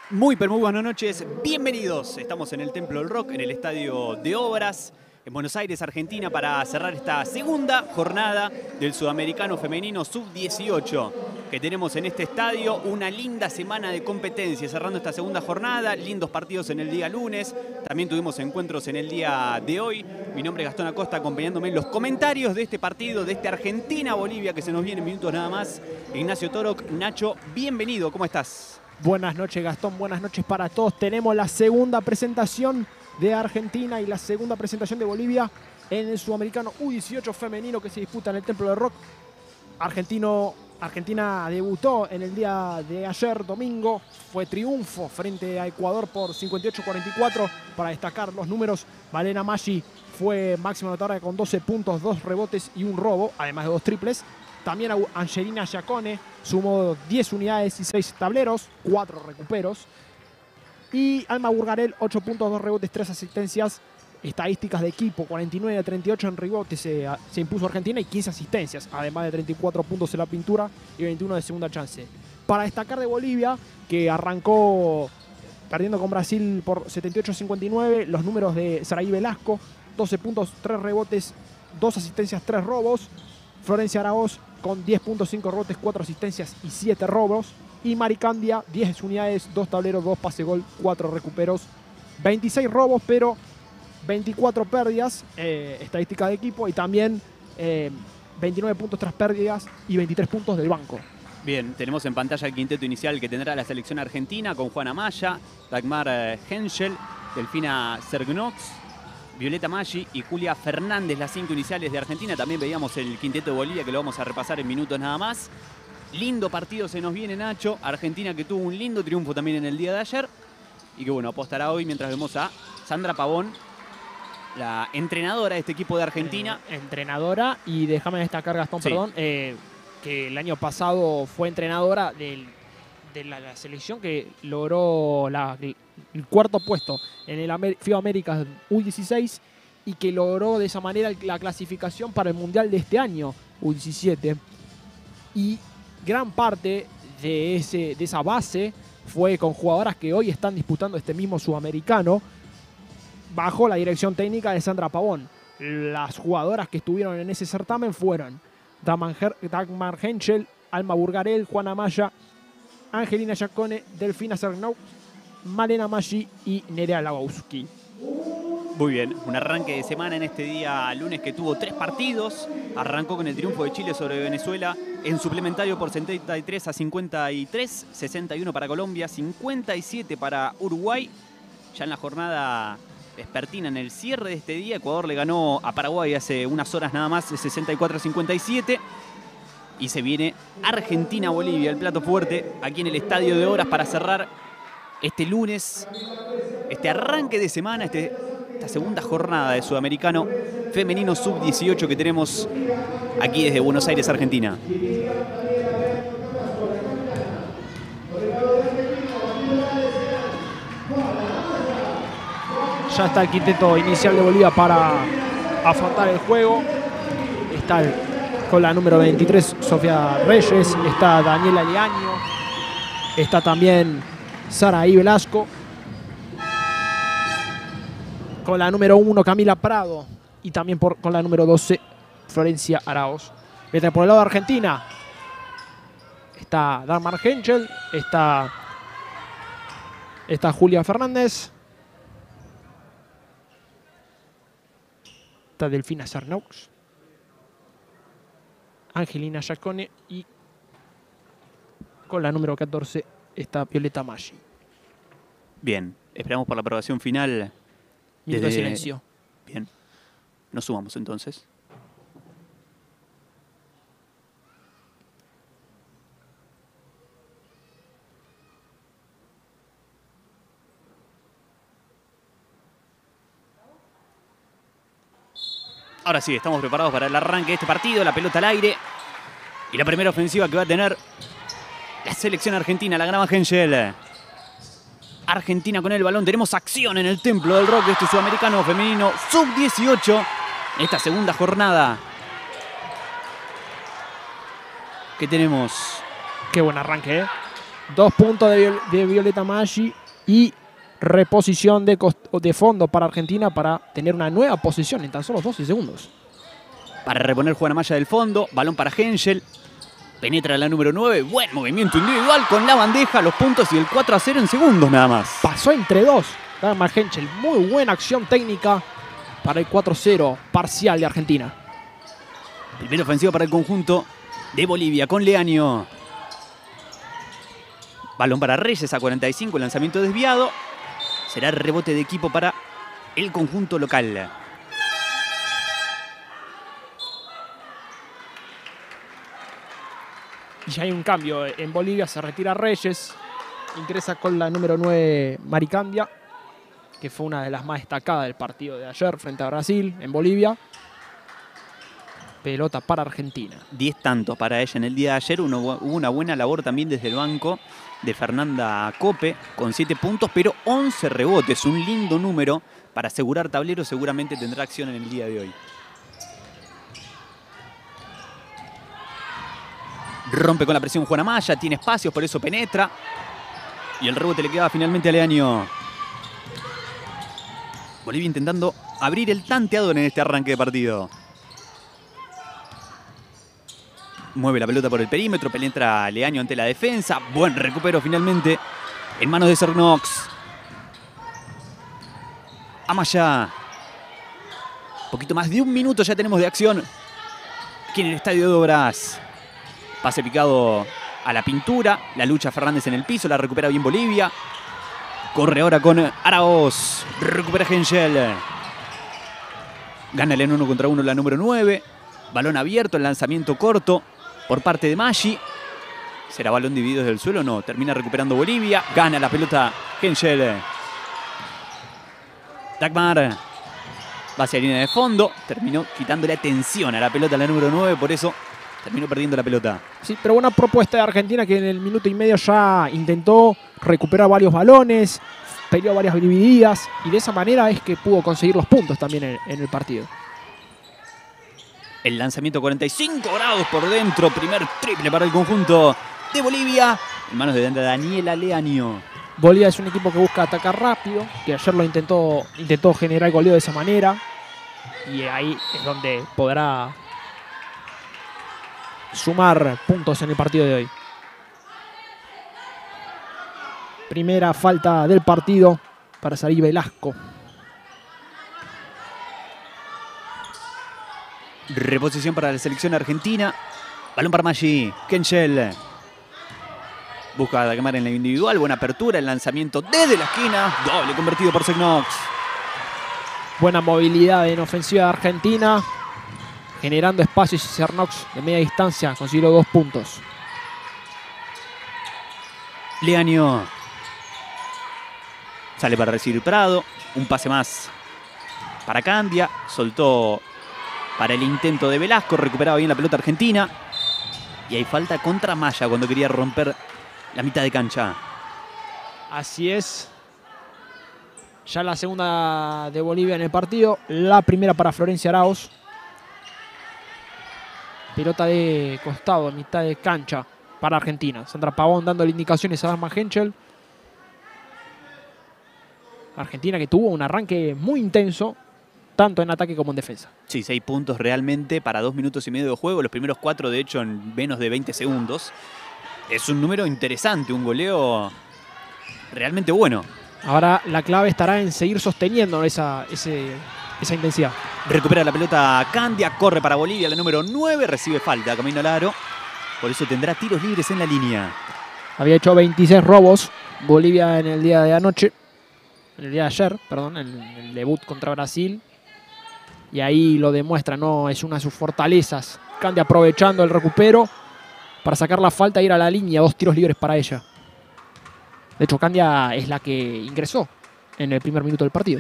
Muy buenas noches, bienvenidos. Estamos en el Templo del Rock, en el Estadio de Obras, en Buenos Aires, Argentina, para cerrar esta segunda jornada del Sudamericano Femenino Sub-18 que tenemos en este estadio. Una linda semana de competencia cerrando esta segunda jornada, lindos partidos en el día lunes, también tuvimos encuentros en el día de hoy. Mi nombre es Gastón Acosta, acompañándome en los comentarios de este partido, de este Argentina-Bolivia que se nos viene en minutos nada más. Ignacio Toroc. Nacho, bienvenido, ¿cómo estás? Buenas noches, Gastón, buenas noches para todos. Tenemos la segunda presentación de Argentina y la segunda presentación de Bolivia en el Sudamericano U18 femenino que se disputa en el Templo del Rock. Argentina debutó en el día de ayer, domingo. Fue triunfo frente a Ecuador por 58-44. Para destacar los números, Malena Maggi fue máxima anotadora con 12 puntos, 2 rebotes y un robo, además de 2 triples. También Angelina Giacone sumó 10 unidades y 6 tableros, 4 recuperos. Y Alma Burgarel, 8 puntos, 2 rebotes, 3 asistencias. Estadísticas de equipo, 49-38 en rebotes se impuso Argentina y 15 asistencias, además de 34 puntos en la pintura y 21 de segunda chance. Para destacar de Bolivia, que arrancó perdiendo con Brasil por 78-59, los números de Saraí Velasco, 12 puntos, 3 rebotes, 2 asistencias, 3 robos. Florencia Araoz con 10 puntos, 5 rebotes, 4 asistencias y 7 robos. Y Maricandia, 10 unidades, 2 tableros, 2 pase gol, 4 recuperos. 26 robos, pero 24 pérdidas, estadística de equipo. Y también 29 puntos tras pérdidas y 23 puntos del banco. Bien, tenemos en pantalla el quinteto inicial que tendrá la selección argentina con Juana Maya, Dagmar Henschel, Delfina Sergnox, Violeta Maggi y Julia Fernández, las 5 iniciales de Argentina. También veíamos el quinteto de Bolivia, que lo vamos a repasar en minutos nada más. Lindo partido se nos viene, Nacho. Argentina, que tuvo un lindo triunfo también en el día de ayer y que, bueno, apostará hoy mientras vemos a Sandra Pavón, la entrenadora de este equipo de Argentina. Entrenadora, y déjame destacar, Gastón, sí, perdón, que el año pasado fue entrenadora de la selección que logró el cuarto puesto en el FIBA Américas U16 y que logró de esa manera la clasificación para el Mundial de este año, U17. Y gran parte de esa base fue con jugadoras que hoy están disputando este mismo Sudamericano bajo la dirección técnica de Sandra Pavón. Las jugadoras que estuvieron en ese certamen fueron Dagmar Henschel, Alma Burgarel, Juana Maya, Angelina Giacone, Delfina Sergnoux, Malena Maggi y Nerea Lagowski. Muy bien, un arranque de semana en este día lunes que tuvo 3 partidos. Arrancó con el triunfo de Chile sobre Venezuela en suplementario por 73-53, 61 para Colombia, 57 para Uruguay. Ya en la jornada vespertina, en el cierre de este día, Ecuador le ganó a Paraguay hace unas horas nada más, 64-57. Y se viene Argentina-Bolivia, el plato fuerte, aquí en el Estadio de Obras para cerrar este lunes, este arranque de semana, esta segunda jornada de Sudamericano Femenino Sub-18 que tenemos aquí desde Buenos Aires, Argentina. Ya está el quinteto inicial de Bolivia para afrontar el juego. Está con la número 23, Sofía Reyes. Está Daniela Liaño. Está también Saraí Velasco. Con la número 1, Camila Prado. Y también con la número 12, Florencia Araoz. Mientras por el lado de Argentina está Dagmar Henschel. Está Julia Fernández. Está Delfina Sergnoux, Angelina Giacone y con la número 14 está Violeta Maggi. Bien, esperamos por la aprobación final. Minuto de silencio. Bien, nos sumamos entonces. Ahora sí, estamos preparados para el arranque de este partido, la pelota al aire y la primera ofensiva que va a tener la selección argentina, la Grama Henschel. Argentina con el balón, tenemos acción en el Templo del Rock de este Sudamericano Femenino Sub-18 en esta segunda jornada. ¿Qué tenemos? Qué buen arranque, ¿eh? 2 puntos de Violeta Maggi y reposición de fondo para Argentina para tener una nueva posición en tan solo 12 segundos. Para reponer Juana Maya del fondo, balón para Hengel. Penetra la número 9, buen movimiento individual con la bandeja, los puntos y el 4-0 en segundos nada más. Pasó entre dos, Dagmar Hengel, muy buena acción técnica para el 4-0 parcial de Argentina. Primera ofensiva para el conjunto de Bolivia con Leaño. Balón para Reyes a 45, lanzamiento desviado. Será rebote de equipo para el conjunto local. Y hay un cambio en Bolivia, se retira Reyes, ingresa con la número 9 Maricandia, que fue una de las más destacadas del partido de ayer frente a Brasil en Bolivia. Pelota para Argentina. 10 tantos para ella en el día de ayer. Hubo una buena labor también desde el banco de Fernanda Cope con 7 puntos, pero 11 rebotes. Un lindo número para asegurar tablero. Seguramente tendrá acción en el día de hoy. Rompe con la presión Juana Maya, tiene espacios, por eso penetra. Y el rebote le queda finalmente a Leaño. Bolivia intentando abrir el tanteador en este arranque de partido. Mueve la pelota por el perímetro, penetra Leaño ante la defensa. Buen recupero finalmente en manos de Cernox. Amaya. Poquito más de un minuto ya tenemos de acción aquí en el Estadio de Obras. Pase picado a la pintura. La lucha Fernández en el piso. La recupera bien Bolivia. Corre ahora con Araoz. Recupera Hengel. Gana el 1 contra 1 la número 9. Balón abierto. El lanzamiento corto por parte de Maggi. ¿Será balón dividido desde el suelo? No. Termina recuperando Bolivia. Gana la pelota Hengel. Dagmar. Va hacia la línea de fondo. Terminó quitándole atención a la pelota a la número 9. Por eso terminó perdiendo la pelota. Sí, pero buena propuesta de Argentina, que en el minuto y medio ya intentó recuperar varios balones, peleó varias divididas y de esa manera es que pudo conseguir los puntos también en el partido. El lanzamiento 45 grados por dentro. Primer triple para el conjunto de Bolivia. En manos de Daniela Leaño. Bolivia es un equipo que busca atacar rápido, que ayer lo intentó generar goleo de esa manera. Y ahí es donde podrá sumar puntos en el partido de hoy. Primera falta del partido para Sari Velasco. Reposición para la selección argentina. Balón para Maggi. Hengel. Busca a Dagmar en la individual. Buena apertura. El lanzamiento desde la esquina. Doble convertido por Cernox. Buena movilidad en ofensiva de Argentina, generando espacios y Cernox de media distancia consiguió 2 puntos. Leaño. Sale para recibir Prado. Un pase más para Candia. Soltó para el intento de Velasco. Recuperaba bien la pelota argentina. Y hay falta contra Maya cuando quería romper la mitad de cancha. Así es. Ya la segunda de Bolivia en el partido. La primera para Florencia Araoz. Pelota de costado, mitad de cancha para Argentina. Sandra Pavón dándole indicaciones a Dagmar Hengel. Argentina que tuvo un arranque muy intenso, tanto en ataque como en defensa. Sí, 6 puntos realmente para 2 minutos y medio de juego. Los primeros 4, de hecho, en menos de 20 segundos. Es un número interesante, un goleo realmente bueno. Ahora la clave estará en seguir sosteniendo esa intensidad. Recupera la pelota Candia, corre para Bolivia, la número 9, recibe falta, camino al aro. Por eso tendrá tiros libres en la línea. Había hecho 26 robos Bolivia en el día de anoche. En el día de ayer, perdón, en el debut contra Brasil. Y ahí lo demuestra, ¿no? Es una de sus fortalezas. Candia aprovechando el recupero para sacar la falta e ir a la línea. 2 tiros libres para ella. De hecho, Candia es la que ingresó en el primer minuto del partido.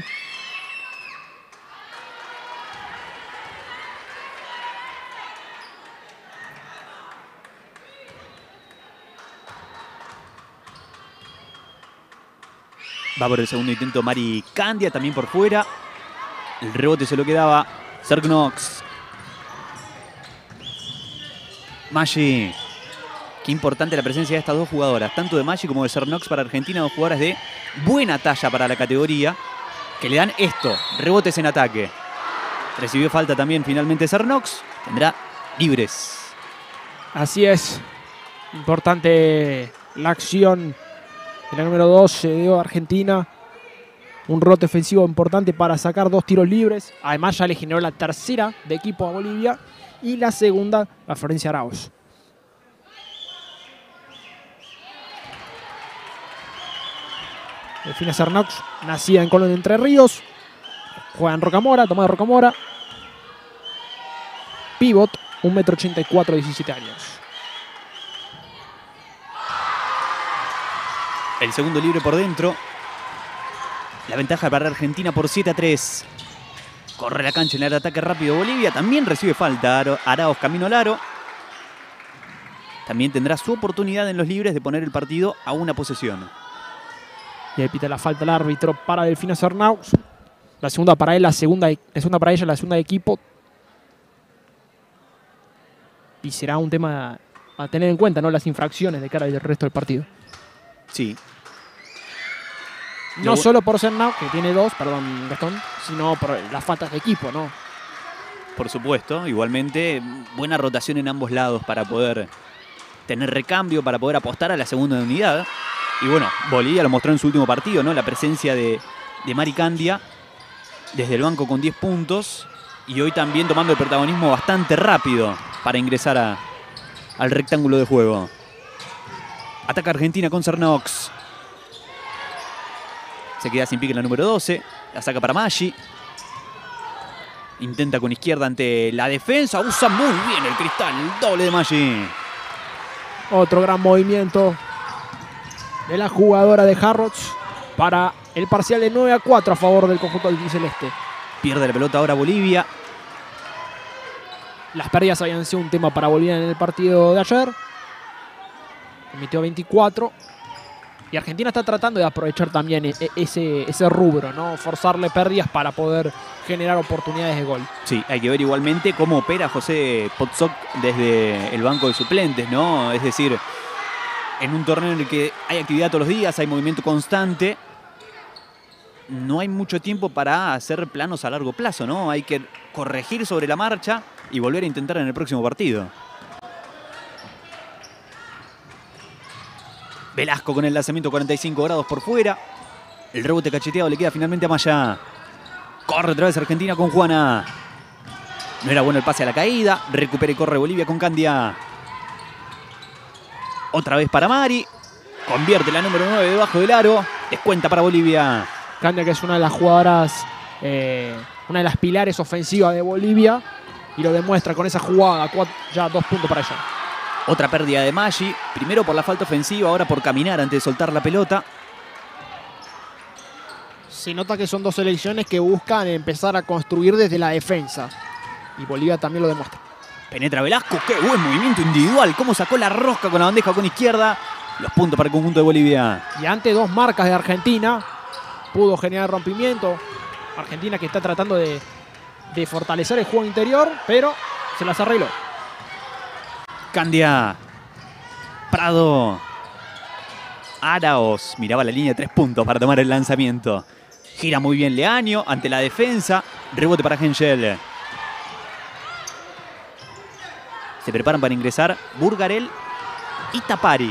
Va por el segundo intento Mari Candia, también por fuera. El rebote se lo quedaba Cernox. Maggi Qué importante la presencia de estas dos jugadoras, tanto de Maggi como de Cernox para Argentina, dos jugadoras de buena talla para la categoría, que le dan esto, rebotes en ataque. Recibió falta también finalmente Cernox, tendrá libres. Así es, importante la acción de la número 12 de Argentina. Un rote ofensivo importante para sacar 2 tiros libres. Además ya le generó la tercera de equipo a Bolivia y la segunda a Florencia Arauz. Delfina Cernox, nacida en Colón de Entre Ríos. Juega en Rocamora, tomada de Rocamora. Pivot, 1,84 m, 17 años. El segundo libre por dentro. La ventaja para Argentina por 7-3. Corre la cancha en el ataque rápido Bolivia. También recibe falta Arauz camino al aro. También tendrá su oportunidad en los libres de poner el partido a una posesión. Y ahí pita la falta el árbitro para Delfina Cernox. La segunda para él, la segunda para ella, la segunda de equipo. Y será un tema a tener en cuenta, ¿no? Las infracciones de cara al resto del partido. Sí. No solo por Cernox, que tiene 2, perdón, Gastón, sino por las faltas de equipo, ¿no? Por supuesto, igualmente buena rotación en ambos lados para poder tener recambio, para poder apostar a la segunda unidad. Y bueno, Bolivia lo mostró en su último partido, ¿no? La presencia de Mari Candia desde el banco con 10 puntos. Y hoy también tomando el protagonismo bastante rápido para ingresar al rectángulo de juego. Ataca Argentina con Cernox. Se queda sin pique en la número 12. La saca para Maggi. Intenta con izquierda ante la defensa. Usa muy bien el cristal. El doble de Maggi. Otro gran movimiento de la jugadora de Harrods para el parcial de 9-4 a favor del conjunto albiceleste. Pierde la pelota ahora Bolivia. Las pérdidas habían sido un tema para Bolivia en el partido de ayer. Emitió 24. Y Argentina está tratando de aprovechar también ese rubro, ¿no? Forzarle pérdidas para poder generar oportunidades de gol. Sí, hay que ver igualmente cómo opera José Potsok desde el banco de suplentes, ¿no? Es decir, en un torneo en el que hay actividad todos los días, hay movimiento constante, no hay mucho tiempo para hacer planos a largo plazo, ¿no? Hay que corregir sobre la marcha y volver a intentar en el próximo partido. Velasco con el lanzamiento 45 grados por fuera. El rebote cacheteado le queda finalmente a Maya. Corre otra vez Argentina con Juana. No era bueno el pase a la caída. Recupera y corre Bolivia con Candia. Otra vez para Mari. Convierte la número 9 debajo del aro. Descuenta para Bolivia. Candia, que es una de las jugadoras, una de las pilares ofensivas de Bolivia. Y lo demuestra con esa jugada. Ya 2 puntos para ella. Otra pérdida de Maggi, primero por la falta ofensiva, ahora por caminar antes de soltar la pelota. Se nota que son 2 selecciones que buscan empezar a construir desde la defensa. Y Bolivia también lo demuestra. Penetra Velasco, qué buen movimiento individual. Cómo sacó la rosca con la bandeja con izquierda. Los puntos para el conjunto de Bolivia. Y ante 2 marcas de Argentina, pudo generar rompimiento. Argentina que está tratando de fortalecer el juego interior, pero se las arregló. Candia. Prado. Arauz. Miraba la línea de 3 puntos para tomar el lanzamiento. Gira muy bien Leaño ante la defensa. Rebote para Hengel. Se preparan para ingresar Burgarel y Tapari.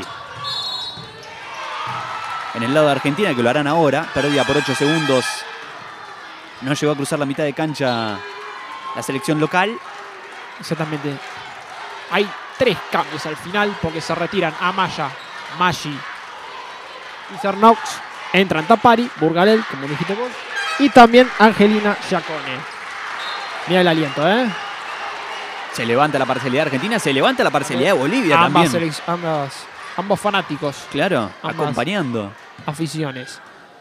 En el lado de Argentina, que lo harán ahora. Pérdida por 8 segundos. No llegó a cruzar la mitad de cancha la selección local. Exactamente. Hay 3 cambios al final porque se retiran Amaya, Maggi y Cernox. Entran Tapari, Burgarel, como dijiste vos, y también Angelina Giacone. Mira el aliento, ¿eh? Se levanta la parcialidad argentina, se levanta la parcialidad de Bolivia también. Ambos fanáticos. Claro, acompañando. Aficiones.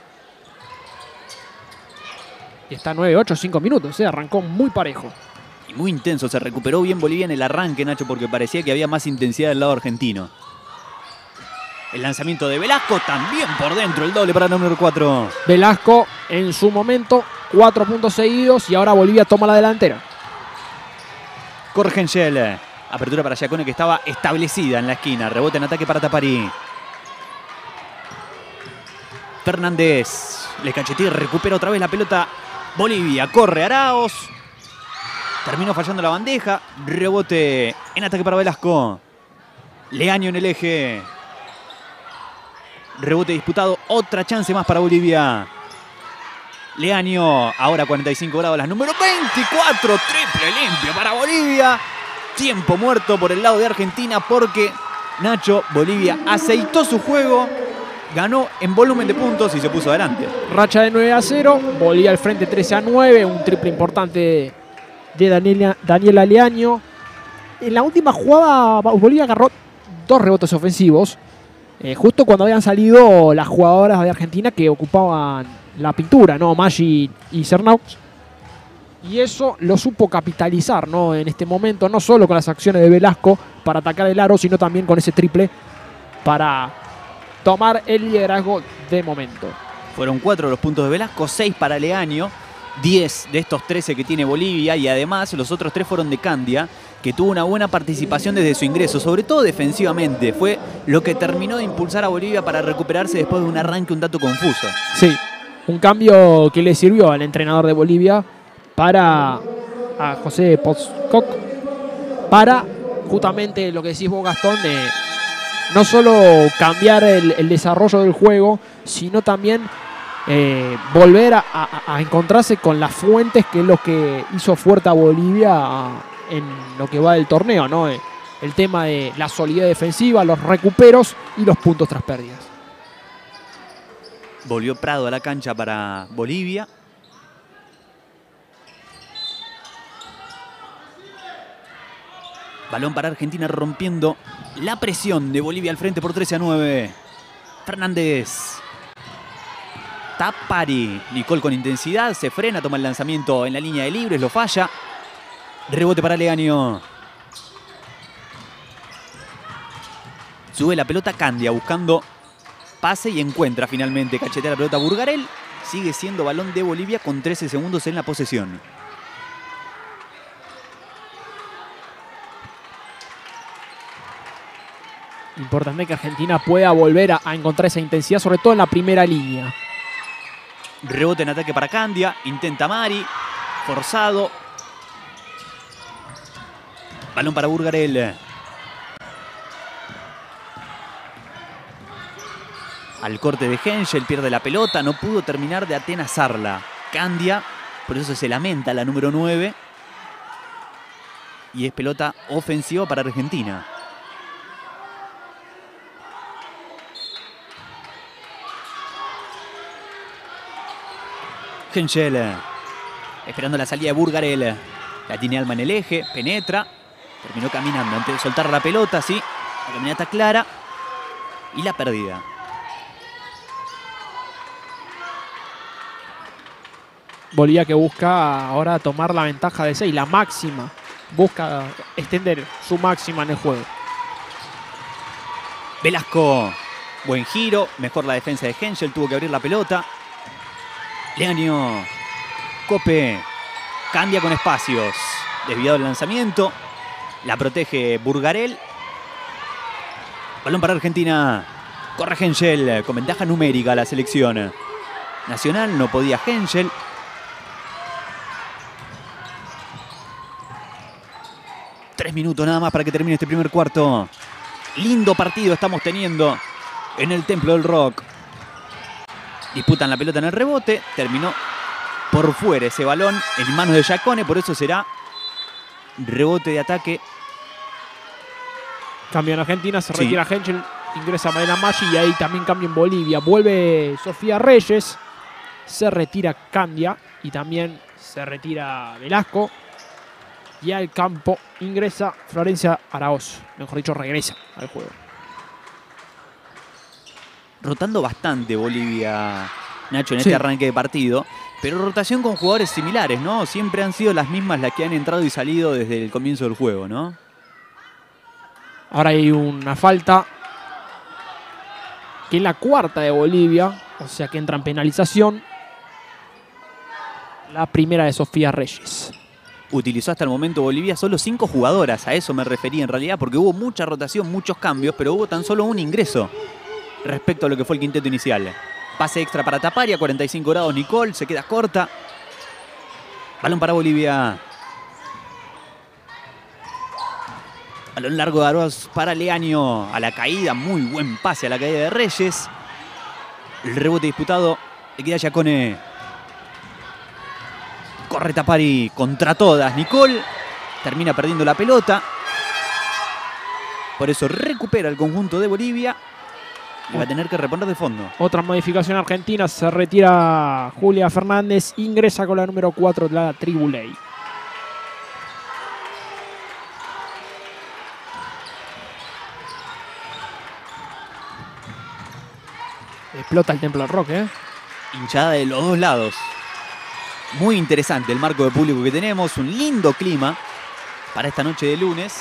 Y está 9-8, 5 minutos, ¿eh? Arrancó muy parejo. Y muy intenso, se recuperó bien Bolivia en el arranque, Nacho, porque parecía que había más intensidad del lado argentino. El lanzamiento de Velasco también por dentro, el doble para el número 4. Velasco en su momento, 4 puntos seguidos y ahora Bolivia toma la delantera. Corre Hengel, Apertura para Giacone que estaba establecida en la esquina. Rebote en ataque para Tapari. Fernández le cachetea y recupera otra vez la pelota Bolivia. Corre Araos. Terminó fallando la bandeja. Rebote en ataque para Velasco. Leaño en el eje. Rebote disputado. Otra chance más para Bolivia. Leaño. Ahora 45 grados. Las número 24. Triple limpio para Bolivia. Tiempo muerto por el lado de Argentina porque Nacho, Bolivia aceitó su juego. Ganó en volumen de puntos y se puso adelante. Racha de 9-0. Bolivia al frente 13-9. Un triple importante de Daniela Leaño. En la última jugada Bolivia agarró 2 rebotes ofensivos. Justo cuando habían salido las jugadoras de Argentina que ocupaban la pintura, ¿no? Maggi y Cernaux. Y eso lo supo capitalizar, ¿no? En este momento, no solo con las acciones de Velasco para atacar el aro, sino también con ese triple para tomar el liderazgo de momento. Fueron 4 los puntos de Velasco, 6 para Leaño, 10 de estos 13 que tiene Bolivia y además los otros 3 fueron de Candia, que tuvo una buena participación desde su ingreso, sobre todo defensivamente. Fue lo que terminó de impulsar a Bolivia para recuperarse después de un arranque un tanto confuso. Sí, un cambio que le sirvió al entrenador de Bolivia a José Potscock para justamente lo que decís vos, Gastón, de no solo cambiar el desarrollo del juego, sino también volver a encontrarse con las fuentes, que es lo que hizo fuerte a Bolivia en lo que va del torneo, ¿no? El tema de la solidez defensiva, los recuperos y los puntos tras pérdidas. Volvió Prado a la cancha para Bolivia. Balón para Argentina rompiendo la presión de Bolivia al frente por 13-9. Fernández. Tapari. Nicole con intensidad. Se frena, toma el lanzamiento en la línea de libres. Lo falla. Rebote para Leaño. Sube la pelota Candia buscando pase y encuentra finalmente. Cachetea la pelota Burgarel. Sigue siendo balón de Bolivia con 13 segundos en la posesión. Importante que Argentina pueda volver a encontrar esa intensidad, sobre todo en la primera línea. Rebote en ataque para Candia. Intenta Mari. Forzado. Balón para Burgarel. Al corte de Henschel, pierde la pelota. No pudo terminar de atenazarla Candia. Por eso se lamenta la número 9. Y es pelota ofensiva para Argentina. Henschel, esperando la salida de Burgarel. La tiene Alma en el eje, penetra. Terminó caminando antes de soltar la pelota, sí. La caminata clara. Y la pérdida. Bolivia que busca ahora tomar la ventaja de 6, la máxima. Busca extender su máxima en el juego. Velasco, buen giro. Mejor la defensa de Henschel, tuvo que abrir la pelota. Leaño, Cope, cambia con espacios. Desviado el lanzamiento. La protege Burgarel. Balón para Argentina. Corre Henschel, con ventaja numérica la selección nacional. No podía Henschel. Tres minutos nada más para que termine este primer cuarto. Lindo partido estamos teniendo en el Templo del Rock. Disputan la pelota en el rebote. Terminó por fuera ese balón en manos de Giacone. Por eso será rebote de ataque. Cambio en Argentina. Se retira Henschel. Ingresa Malena Maggi. Y ahí también cambio en Bolivia. Vuelve Sofía Reyes. Se retira Candia. Y también se retira Velasco. Y al campo ingresa Florencia Araoz. Mejor dicho, regresa al juego. Rotando bastante Bolivia, Nacho, en este arranque de partido. Pero rotación con jugadores similares, ¿no? Siempre han sido las mismas las que han entrado y salido desde el comienzo del juego, ¿no? Ahora hay una falta, que es la cuarta de Bolivia. O sea que entra en penalización. La primera de Sofía Reyes. utilizó hasta el momento Bolivia solo 5 jugadoras. A eso me refería en realidad, porque hubo mucha rotación, muchos cambios, pero hubo tan solo un ingreso respecto a lo que fue el quinteto inicial. Pase extra para Tapari, a 45 grados Nicole, se queda corta. Balón para Bolivia. Balón largo de Aroz para Leaño. A la caída, muy buen pase a la caída de Reyes. El rebote disputado, le queda Giacone. Corre Tapari contra todas. Nicole termina perdiendo la pelota. Por eso recupera el conjunto de Bolivia. Y va a tener que reponer de fondo. Otra modificación argentina. Se retira Julia Fernández. Ingresa con la número 4 la Tribuley. Explota el Templo del Rock, ¿eh? Hinchada de los dos lados. Muy interesante el marco de público que tenemos. Un lindo clima para esta noche de lunes.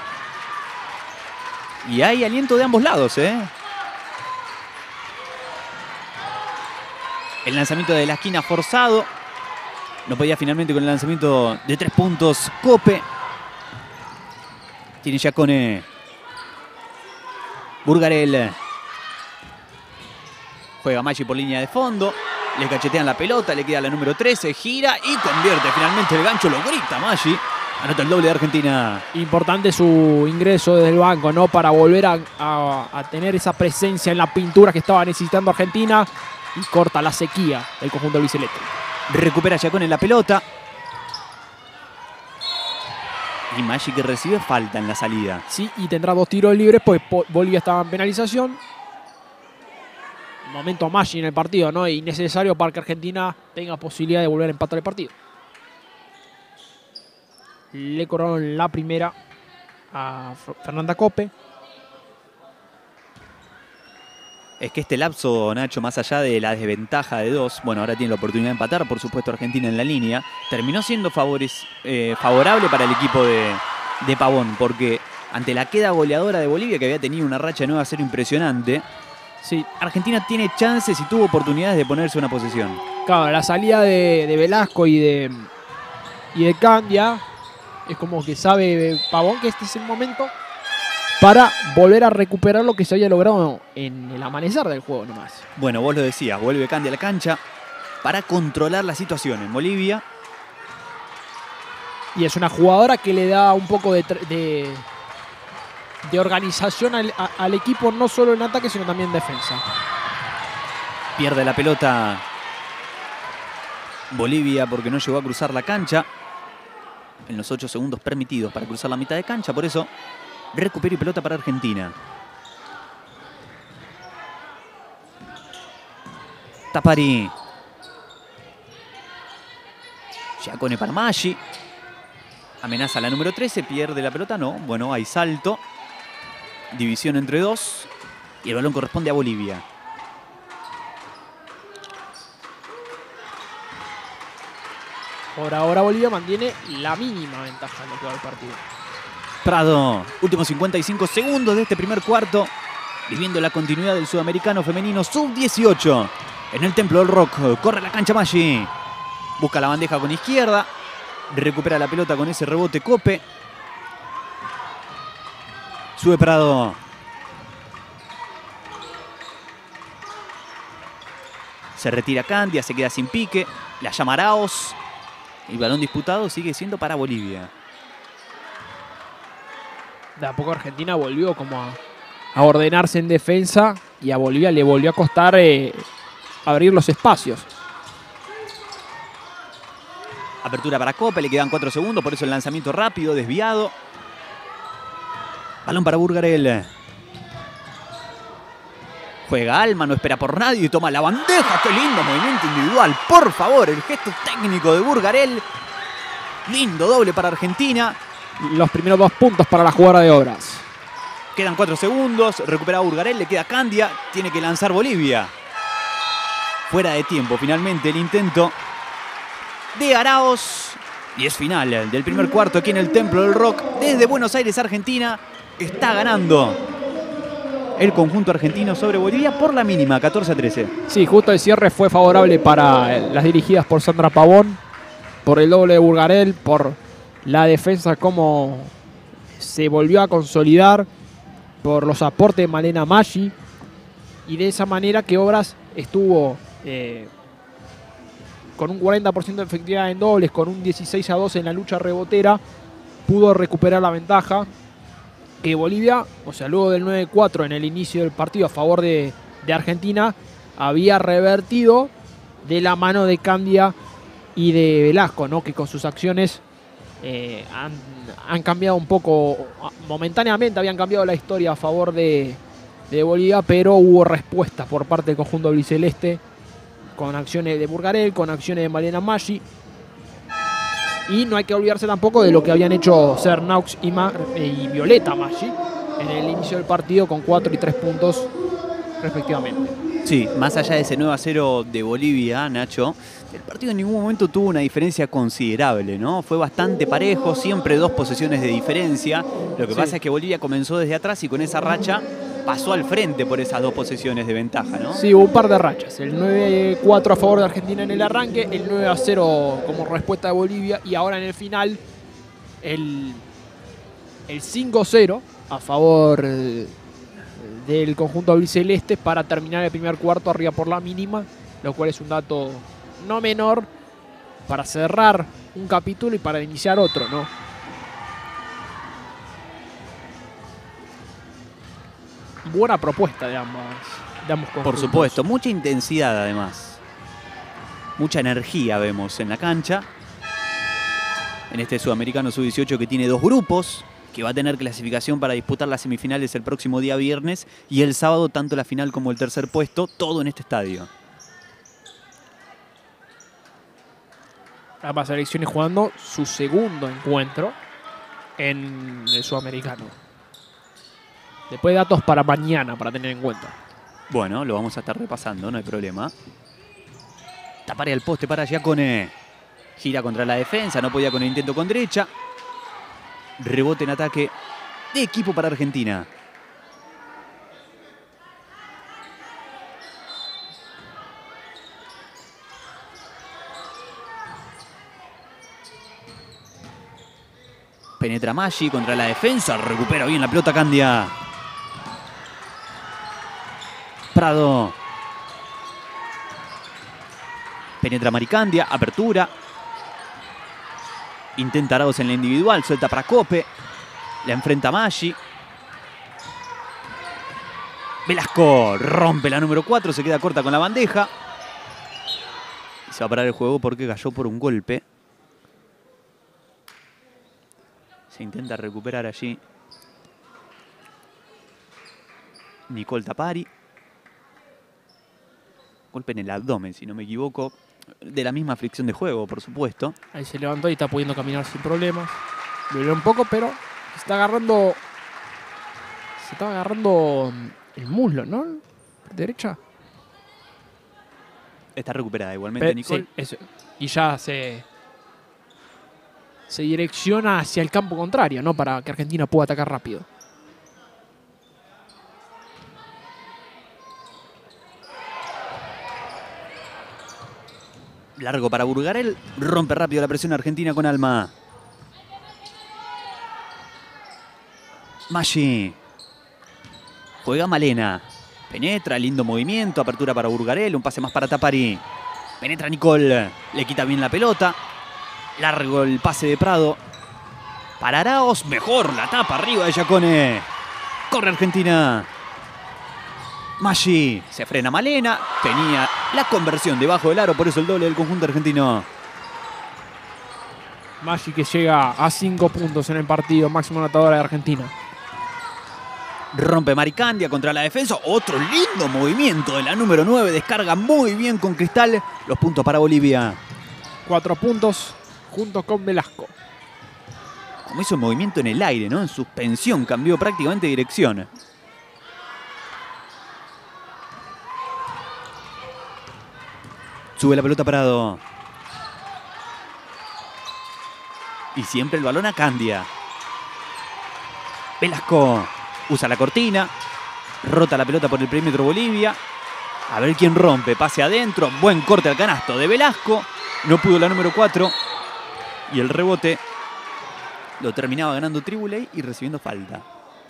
Y hay aliento de ambos lados, ¿eh? El lanzamiento de la esquina forzado. No podía finalmente con el lanzamiento de 3 puntos. Cope. Tiene Giacone. Burgarel. Juega Maggi por línea de fondo. Le cachetean la pelota. Le queda la número 13. Gira y convierte finalmente el gancho. Lo grita Maggi. Anota el doble de Argentina. Importante su ingreso desde el banco, ¿no? Para volver a tener esa presencia en la pintura que estaba necesitando Argentina. Y corta la sequía del conjunto albiceleste. Recupera Giacone en la pelota. Y Maggi que recibe falta en la salida. Sí, y tendrá 2 tiros libres, pues Bolivia estaba en penalización. Momento Maggi en el partido, ¿no? Y necesario para que Argentina tenga posibilidad de volver a empatar el partido. Le cobraron la primera a Fernanda Cope. Es que este lapso, Nacho, más allá de la desventaja de 2, bueno, ahora tiene la oportunidad de empatar, por supuesto, Argentina en la línea, terminó siendo favorable para el equipo de Pavón, porque ante la queda goleadora de Bolivia, que había tenido una racha de 9-0 impresionante, sí, Argentina tiene chances y tuvo oportunidades de ponerse una posesión. Claro, la salida de Velasco y de Candia, es como que sabe Pavón que este es el momento para volver a recuperar lo que se había logrado en el amanecer del juego nomás. Bueno, vos lo decías, vuelve Candia a la cancha para controlar la situación en Bolivia. Y es una jugadora que le da un poco de organización al equipo, no solo en ataque, sino también en defensa. Pierde la pelota Bolivia porque no llegó a cruzar la cancha en los 8 segundos permitidos para cruzar la mitad de cancha, por eso recupera y pelota para Argentina. Tapari. Giacone para Maggi. Amenaza la número 13, pierde la pelota, no. Bueno, hay salto. División entre 2. Y el balón corresponde a Bolivia. Por ahora Bolivia mantiene la mínima ventaja en lo que va el partido. Prado, últimos 55 segundos de este primer cuarto, viviendo la continuidad del sudamericano femenino sub-18 en el Templo del Rock. Corre la cancha Maggi, busca la bandeja con izquierda, recupera la pelota con ese rebote Cope. Sube Prado. Se retira Candia, se queda sin pique, la llama Arauz. El balón disputado sigue siendo para Bolivia. De a poco Argentina volvió como a ordenarse en defensa y a Bolivia le volvió a costar abrir los espacios. Apertura para Cope, le quedan 4 segundos, por eso el lanzamiento rápido, desviado. Balón para Burgarel. Juega Alma, no espera por nadie y toma la bandeja. ¡Qué lindo movimiento individual! Por favor, el gesto técnico de Burgarel. Lindo doble para Argentina. Los primeros 2 puntos para la jugadora de Obras. Quedan 4 segundos, recupera Burgarel, le queda Candia, tiene que lanzar Bolivia. Fuera de tiempo, finalmente el intento de Arauz. Y es final del primer cuarto aquí en el Templo del Rock. Desde Buenos Aires, Argentina, está ganando el conjunto argentino sobre Bolivia por la mínima, 14-13. Sí, justo el cierre fue favorable para las dirigidas por Sandra Pavón, por el doble de Burgarel, por la defensa cómo se volvió a consolidar por los aportes de Malena Maggi, y de esa manera que Obras estuvo con un 40% de efectividad en dobles, con un 16-2 en la lucha rebotera, pudo recuperar la ventaja que Bolivia, o sea, luego del 9-4 en el inicio del partido a favor de Argentina, había revertido de la mano de Candia y de Velasco, ¿no? Que con sus acciones han cambiado un poco, momentáneamente habían cambiado la historia a favor de Bolivia, pero hubo respuestas por parte del conjunto albiceleste con acciones de Burgarel, con acciones de Malena Maggi. Y no hay que olvidarse tampoco de lo que habían hecho Cernaux y Violeta Maggi en el inicio del partido con 4 y 3 puntos respectivamente. Sí, más allá de ese 9-0 de Bolivia, Nacho, el partido en ningún momento tuvo una diferencia considerable, ¿no? Fue bastante parejo, siempre 2 posesiones de diferencia. Lo que pasa es que Bolivia comenzó desde atrás y con esa racha pasó al frente por esas 2 posesiones de ventaja, ¿no? Sí, hubo un par de rachas. El 9-4 a favor de Argentina en el arranque, el 9-0 como respuesta de Bolivia, y ahora en el final el 5-0 a favor del conjunto albiceleste para terminar el primer cuarto arriba por la mínima, lo cual es un dato no menor para cerrar un capítulo y para iniciar otro, ¿no? Buena propuesta de ambos conjuntos. Por supuesto, mucha intensidad además. Mucha energía vemos en la cancha. En este Sudamericano Sub-18 que tiene 2 grupos, que va a tener clasificación para disputar las semifinales el próximo día viernes, y el sábado tanto la final como el tercer puesto, todo en este estadio. Ambas selecciones jugando su segundo encuentro en el Sudamericano. Después datos para mañana, para tener en cuenta. Bueno, lo vamos a estar repasando, no hay problema. Taparea el poste para Giacone. Gira contra la defensa, no podía con el intento con derecha. Rebote en ataque de equipo para Argentina. Penetra Maggi contra la defensa, recupera bien la pelota Candia. Prado. Penetra Maricandia, apertura. Intenta Arauz en la individual, suelta para Cope. La enfrenta Maggi. Velasco rompe la número 4, se queda corta con la bandeja. Y se va a parar el juego porque cayó por un golpe. Se intenta recuperar allí Nicole Tapari. Golpe en el abdomen, si no me equivoco. De la misma fricción de juego, por supuesto. Ahí se levantó y está pudiendo caminar sin problemas. Dolió un poco, pero se está agarrando el muslo, ¿no? Derecha. Está recuperada igualmente, Nicole. Sí, eso. Y ya se direcciona hacia el campo contrario, ¿no? Para que Argentina pueda atacar rápido. Largo para Burgarel. Rompe rápido la presión argentina con Alma. Maggi. Juega Malena. Penetra, lindo movimiento. Apertura para Burgarel. Un pase más para Tapari. Penetra Nicole. Le quita bien la pelota. Largo el pase de Prado. Para Arauz. Mejor la tapa arriba de Giacone. Corre Argentina. Maggi. Se frena Malena. Tenía la conversión debajo del aro. Por eso el doble del conjunto argentino. Maggi que llega a 5 puntos en el partido. Máximo anotadora de Argentina. Rompe Maricandia contra la defensa. Otro lindo movimiento de la número 9. Descarga muy bien con Cristal. Los puntos para Bolivia. 4 puntos junto con Velasco. Como hizo el movimiento en el aire, ¿no? En suspensión. Cambió prácticamente de dirección. Sube la pelota Prado. Y siempre el balón a Candia. Velasco. Usa la cortina. Rota la pelota por el perímetro Bolivia. A ver quién rompe. Pase adentro. Buen corte al canasto de Velasco. No pudo la número 4. Y el rebote Lo terminaba ganando Tribuley y recibiendo falta.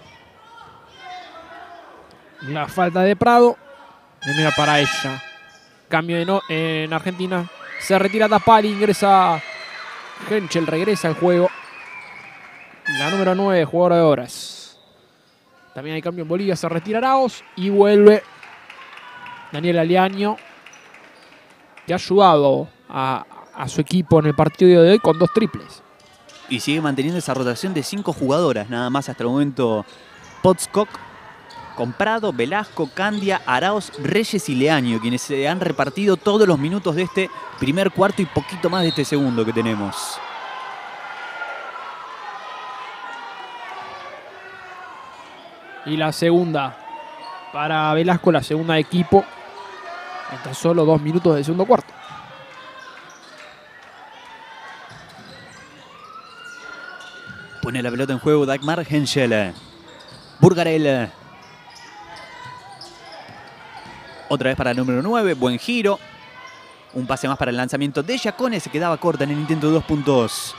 La falta de Prado. Y mira para ella. Cambio en Argentina. Se retira Tapari, ingresa Henschel, regresa al juego. La número 9, jugadora de horas. También hay cambio en Bolivia, se retira Arauz y vuelve Daniel Aliaño, que ha ayudado a su equipo en el partido de hoy con 2 triples. Y sigue manteniendo esa rotación de 5 jugadoras, nada más hasta el momento. Potskok, Comprado, Velasco, Candia, Arauz, Reyes y Leaño, quienes se han repartido todos los minutos de este primer cuarto y poquito más de este segundo que tenemos. Y la segunda para Velasco, la segunda de equipo, en tan solo 2 minutos del segundo cuarto. Pone la pelota en juego Dagmar Henschel. Burgarel. Otra vez para el número 9. Buen giro. Un pase más para el lanzamiento de Giacone. Se quedaba corta en el intento de 2 puntos.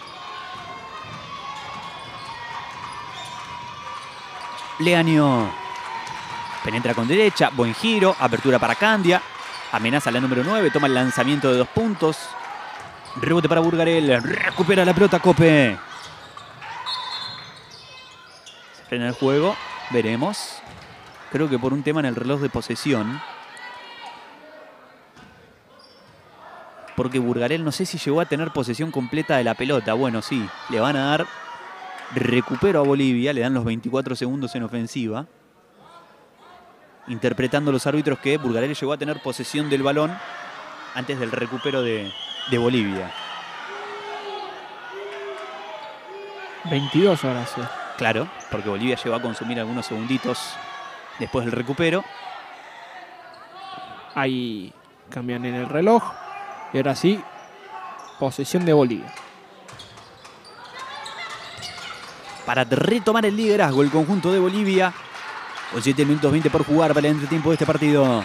Leaño. Penetra con derecha. Buen giro. Apertura para Candia. Amenaza la número 9. Toma el lanzamiento de 2 puntos. Rebote para Burgarel. Recupera la pelota Cope. Se frena el juego. Veremos. Creo que por un tema en el reloj de posesión. Porque Burgarel no sé si llegó a tener posesión completa de la pelota. Bueno, sí. Le van a dar recupero a Bolivia. Le dan los 24 segundos en ofensiva. Interpretando los árbitros que Burgarel llegó a tener posesión del balón antes del recupero de Bolivia. 22 horas. Sí. Claro, porque Bolivia llegó a consumir algunos segunditos después del recupero. Ahí cambian en el reloj. Y ahora sí, posesión de Bolivia. Para retomar el liderazgo, el conjunto de Bolivia. Con 7 minutos 20 por jugar para el entretiempo de este partido.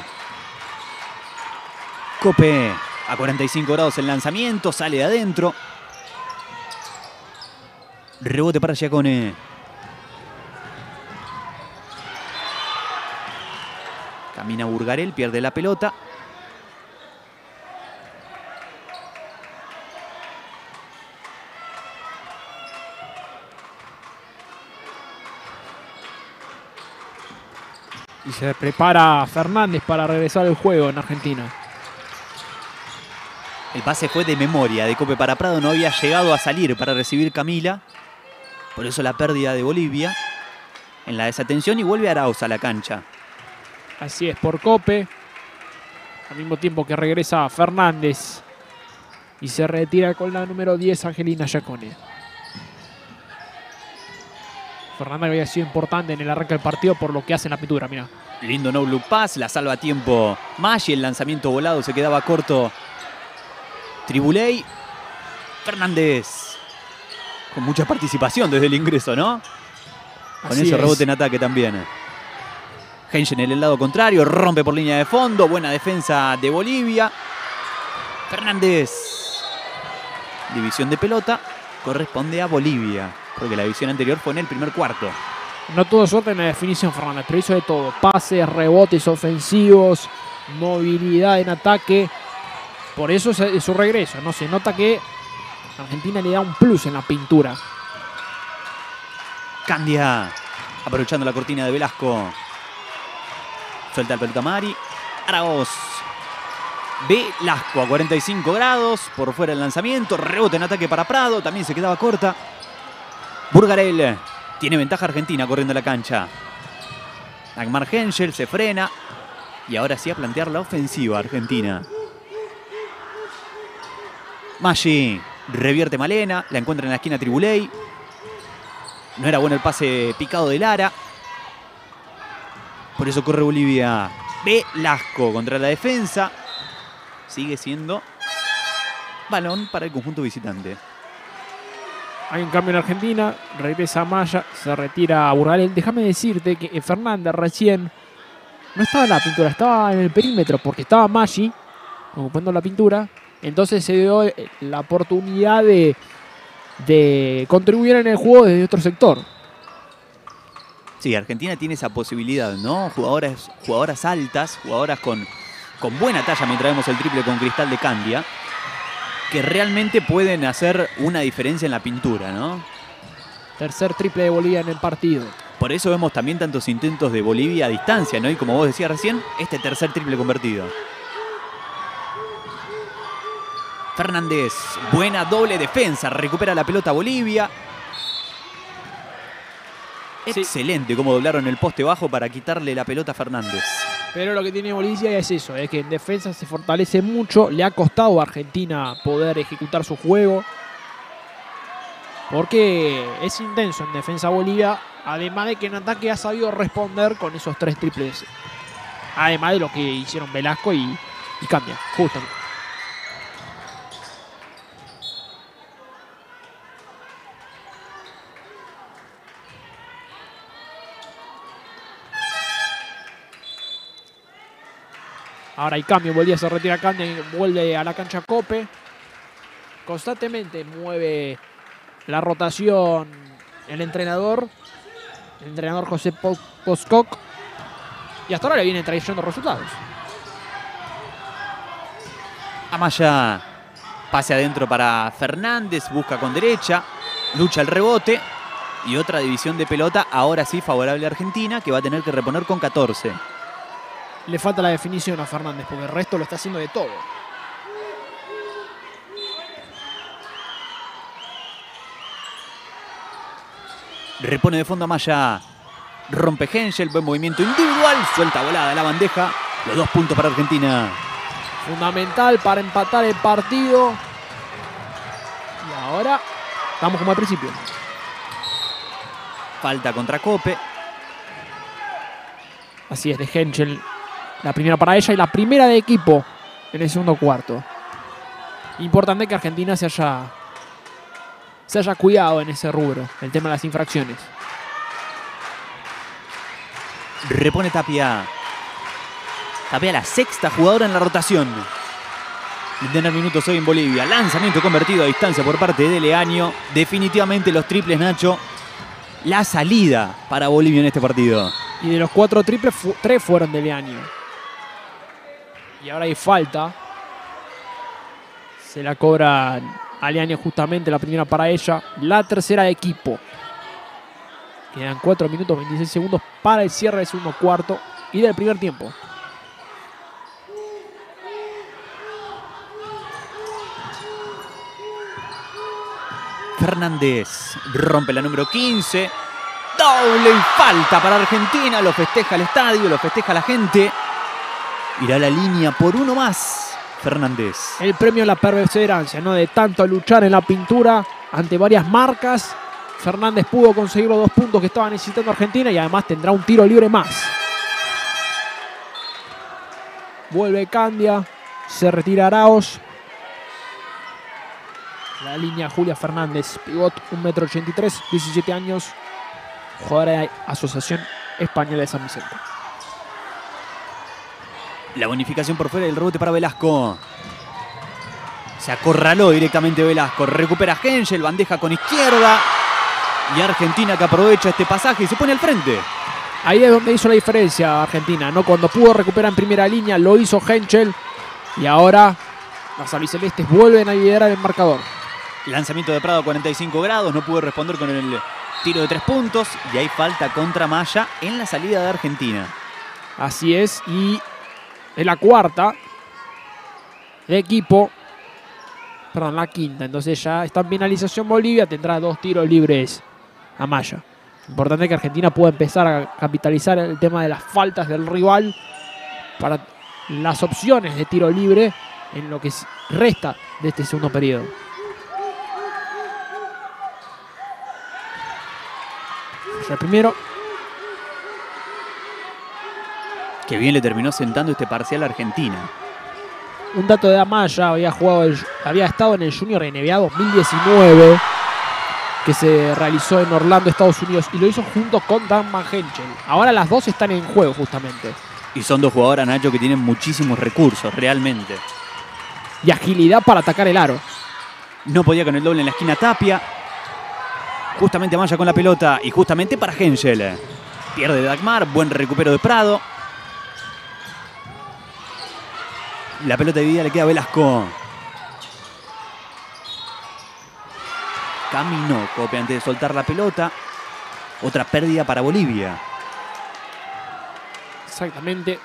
Cope a 45 grados el lanzamiento, sale de adentro. Rebote para Giacone. Camina Burgarel, pierde la pelota. Y se prepara Fernández para regresar al juego en Argentina. El pase fue de memoria de Cope para Prado. No había llegado a salir para recibir Camila. Por eso la pérdida de Bolivia en la desatención. Y vuelve Arauz a la cancha. Así es, por Cope. Al mismo tiempo que regresa Fernández. Y se retira con la número 10, Angelina Giacone. Fernández había sido importante en el arranque del partido por lo que hace en la pintura, mira. Lindo no look pass, la salva a tiempo Maggi. El lanzamiento volado se quedaba corto. Tribuley. Fernández. Con mucha participación desde el ingreso, ¿no? Con Así ese es. rebote en ataque también. Henschel en el lado contrario, rompe por línea de fondo. Buena defensa de Bolivia. Fernández. División de pelota corresponde a Bolivia, porque la división anterior fue en el primer cuarto. No tuvo suerte en la definición Fernández, pero hizo de todo. Pases, rebotes ofensivos, movilidad en ataque. Por eso es su regreso, ¿no? Se nota que Argentina le da un plus en la pintura. Candia, aprovechando la cortina de Velasco. Suelta el pelota Mari. Arauz. Velasco a 45 grados. Por fuera el lanzamiento. Rebote en ataque para Prado. También se quedaba corta. Burgarel. Tiene ventaja Argentina corriendo a la cancha. Dagmar Henschel se frena. Y ahora sí a plantear la ofensiva Argentina. Maggi. Revierte Malena. La encuentra en la esquina Tribuley. No era bueno el pase picado de Lara. Por eso corre Bolivia. Velasco contra la defensa. Sigue siendo balón para el conjunto visitante. Hay un cambio en Argentina, regresa Maya, se retira a Burgarel. Déjame decirte que Fernández recién no estaba en la pintura, estaba en el perímetro porque estaba Maggi ocupando la pintura. Entonces se dio la oportunidad de de contribuir en el juego desde otro sector. Sí, Argentina tiene esa posibilidad, ¿no? Jugadoras altas, jugadoras con buena talla mientras vemos el triple con Cristal de Candia, que realmente pueden hacer una diferencia en la pintura, ¿no? Tercer triple de Bolivia en el partido. Por eso vemos también tantos intentos de Bolivia a distancia, ¿no? Y como vos decías recién, este tercer triple convertido. Fernández, buena doble defensa, recupera la pelota Bolivia. Sí. Excelente cómo doblaron el poste bajo para quitarle la pelota a Fernández. Pero lo que tiene Bolivia es eso, es que en defensa se fortalece mucho. Le ha costado a Argentina poder ejecutar su juego, porque es intenso en defensa Bolivia, además de que en ataque ha sabido responder con esos 3 triples. Además de lo que hicieron Velasco y Candia, justamente. Ahora hay cambio, Bolivia se retira Candia y vuelve a la cancha Cope. Constantemente mueve la rotación el entrenador José Poscoc. Y hasta ahora le vienen trayendo resultados. Amaya, pase adentro para Fernández, busca con derecha, lucha el rebote. Y otra división de pelota, ahora sí favorable a Argentina, que va a tener que reponer con 14. Le falta la definición a Fernández, porque el resto lo está haciendo de todo. Repone de fondo Amaya. Rompe Hengel, buen movimiento individual. Suelta volada la bandeja. Los 2 puntos para Argentina. Fundamental para empatar el partido. Y ahora estamos como al principio. Falta contra Cope. Así es, de Hengel. La primera para ella y la primera de equipo en el segundo cuarto. Importante que Argentina se haya cuidado en ese rubro, el tema de las infracciones. Repone Tapia. Tapia, la 6ª jugadora en la rotación. De tener minutos hoy en Bolivia. Lanzamiento convertido a distancia por parte de Leaño. Definitivamente los triples, Nacho. La salida para Bolivia en este partido. Y de los 4 triples, 3 fueron de Leaño. Y ahora hay falta. Se la cobra a Leaño justamente, la primera para ella. La tercera de equipo. Quedan 4 minutos 26 segundos para el cierre del segundo cuarto y del primer tiempo. Fernández rompe la número 15. Doble y falta para Argentina. Lo festeja el estadio, lo festeja la gente. Irá a la línea por uno más Fernández. El premio a la perseverancia, ¿no? De tanto luchar en la pintura ante varias marcas. Fernández pudo conseguir los 2 puntos que estaba necesitando Argentina y además tendrá un tiro libre más. Vuelve Candia. Se retira Araos. La línea Julia Fernández, pivot 1,83 m, 17 años. Jugadora de Asociación Española de San Vicente. La bonificación por fuera del rebote para Velasco. Se acorraló directamente Velasco. Recupera Hengel, bandeja con izquierda. Y Argentina que aprovecha este pasaje y se pone al frente. Ahí es donde hizo la diferencia Argentina, ¿no? Cuando pudo recuperar en primera línea, lo hizo Hengel. Y ahora las albicelestes vuelven a liderar el marcador. Lanzamiento de Prado a 45 grados. No pudo responder con el tiro de 3 puntos. Y hay falta contra Maya en la salida de Argentina. Así es. Y es la 4ª de equipo. Perdón, la 5ª. Entonces ya está en finalización Bolivia. Tendrá 2 tiros libres a Maya. Importante que Argentina pueda empezar a capitalizar el tema de las faltas del rival para las opciones de tiro libre en lo que resta de este segundo periodo. El primero. Que bien le terminó sentando este parcial a Argentina. Un dato de Amaya, había estado en el Junior NBA 2019, que se realizó en Orlando, Estados Unidos, y lo hizo junto con Dan Van Hengel. Ahora las dos están en juego justamente. Y son 2 jugadoras, Nacho, que tienen muchísimos recursos, realmente. Y agilidad para atacar el aro. No podía con el doble en la esquina Tapia. Justamente Maya con la pelota y justamente para Hengel. Pierde Dagmar, buen recupero de Prado. La pelota dividida le queda a Velasco. Caminó Cope antes de soltar la pelota. Otra pérdida para Bolivia. Exactamente.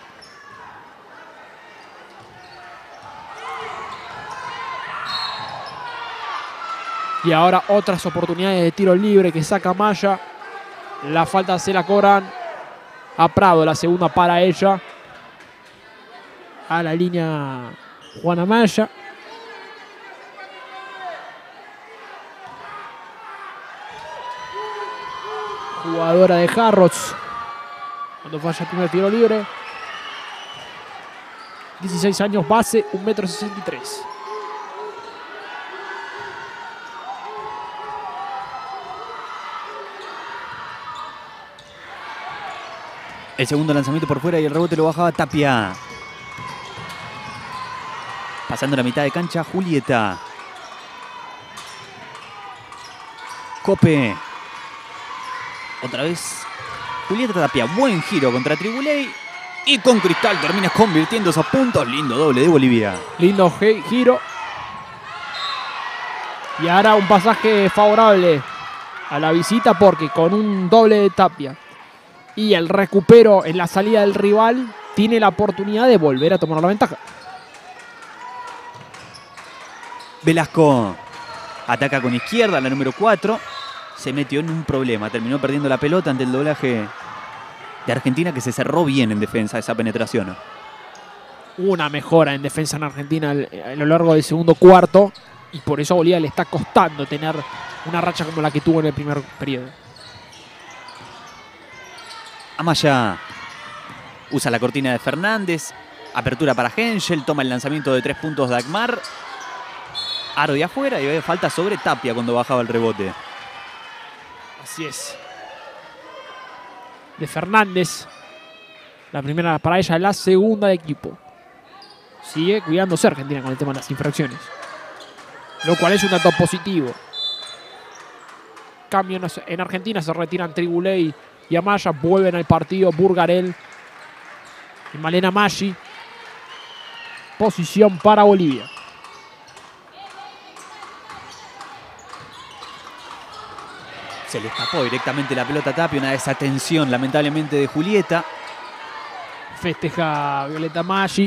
Y ahora otras oportunidades de tiro libre que saca Maya. La falta se la cobran a Prado, la segunda para ella. A la línea Juana Maya. Jugadora de Harrods. Cuando falla el primer tiro libre. 16 años, base, 1,63 m. El segundo lanzamiento por fuera y el rebote lo bajaba Tapia. Pasando la mitad de cancha, Julieta. Cope. Otra vez Julieta Tapia. Buen giro contra Tribuley. Y con Cristal termina convirtiendo esos puntos. Lindo doble de Bolivia. Lindo giro. Y ahora un pasaje favorable a la visita porque con un doble de Tapia y el recupero en la salida del rival, tiene la oportunidad de volver a tomar la ventaja. Velasco ataca con izquierda, la número 4. Se metió en un problema. Terminó perdiendo la pelota ante el doblaje de Argentina, que se cerró bien en defensa esa penetración. Una mejora en defensa en Argentina a lo largo del segundo cuarto. Y por eso a Bolivia le está costando tener una racha como la que tuvo en el primer periodo. Amaya usa la cortina de Fernández. Apertura para Hengel. Toma el lanzamiento de 3 puntos de Dagmar. Aro de afuera y ve falta sobre Tapia cuando bajaba el rebote. Así es. De Fernández. La primera para ella, la segunda de equipo. Sigue cuidándose Argentina con el tema de las infracciones. Lo cual es un dato positivo. Cambio en Argentina, se retiran Tribuley y Amaya. Vuelven al partido Burgarel y Malena Maggi. Posición para Bolivia. Se le escapó directamente la pelota a Tapia. Una desatención lamentablemente de Julieta. Festeja Violeta Maggi.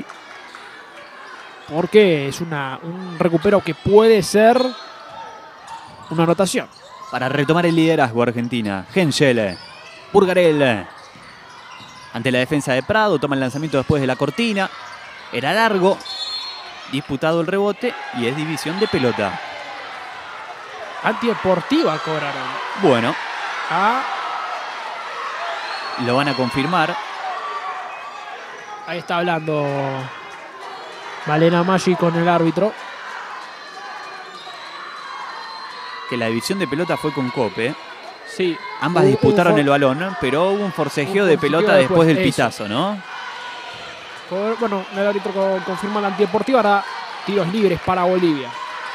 Porque es un recupero que puede ser una anotación. Para retomar el liderazgo Argentina. Hengel. Burgarel. Ante la defensa de Prado. Toma el lanzamiento después de la cortina. Era largo. Disputado el rebote. Y es división de pelota. Antideportiva cobraron. Bueno. Lo van a confirmar. Ahí está hablando Malena Maggi con el árbitro. Que la división de pelota fue con Cope. Sí. Ambas disputaron el balón, pero hubo un forcejeo de pelota después del pitazo, ¿no? Bueno, el árbitro confirma la antideportiva. Ahora tiros libres para Bolivia.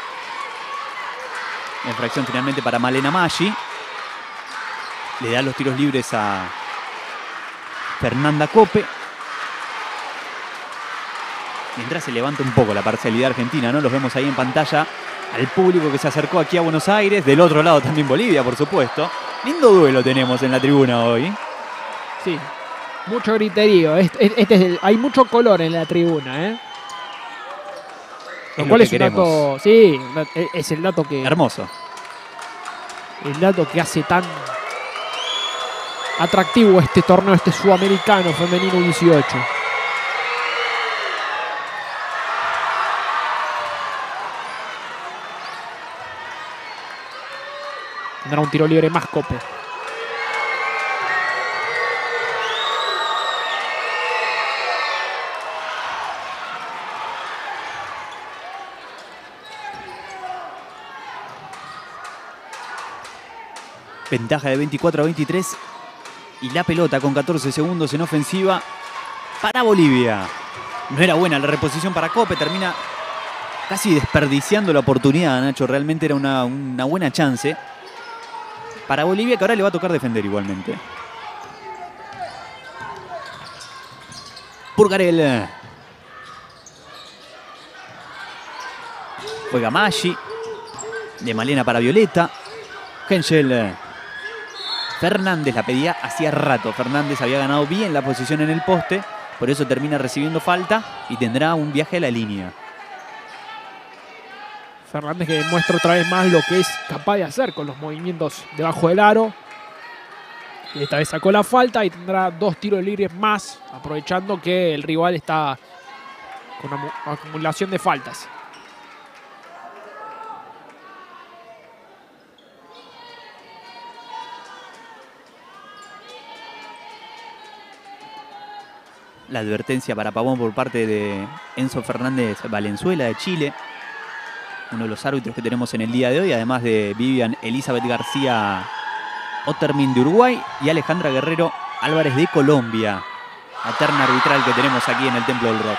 Infracción finalmente para Malena Maggi. Le da los tiros libres a Fernanda Cope. Mientras se levanta un poco la parcialidad argentina, ¿no? Los vemos ahí en pantalla al público que se acercó aquí a Buenos Aires. Del otro lado también Bolivia, por supuesto. Lindo duelo tenemos en la tribuna hoy. Sí, mucho griterío. Hay mucho color en la tribuna, ¿eh? Lo cual es un dato. Sí, es el dato que. Hermoso. El dato que hace tan atractivo este torneo, este sudamericano femenino 18. Tendrá un tiro libre más Cope. Ventaja de 24-23. Y la pelota con 14 segundos en ofensiva para Bolivia. No era buena la reposición para Cope. Termina casi desperdiciando la oportunidad, Nacho. Realmente era una buena chance. para Bolivia, que ahora le va a tocar defender igualmente. Burgarel. Juega Maggi. De Malena para Violeta. Henschel. Fernández la pedía hacía rato. Fernández había ganado bien la posición en el poste. Por eso termina recibiendo falta y tendrá un viaje a la línea. Fernández que demuestra otra vez más lo que es capaz de hacer con los movimientos debajo del aro. Y esta vez sacó la falta y tendrá 2 tiros libres más, aprovechando que el rival está con acumulación de faltas. La advertencia para Pavón por parte de Enzo Fernández Valenzuela de Chile. Uno de los árbitros que tenemos en el día de hoy, además de Vivian Elizabeth García Ottermin de Uruguay y Alejandra Guerrero Álvarez de Colombia. La terna arbitral que tenemos aquí en el Templo del Rock.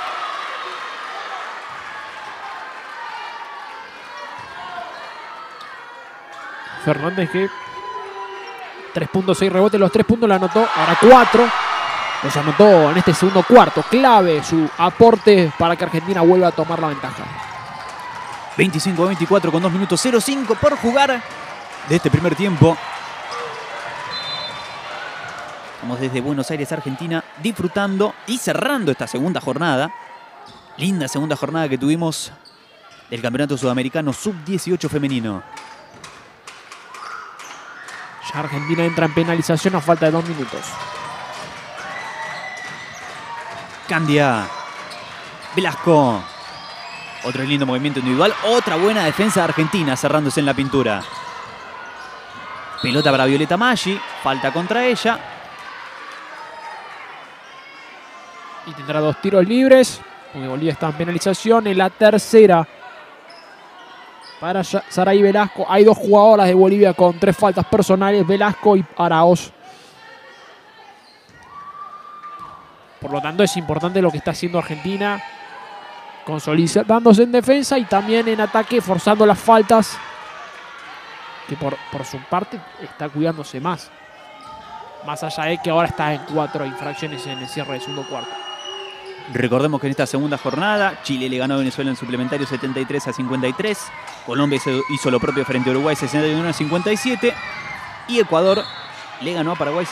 Fernández que 3.6 rebotes, los 3 puntos lo anotó, ahora 4. Los anotó en este segundo cuarto. Clave su aporte para que Argentina vuelva a tomar la ventaja. 25-24 con 2 minutos 0-5 por jugar de este primer tiempo. Estamos desde Buenos Aires, Argentina, disfrutando y cerrando esta segunda jornada. Linda segunda jornada que tuvimos del Campeonato Sudamericano Sub-18 femenino. Ya Argentina entra en penalización a falta de 2 minutos. Candia. Velasco. Otro lindo movimiento individual. Otra buena defensa de Argentina cerrándose en la pintura. Pelota para Violeta Maggi. Falta contra ella. Y tendrá 2 tiros libres. Porque Bolivia está en penalización. En la tercera para Saray Velasco. Hay 2 jugadoras de Bolivia con 3 faltas personales. Velasco y Araoz. Por lo tanto es importante lo que está haciendo Argentina. Consolidándose en defensa y también en ataque, forzando las faltas. Que por su parte está cuidándose más. Más allá de que ahora está en 4 infracciones en el cierre del segundo cuarto. Recordemos que en esta segunda jornada Chile le ganó a Venezuela en suplementario 73-53. Colombia hizo lo propio frente a Uruguay 61-57. Y Ecuador le ganó a Paraguay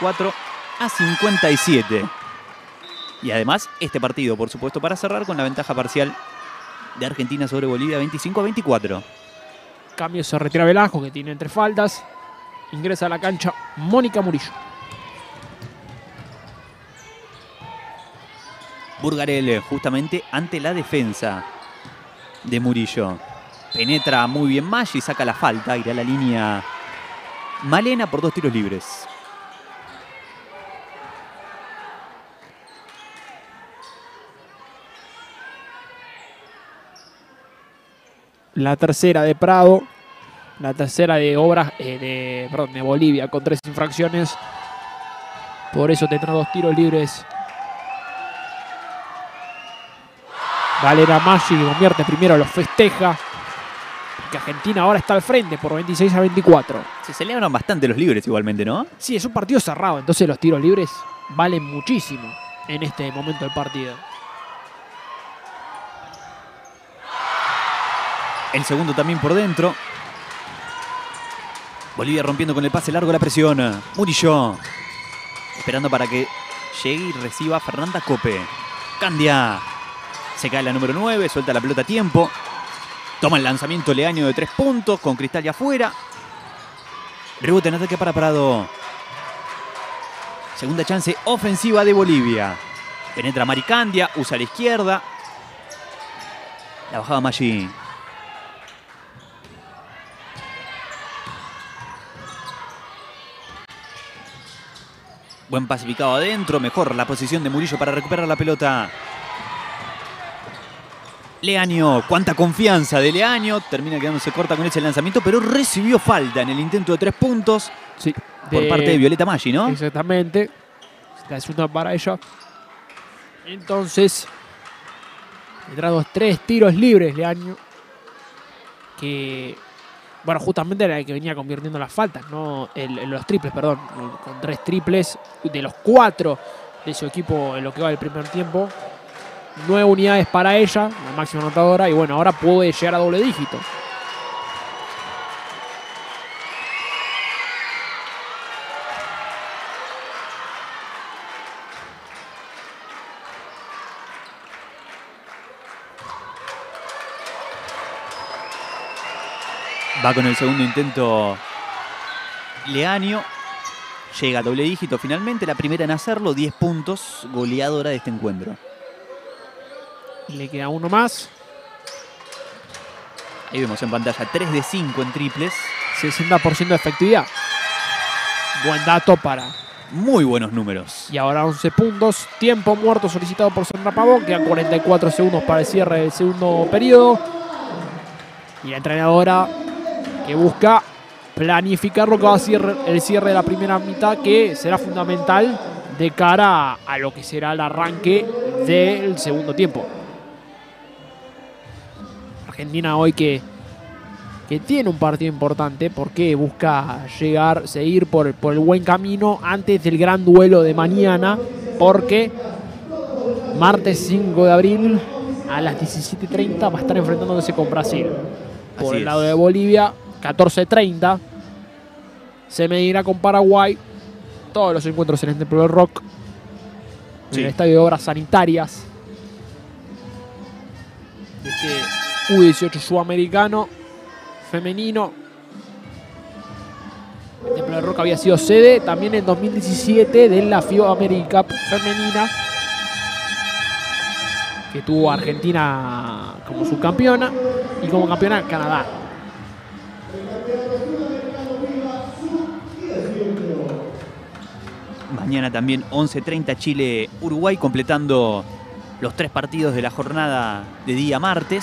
64-57. Y además este partido, por supuesto, para cerrar con la ventaja parcial de Argentina sobre Bolivia 25-24. Cambio, se retira Velasco, que tiene 3 faltas. Ingresa a la cancha Mónica Murillo. Burgarel justamente ante la defensa de Murillo. Penetra muy bien Maggi, saca la falta, irá a la línea Malena por 2 tiros libres. La tercera de Prado. La tercera de de Bolivia con 3 infracciones. Por eso tendrá 2 tiros libres. Valera Maggi, que convierte primero, los festeja. Porque Argentina ahora está al frente por 26-24. Se celebran bastante los libres igualmente, ¿no? Sí, es un partido cerrado, entonces los tiros libres valen muchísimo en este momento del partido. El segundo también por dentro. Bolivia rompiendo con el pase largo la presión. Murillo. Esperando para que llegue y reciba Fernanda Cope. Candia. Se cae la número 9. Suelta la pelota a tiempo. Toma el lanzamiento Leaño de 3 puntos. Con Cristal ya afuera. Rebote en ataque para Prado. Segunda chance ofensiva de Bolivia. Penetra Mari Candia. Usa a la izquierda. La bajaba Maggi. Buen pacificado adentro. Mejor la posición de Murillo para recuperar la pelota. Leaño. Cuánta confianza de Leaño. Termina quedándose corta con ese lanzamiento, pero recibió falta en el intento de 3 puntos. Sí, por parte de Violeta Maggi, ¿no? Exactamente. La segunda para ella. Entonces, tendrá 3 tiros libres Leaño. Que Bueno, justamente era el que venía convirtiendo las faltas, ¿no? Los triples, perdón. Con 3 triples de los 4 de su equipo en lo que va del primer tiempo. 9 unidades para ella, la máxima anotadora. Y bueno, ahora puede llegar a doble dígito. Va con el segundo intento Leaño. Llega a doble dígito finalmente, la primera en hacerlo, 10 puntos, goleadora de este encuentro. Le queda uno más. Ahí vemos en pantalla 3 de 5 en triples. 60% de efectividad. Buen dato para... Muy buenos números. Y ahora 11 puntos. Tiempo muerto solicitado por Sandra Pavón. Quedan 44 segundos para el cierre del segundo periodo. Y la entrenadora que busca planificar lo que va a ser el cierre de la primera mitad, que será fundamental de cara a lo que será el arranque del segundo tiempo. Argentina hoy que tiene un partido importante porque busca seguir por el buen camino antes del gran duelo de mañana, porque martes 5 de abril a las 17:30 va a estar enfrentándose con Brasil. Por el lado de Bolivia, 14:30 se medirá con Paraguay. Todos los encuentros en el Templo del Rock, en el Estadio de Obras Sanitarias. Este U18 sudamericano femenino. El Templo del Rock había sido sede también en 2017 de la FIBA America Cup femenina, que tuvo Argentina como subcampeona y como campeona Canadá. Mañana también 11:30 Chile-Uruguay, completando los 3 partidos de la jornada de día martes.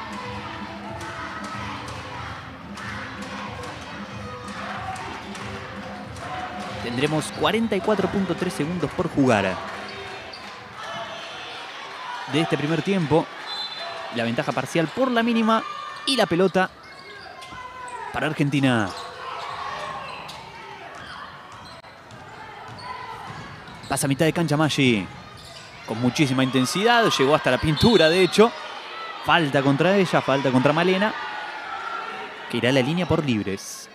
Tendremos 44.3 segundos por jugar. De este primer tiempo, la ventaja parcial por la mínima y la pelota para Argentina. Pasa a mitad de cancha Maggi, con muchísima intensidad, llegó hasta la pintura de hecho. Falta contra ella, falta contra Malena, que irá a la línea por libres.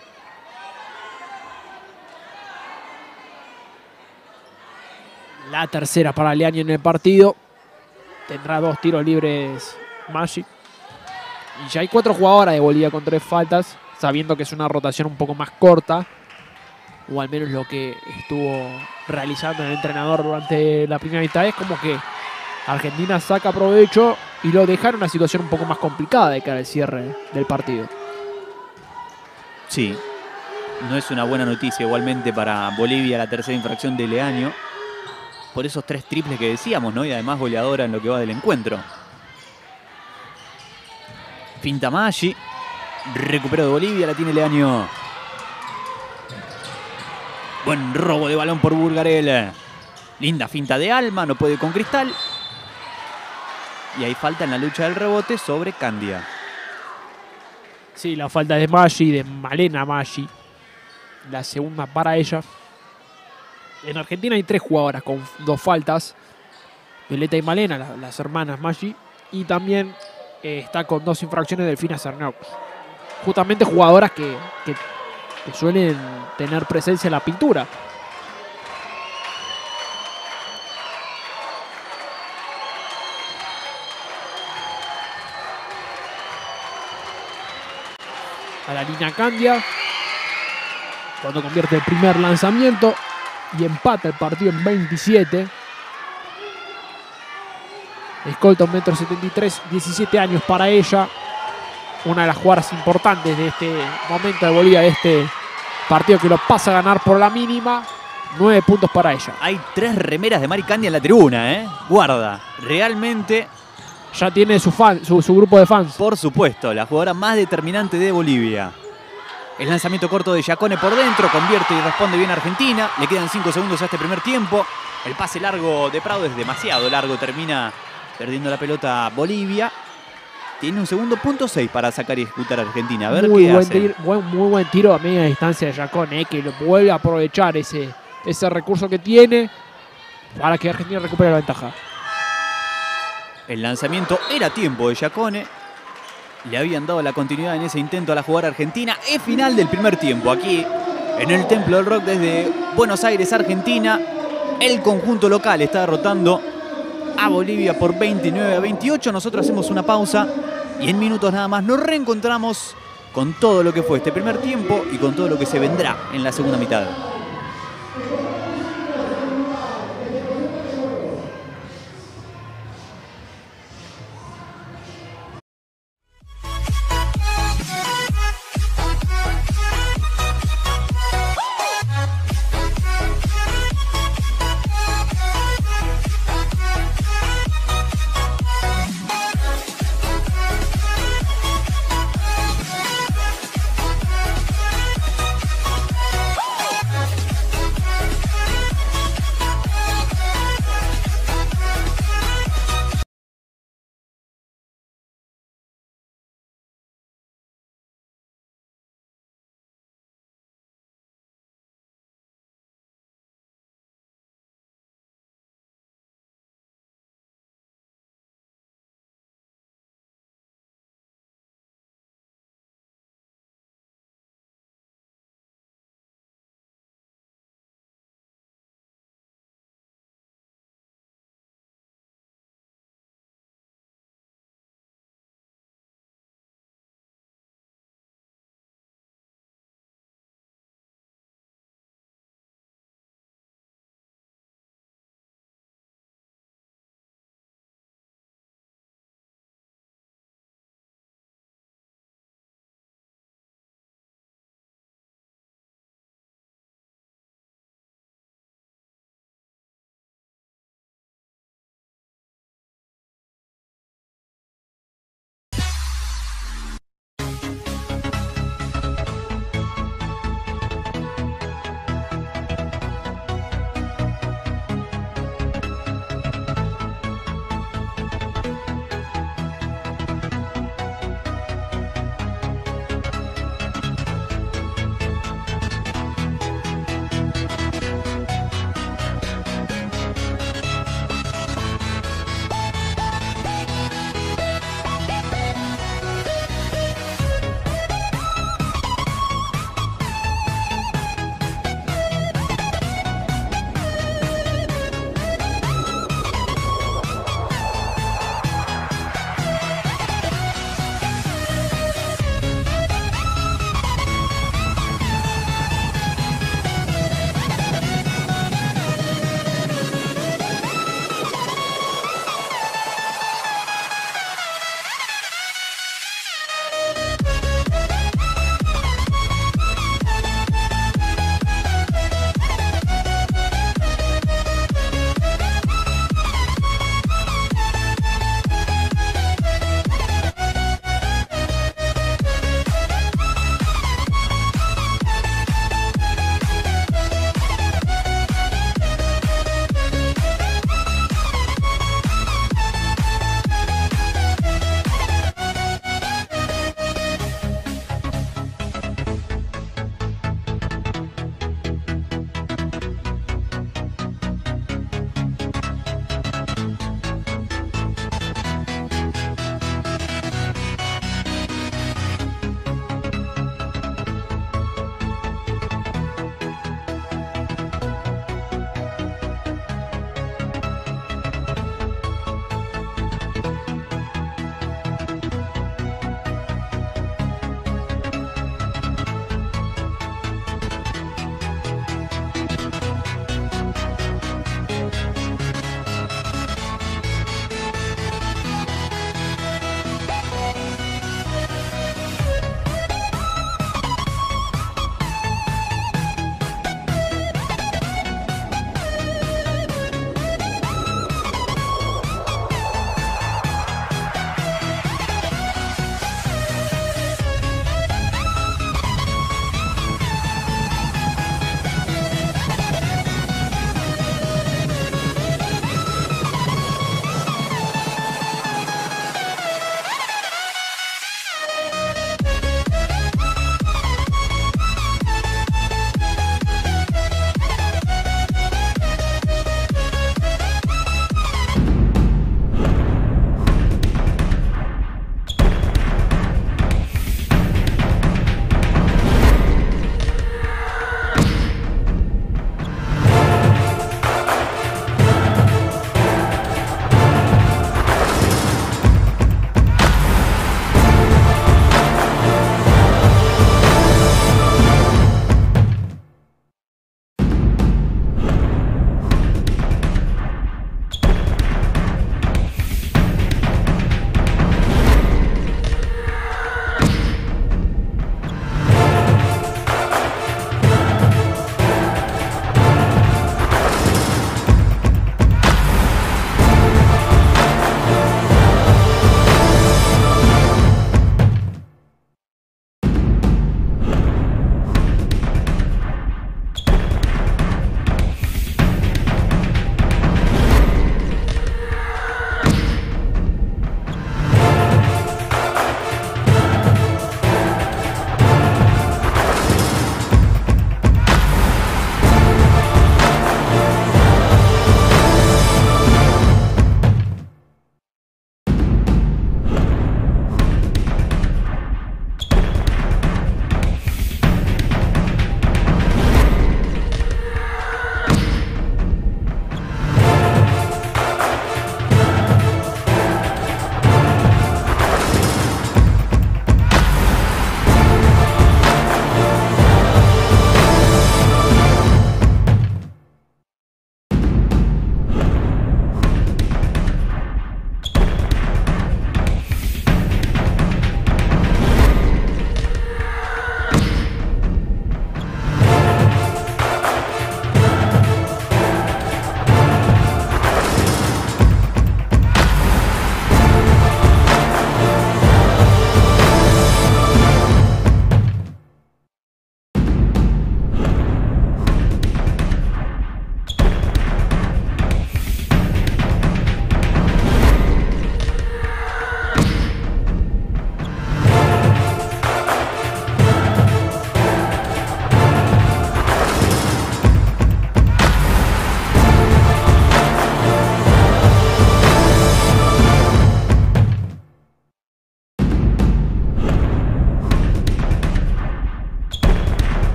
La tercera para Leaño en el partido. Tendrá 2 tiros libres Maggi. Y ya hay 4 jugadoras de Bolivia con 3 faltas, sabiendo que es una rotación un poco más corta, o al menos lo que estuvo realizando el entrenador durante la primera mitad. Es como que Argentina saca provecho y lo deja en una situación un poco más complicada de cara al cierre del partido. Sí, no es una buena noticia igualmente para Bolivia la tercera infracción de Leaño, por esos 3 triples que decíamos, ¿no? Y además goleadora en lo que va del encuentro. Finta Maggi, recupero de Bolivia, la tiene Leaño. Buen robo de balón por Burgarel. Linda finta de Alma, no puede con Cristal. Y hay falta en la lucha del rebote sobre Candia. Sí, la falta de Maggi, de Malena Maggi. La segunda para ella. En Argentina hay 3 jugadoras con 2 faltas. Violeta y Malena, las hermanas Maggi. Y también está con 2 infracciones Delfina Cernaux. Justamente jugadoras que suelen tener presencia en la pintura. A la línea Candia, cuando convierte el primer lanzamiento y empata el partido en 27. Escolta 1,73 m, 17 años para ella. Una de las jugadoras importantes de este momento de Bolivia, de este partido que lo pasa a ganar por la mínima. 9 puntos para ella. Hay 3 remeras de Mari Candia en la tribuna, ¿eh? Guarda, realmente... Ya tiene su grupo de fans. Por supuesto, la jugadora más determinante de Bolivia. El lanzamiento corto de Giacone por dentro, convierte y responde bien Argentina. Le quedan 5 segundos a este primer tiempo. El pase largo de Prado es demasiado largo, termina perdiendo la pelota Bolivia. Tiene un segundo punto 6 para sacar y ejecutar a Argentina. A ver muy qué buen hace. muy buen tiro a media distancia de Giacone, que lo vuelve a aprovechar ese recurso que tiene para que Argentina recupere la ventaja. El lanzamiento era a tiempo de Giacone. Le habían dado la continuidad en ese intento a la jugada argentina. Es final del primer tiempo aquí en el Templo del Rock desde Buenos Aires, Argentina. El conjunto local está derrotando a Bolivia por 29-28. Nosotros hacemos una pausa y en minutos nada más nos reencontramos con todo lo que fue este primer tiempo y con todo lo que se vendrá en la segunda mitad.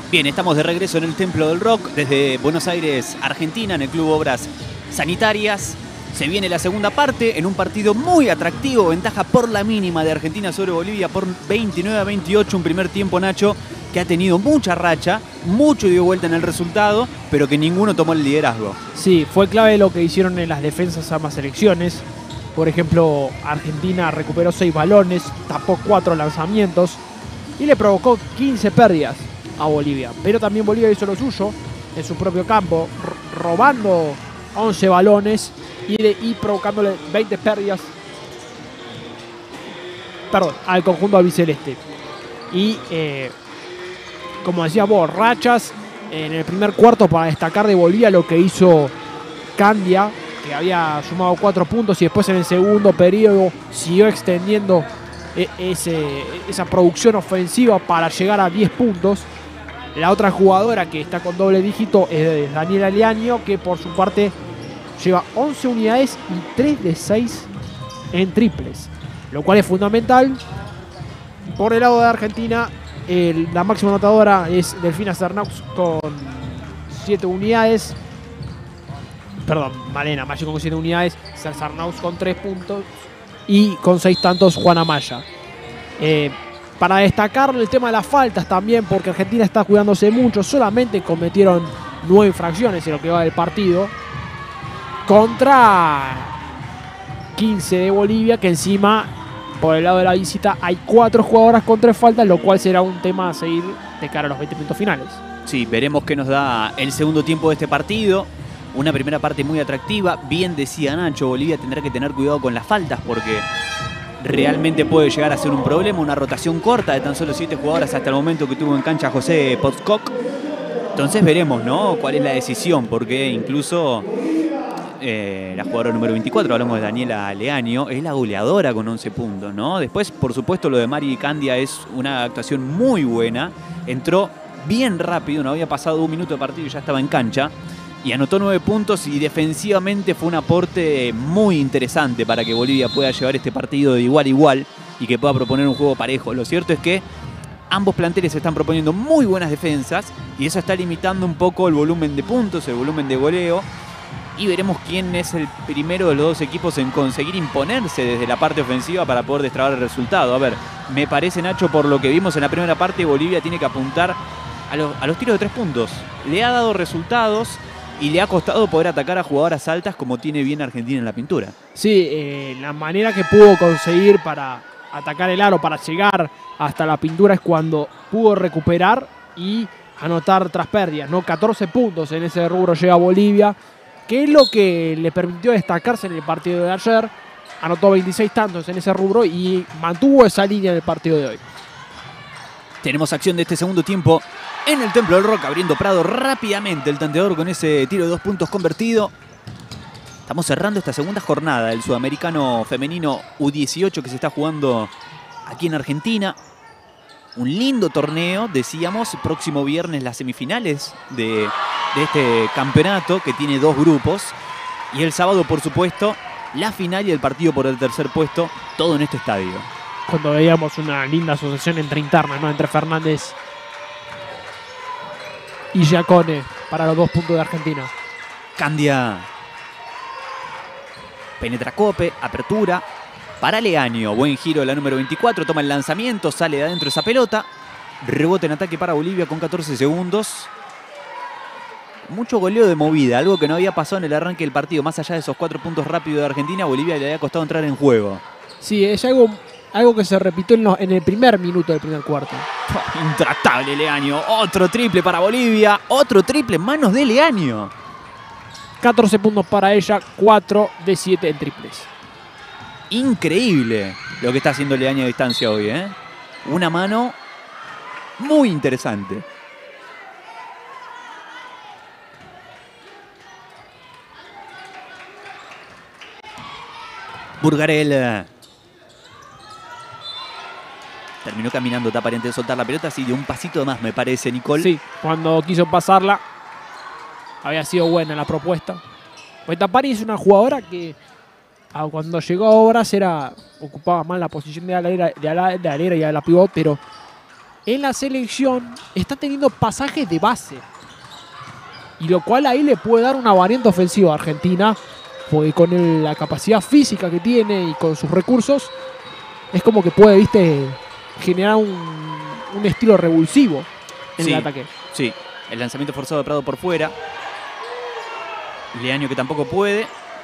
Bien, estamos de regreso en el Templo del Rock desde Buenos Aires, Argentina, en el Club Obras Sanitarias. Se viene la segunda parte en un partido muy atractivo, ventaja por la mínima de Argentina sobre Bolivia por 29-28, un primer tiempo, Nacho, que ha tenido mucha racha, mucho ida y vuelta en el resultado, pero que ninguno tomó el liderazgo. Sí, fue clave lo que hicieron en las defensas ambas selecciones. Por ejemplo, Argentina recuperó 6 balones, tapó 4 lanzamientos y le provocó 15 pérdidas a Bolivia. Pero también Bolivia hizo lo suyo en su propio campo, robando 11 balones y provocándole 20 pérdidas al conjunto albiceleste. Y como decía vos, rachas en el primer cuarto para destacar de Bolivia lo que hizo Candia, que había sumado 4 puntos y después en el segundo periodo siguió extendiendo esa producción ofensiva para llegar a 10 puntos. La otra jugadora que está con doble dígito es Daniela Leaño, que por su parte lleva 11 unidades y 3 de 6 en triples, lo cual es fundamental. Por el lado de Argentina, la máxima anotadora es Delfina Cernaux con 7 unidades. Perdón, Malena Maggi con 7 unidades, Cernaux con 3 puntos y con 6 tantos Juana Maya. Para destacar el tema de las faltas también, porque Argentina está cuidándose mucho, solamente cometieron 9 infracciones en lo que va del partido, contra 15 de Bolivia, que encima, por el lado de la visita, hay 4 jugadoras con 3 faltas, lo cual será un tema a seguir de cara a los 20 minutos finales. Sí, veremos qué nos da el segundo tiempo de este partido. Una primera parte muy atractiva. Bien decía Nacho, Bolivia tendrá que tener cuidado con las faltas porque realmente puede llegar a ser un problema. Una rotación corta de tan solo 7 jugadoras hasta el momento que tuvo en cancha José Potscock. Entonces veremos, ¿no?, cuál es la decisión, porque incluso la jugadora número 24, hablamos de Daniela Leaño, es la goleadora con 11 puntos, ¿no? Después, por supuesto, lo de Mari Candia es una actuación muy buena. Entró bien rápido, no había pasado un minuto de partido y ya estaba en cancha. Y anotó 9 puntos y defensivamente fue un aporte muy interesante para que Bolivia pueda llevar este partido de igual a igual y que pueda proponer un juego parejo. Lo cierto es que ambos planteles están proponiendo muy buenas defensas y eso está limitando un poco el volumen de puntos, el volumen de goleo. Y veremos quién es el primero de los dos equipos en conseguir imponerse desde la parte ofensiva para poder destrabar el resultado. A ver, me parece, Nacho, por lo que vimos en la primera parte, Bolivia tiene que apuntar a los tiros de 3 puntos. Le ha dado resultados y le ha costado poder atacar a jugadoras altas como tiene bien Argentina en la pintura. Sí, la manera que pudo conseguir para atacar el aro, para llegar hasta la pintura, es cuando pudo recuperar y anotar tras pérdidas, ¿no? 14 puntos en ese rubro llega Bolivia, que es lo que le permitió destacarse en el partido de ayer. Anotó 26 tantos en ese rubro y mantuvo esa línea en el partido de hoy. Tenemos acción de este segundo tiempo en el Templo del Rock, abriendo Prado rápidamente el tanteador con ese tiro de 2 puntos convertido. Estamos cerrando esta segunda jornada del sudamericano femenino U18 que se está jugando aquí en Argentina. Un lindo torneo, decíamos, próximo viernes las semifinales de este campeonato que tiene 2 grupos. Y el sábado, por supuesto, la final y el partido por el tercer puesto, todo en este estadio. Cuando veíamos una linda asociación entre internas, ¿no?, entre Fernández y Giacone para los 2 puntos de Argentina. Candia penetra Cope, apertura para Leaño. Buen giro de la número 24, toma el lanzamiento, sale de adentro esa pelota. Rebote en ataque para Bolivia con 14 segundos. Mucho goleo de movida, algo que no había pasado en el arranque del partido. Más allá de esos 4 puntos rápidos de Argentina, Bolivia le había costado entrar en juego. Sí, es algo que se repitió en el primer minuto del primer cuarto. Intratable Leaño. Otro triple para Bolivia. Otro triple en manos de Leaño. 14 puntos para ella, 4 de 7 en triples. Increíble lo que está haciendo Leaño a distancia hoy, ¿eh? Una mano muy interesante. Burgarel terminó caminando, está aparente de soltar la pelota, así de un pasito más, me parece, Nicole. Sí, cuando quiso pasarla había sido buena la propuesta. Pues Tapari es una jugadora que cuando llegó a Obras ocupaba más la posición de alera y a la pivot, pero en la selección está teniendo pasajes de base. Y lo cual ahí le puede dar una variante ofensiva a Argentina, porque con la capacidad física que tiene y con sus recursos, es como que puede, viste, generar un estilo revulsivo en el ataque. Sí, el lanzamiento forzado de Prado por fuera. Leaño que tampoco puede.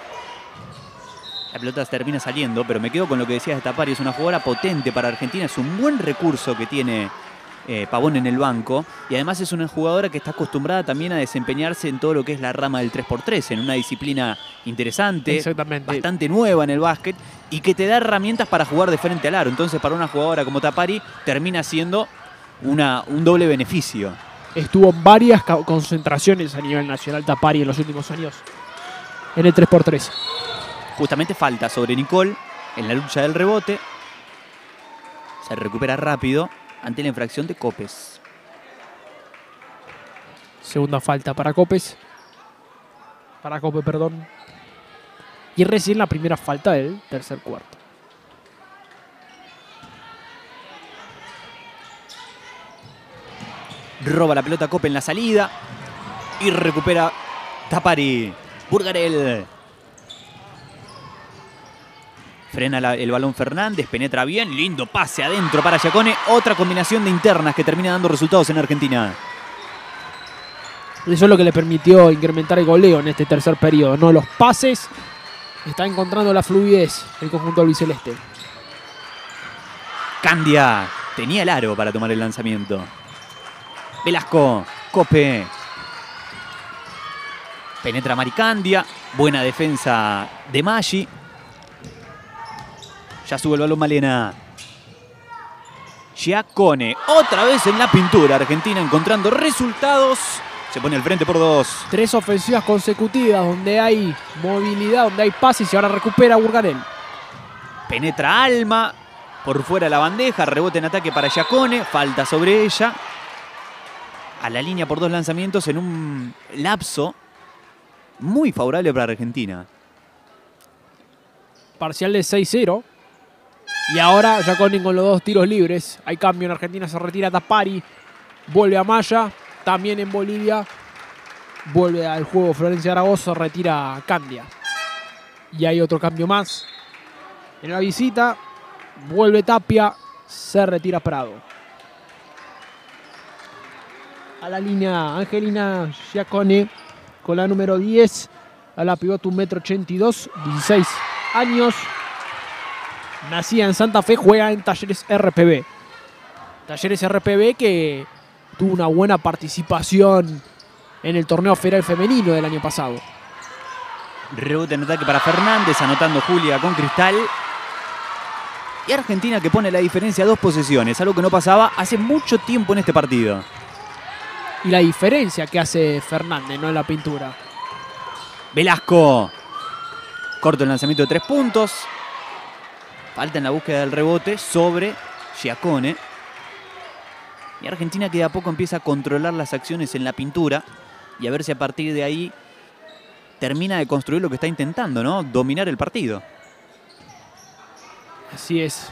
La pelota termina saliendo, pero me quedo con lo que decías de Tapari. Es una jugadora potente para Argentina, es un buen recurso que tiene Pavón en el banco, y además es una jugadora que está acostumbrada también a desempeñarse en todo lo que es la rama del 3x3, en una disciplina interesante, bastante nueva en el básquet, y que te da herramientas para jugar de frente al aro. Entonces para una jugadora como Tapari termina siendo un doble beneficio. Estuvo en varias concentraciones a nivel nacional Tapari en los últimos años en el 3x3. Justamente falta sobre Nicole en la lucha del rebote. Se recupera rápido ante la infracción de Copes. Segunda falta para Copes. Para Cope, perdón. Y recién la primera falta del tercer cuarto. Roba la pelota Cope en la salida. Y recupera Tapari. Burgarel. Frena el balón Fernández, penetra bien, lindo pase adentro para Giacone. Otra combinación de internas que termina dando resultados en Argentina. Eso es lo que le permitió incrementar el goleo en este tercer periodo, ¿no? Los pases, está encontrando la fluidez el conjunto albiceleste. Candia tenía el aro para tomar el lanzamiento. Velasco, Cope. Penetra Maricandia, buena defensa de Maggi. Ya sube el balón Malena. Giacone, otra vez en la pintura. Argentina encontrando resultados. Se pone al frente por 2. 3 ofensivas consecutivas donde hay movilidad, donde hay pases, y ahora recupera Burgarel. Penetra Alma. Por fuera de la bandeja. Rebote en ataque para Giacone. Falta sobre ella. A la línea por 2 lanzamientos en un lapso muy favorable para Argentina. Parcial de 6-0. Y ahora Giacone con los 2 tiros libres. Hay cambio en Argentina, se retira Tapari. Vuelve a Maya. También en Bolivia. Vuelve al juego Florencia Aragoso, retira Candia. Y hay otro cambio más. En la visita, vuelve Tapia, se retira Prado. A la línea Angelina Giacone con la número 10. A la pivote 1,82 m, 16 años. Nacida en Santa Fe, juega en Talleres RPB. Talleres RPB que tuvo una buena participación en el torneo federal femenino del año pasado. Rebote en ataque para Fernández, anotando Julia con Cristal. Y Argentina que pone la diferencia a 2 posesiones, algo que no pasaba hace mucho tiempo en este partido. Y la diferencia que hace Fernández, ¿no? En la pintura. Velasco. Corto el lanzamiento de 3 puntos. Falta en la búsqueda del rebote sobre Giacone. Y Argentina que de a poco empieza a controlar las acciones en la pintura. Y a ver si a partir de ahí termina de construir lo que está intentando, ¿no? Dominar el partido. Así es.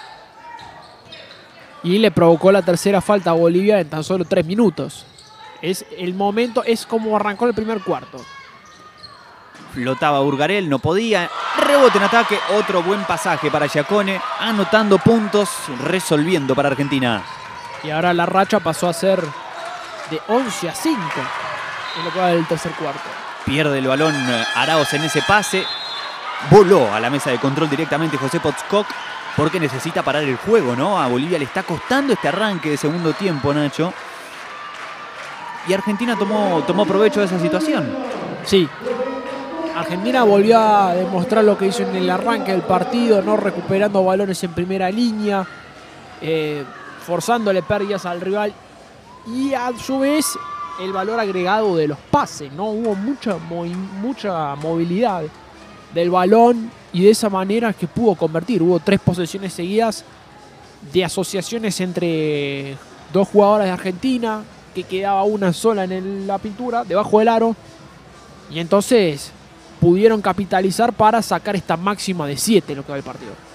Y le provocó la tercera falta a Bolivia en tan solo 3 minutos. Es el momento, es como arrancó el primer cuarto. Flotaba Burgarel, no podía. Rebote en ataque, otro buen pasaje para Giacone. Anotando puntos, resolviendo para Argentina. Y ahora la racha pasó a ser de 11-5 en lo que va del tercer cuarto. Pierde el balón Arauz en ese pase. Voló a la mesa de control directamente José Potzcock porque necesita parar el juego, ¿no? A Bolivia le está costando este arranque de segundo tiempo, Nacho. Y Argentina tomó provecho de esa situación. Sí. Argentina volvió a demostrar lo que hizo en el arranque del partido, no recuperando balones en primera línea, forzándole pérdidas al rival y a su vez el valor agregado de los pases, ¿no? Hubo mucha movilidad del balón y de esa manera es que pudo convertir. Hubo 3 posesiones seguidas de asociaciones entre 2 jugadoras de Argentina, que quedaba una sola en la pintura, debajo del aro, y entonces pudieron capitalizar para sacar esta máxima de 7 en lo que va el partido.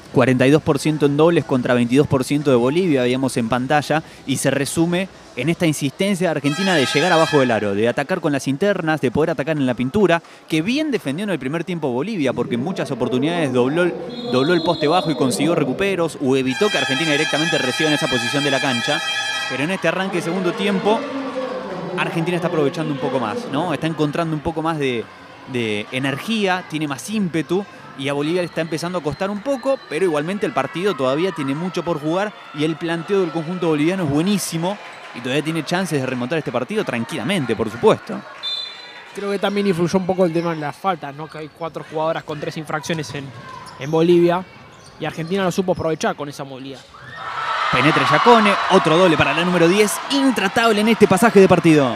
42% en dobles contra 22% de Bolivia, veíamos en pantalla, y se resume en esta insistencia de Argentina de llegar abajo del aro, de atacar con las internas, de poder atacar en la pintura, que bien defendió en el primer tiempo Bolivia, porque en muchas oportunidades dobló el poste bajo y consiguió recuperos, o evitó que Argentina directamente reciba en esa posición de la cancha. Pero en este arranque de segundo tiempo, Argentina está aprovechando un poco más, ¿no? Está encontrando un poco más de energía, tiene más ímpetu, y a Bolivia le está empezando a costar un poco, pero igualmente el partido todavía tiene mucho por jugar y el planteo del conjunto boliviano es buenísimo y todavía tiene chances de remontar este partido tranquilamente, por supuesto. Creo que también influyó un poco el tema de las faltas, ¿no? Que hay 4 jugadoras con 3 infracciones en Bolivia y Argentina lo supo aprovechar con esa movilidad. Penetra Giacone, otro doble para la número 10, intratable en este pasaje de partido.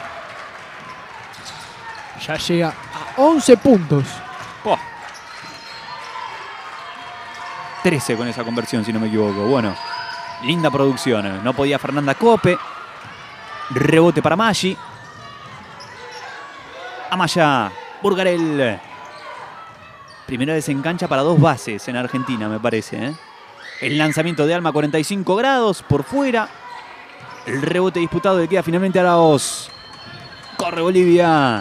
Ya llega a 11 puntos. Oh. 13 con esa conversión, si no me equivoco. Bueno, linda producción. No podía Fernanda Cope. Rebote para Maggi. Amaya. Burgarel. Primera vez en cancha para 2 bases en Argentina, me parece, ¿eh? El lanzamiento de Alma, 45 grados por fuera. El rebote disputado le queda finalmente a Araoz. Corre Bolivia.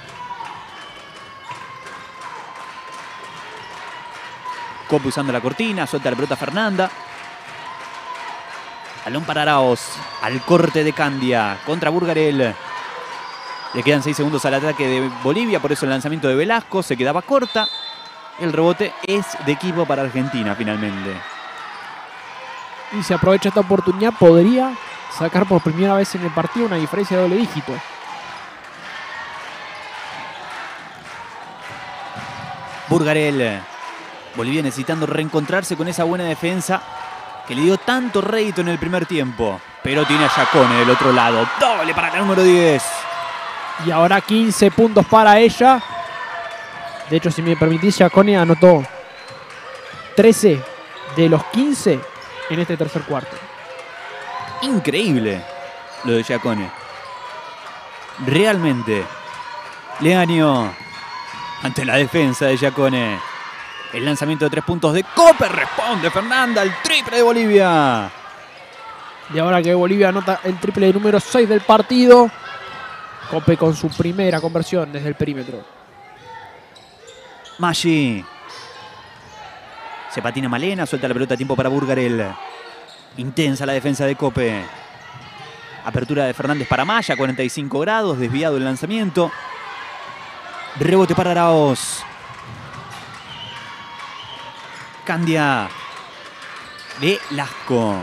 Cope usando la cortina, suelta la pelota Fernanda. Balón para Araoz. Al corte de Candia contra Burgarel. Le quedan 6 segundos al ataque de Bolivia, por eso el lanzamiento de Velasco se quedaba corta. El rebote es de equipo para Argentina finalmente. Y se aprovecha esta oportunidad, podría sacar por primera vez en el partido una diferencia de doble dígito. Burgarel. Bolivia necesitando reencontrarse con esa buena defensa que le dio tanto rédito en el primer tiempo. Pero tiene a Giacone del otro lado. Doble para la número 10. Y ahora 15 puntos para ella. De hecho, si me permitís, Giacone anotó 13 de los 15 en este tercer cuarto. Increíble lo de Giacone. Realmente. Leaño ante la defensa de Giacone. El lanzamiento de 3 puntos de Cope. Responde Fernanda al triple de Bolivia. Y ahora que Bolivia anota el triple de número 6 del partido, Cope con su primera conversión desde el perímetro. Maggi. Se patina Malena, suelta la pelota a tiempo para Burgarel. Intensa la defensa de Cope. Apertura de Fernández para Maya, 45 grados, desviado el lanzamiento. Rebote para Araoz. Candia. Velasco.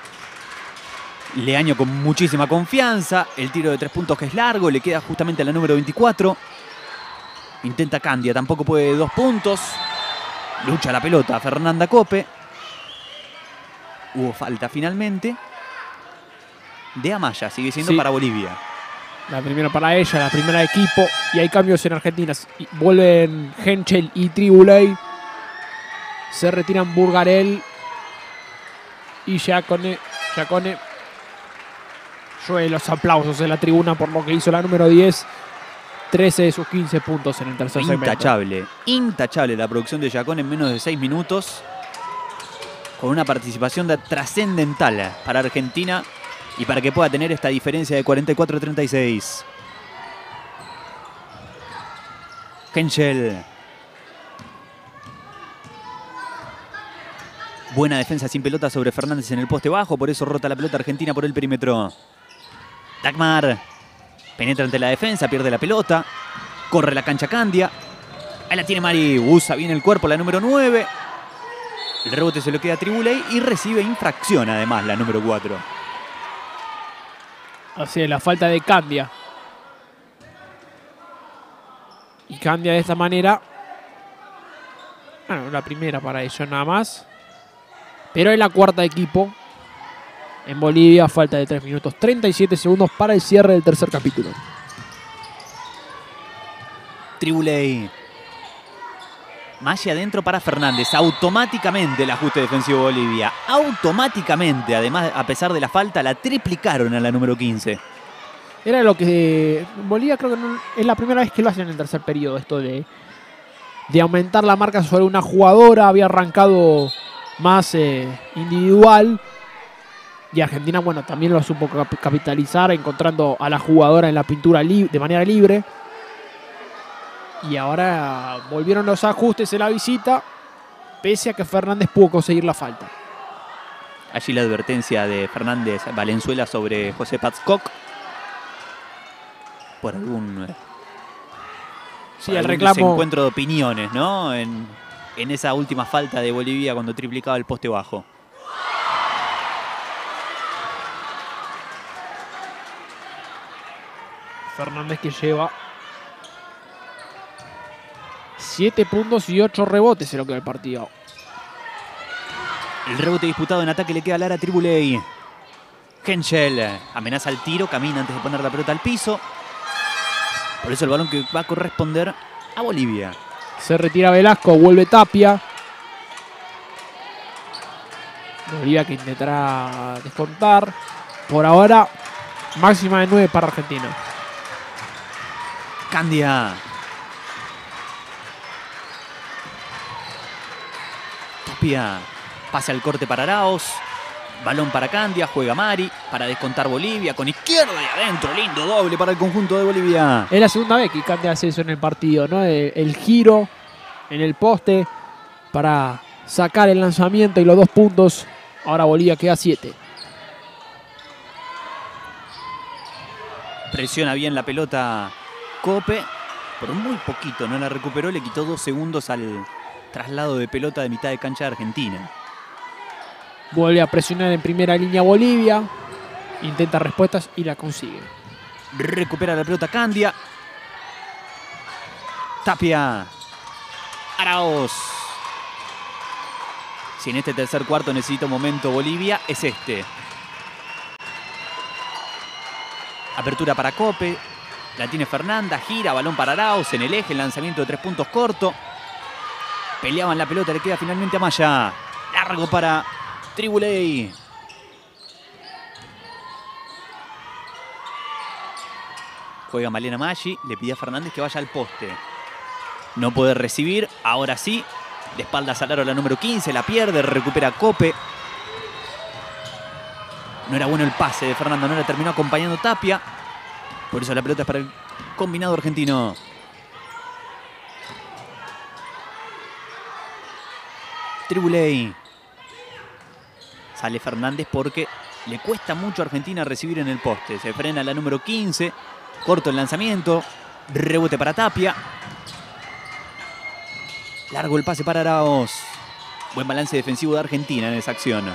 Leaño con muchísima confianza. El tiro de 3 puntos que es largo. Le queda justamente a la número 24. Intenta Candia. Tampoco puede 2 puntos. Lucha la pelota Fernanda Cope. Hubo falta finalmente. De Amaya. Sigue siendo para Bolivia. La primera para ella. La primera de equipo. Y hay cambios en Argentina. Vuelven Henschel y Tribuley. Se retiran Burgarel y Giacone. Llueven los aplausos en la tribuna por lo que hizo la número 10. 13 de sus 15 puntos en el tercer segmento. Intachable. Intachable la producción de Giacone en menos de 6 minutos. Con una participación trascendental para Argentina y para que pueda tener esta diferencia de 44-36. Henschel. Buena defensa sin pelota sobre Fernández en el poste bajo, por eso rota la pelota Argentina por el perímetro. Dagmar penetra ante la defensa, pierde la pelota. Corre la cancha Candia. Ahí la tiene Mari, usa bien el cuerpo la número 9. El rebote se lo queda a Tribuley y recibe infracción además la número 4. Así es, la falta de Candia. Y Candia de esta manera. Bueno, la primera para ellos nada más. Pero es la cuarta de equipo. En Bolivia, falta de 3 minutos 37 segundos para el cierre del tercer capítulo. Tribuley. Maggi adentro para Fernández. Automáticamente el ajuste defensivo de Bolivia. Automáticamente, además, a pesar de la falta, la triplicaron a la número 15. Era lo que Bolivia creo que no, es la primera vez que lo hacen en el tercer periodo. Esto de aumentar la marca sobre una jugadora. Había arrancado más individual. Y Argentina, bueno, también lo supo capitalizar, encontrando a la jugadora en la pintura de manera libre. Y ahora volvieron los ajustes en la visita, pese a que Fernández pudo conseguir la falta. Allí la advertencia de Fernández Valenzuela sobre José Patzcock. Por algún, sí, el reclamo. Encuentro de opiniones, ¿no? En esa última falta de Bolivia cuando triplicaba el poste bajo. Fernández que lleva 7 puntos y 8 rebotes en lo que va el partido. El rebote disputado en ataque le queda a Lara Tribuley. Henschel amenaza el tiro, camina antes de poner la pelota al piso. Por eso el balón que va a corresponder a Bolivia. Se retira Velasco, vuelve Tapia. Bolivia que intentará descontar. Por ahora, máxima de 9 para Argentina. Candia. Tapia. Pase al corte para Arauz. Balón para Candia. Juega Mari para descontar Bolivia. Con izquierda y adentro. Lindo doble para el conjunto de Bolivia. Es la segunda vez que Candia hace eso en el partido, ¿no? El giro en el poste para sacar el lanzamiento y los 2 puntos. Ahora Bolivia queda 7. Presiona bien la pelota Cope. Por muy poquito no la recuperó. Le quitó 2 segundos al traslado de pelota de mitad de cancha de Argentina. Vuelve a presionar en primera línea Bolivia. Intenta respuestas y la consigue. Recupera la pelota Candia. Tapia. Arauz. Si en este tercer cuarto necesita un momento Bolivia, es este. Apertura para Cope. La tiene Fernanda. Gira. Balón para Arauz. En el eje. El lanzamiento de 3 puntos corto. Peleaban la pelota. Le queda finalmente a Maya. Largo para Tribuley. Juega Malena Maggi. Le pide a Fernández que vaya al poste. No puede recibir. Ahora sí. De espaldas al aro la número 15. La pierde. Recupera Cope. No era bueno el pase de Fernando. No la terminó acompañando Tapia. Por eso la pelota es para el combinado argentino. Tribuley. Sale Fernández porque le cuesta mucho a Argentina recibir en el poste. Se frena la número 15. Corto el lanzamiento. Rebote para Tapia. Largo el pase para Arauz. Buen balance defensivo de Argentina en esa acción.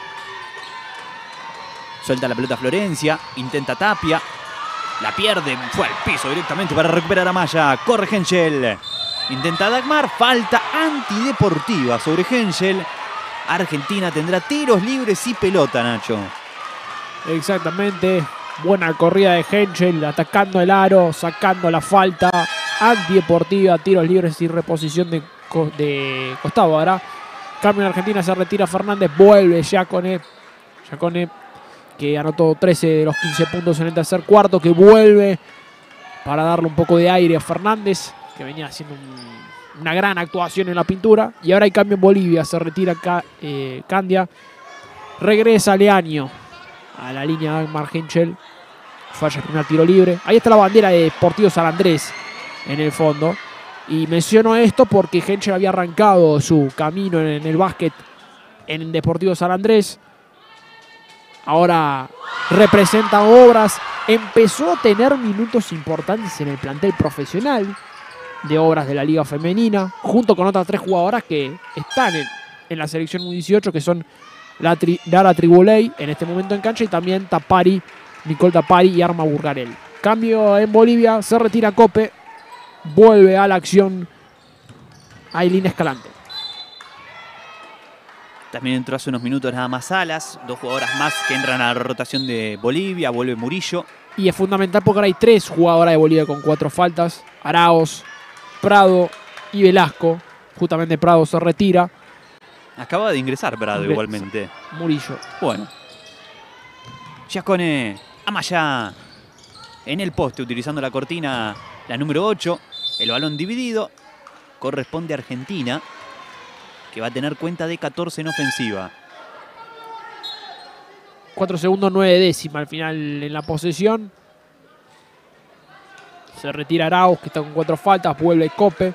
Suelta la pelota Florencia. Intenta Tapia. La pierde. Fue al piso directamente para recuperar a Maya. Corre Henschel. Intenta Dagmar. Falta antideportiva sobre Henschel. Argentina tendrá tiros libres y pelota, Nacho. Exactamente. Buena corrida de Henschel, atacando el aro, sacando la falta. Antideportiva, tiros libres y reposición de costado. Ahora, cambio en Argentina, se retira Fernández, vuelve Giacone, que anotó 13 de los 15 puntos en el tercer cuarto, que vuelve para darle un poco de aire a Fernández, que venía haciendo una gran actuación en la pintura. Y ahora hay cambio en Bolivia, se retira Candia, regresa Leaño a la línea de Dagmar Henschel, falla el primer tiro libre. Ahí está la bandera de Deportivo San Andrés en el fondo. Y menciono esto porque Henschel había arrancado su camino en el básquet en Deportivo San Andrés. Ahora representa Obras. Empezó a tener minutos importantes en el plantel profesional de Obras de la Liga Femenina, junto con otras 3 jugadoras que están en la selección U18, que son Lara Tribuley en este momento en cancha, y también Nicole Tapari y Arma Burgarel. Cambio en Bolivia, se retira Cope, vuelve a la acción Ailín Escalante. También entró hace unos minutos nada más Salas, 2 jugadoras más que entran a la rotación de Bolivia, vuelve Murillo. Y es fundamental porque ahora hay 3 jugadoras de Bolivia con 4 faltas, Arauz, Prado y Velasco. Justamente Prado se retira. Acaba de ingresar Prado igualmente. Murillo. Bueno. Giacone, Amaya. En el poste, utilizando la cortina, la número 8. El balón dividido. Corresponde a Argentina. que va a tener cuenta de 14 en ofensiva. 4 segundos 9 décimas al final en la posesión. Se retira Arauz, que está con 4 faltas. Vuelve Cope.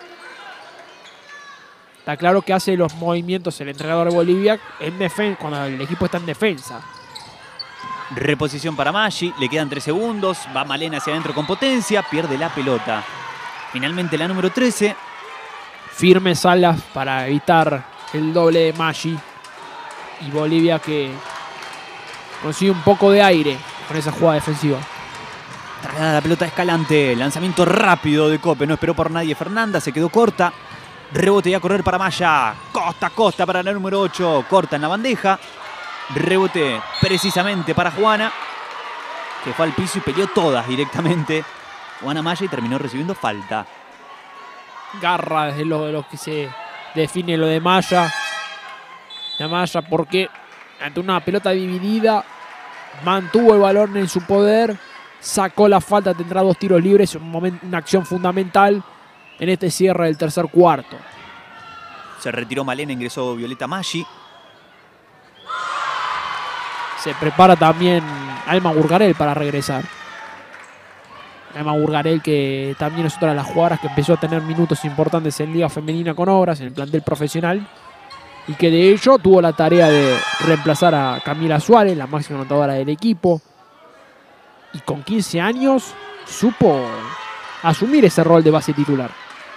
Está claro que hace los movimientos el entrenador de Bolivia en defensa, cuando el equipo está en defensa. Reposición para Maggi. Le quedan 3 segundos. Va Malena hacia adentro con potencia. Pierde la pelota. Finalmente la número 13. Firme Salas para evitar el doble de Maggi. Y Bolivia que consigue un poco de aire con esa jugada defensiva. Trasladada la pelota a Escalante. Lanzamiento rápido de Cope. No esperó por nadie Fernanda. Se quedó corta. Rebote y a correr para Maya. Costa a costa para la número 8. Corta en la bandeja. Rebote precisamente para Juana, que fue al piso y peleó todas directamente. Juana Maya y terminó recibiendo falta. Garra desde lo que se define lo de Maya. La Maya porque ante una pelota dividida mantuvo el balón en su poder. Sacó la falta, tendrá 2 tiros libres. Una acción fundamental en este cierre del tercer cuarto. Se retiró Malena, ingresó Violeta Maggi. Se prepara también Alma Burgarel para regresar. Alma Burgarel, que también es otra de las jugadoras que empezó a tener minutos importantes en Liga Femenina con Obras, en el plantel profesional. Y que de hecho tuvo la tarea de reemplazar a Camila Suárez, la máxima anotadora del equipo. Y con 15 años supo asumir ese rol de base titular.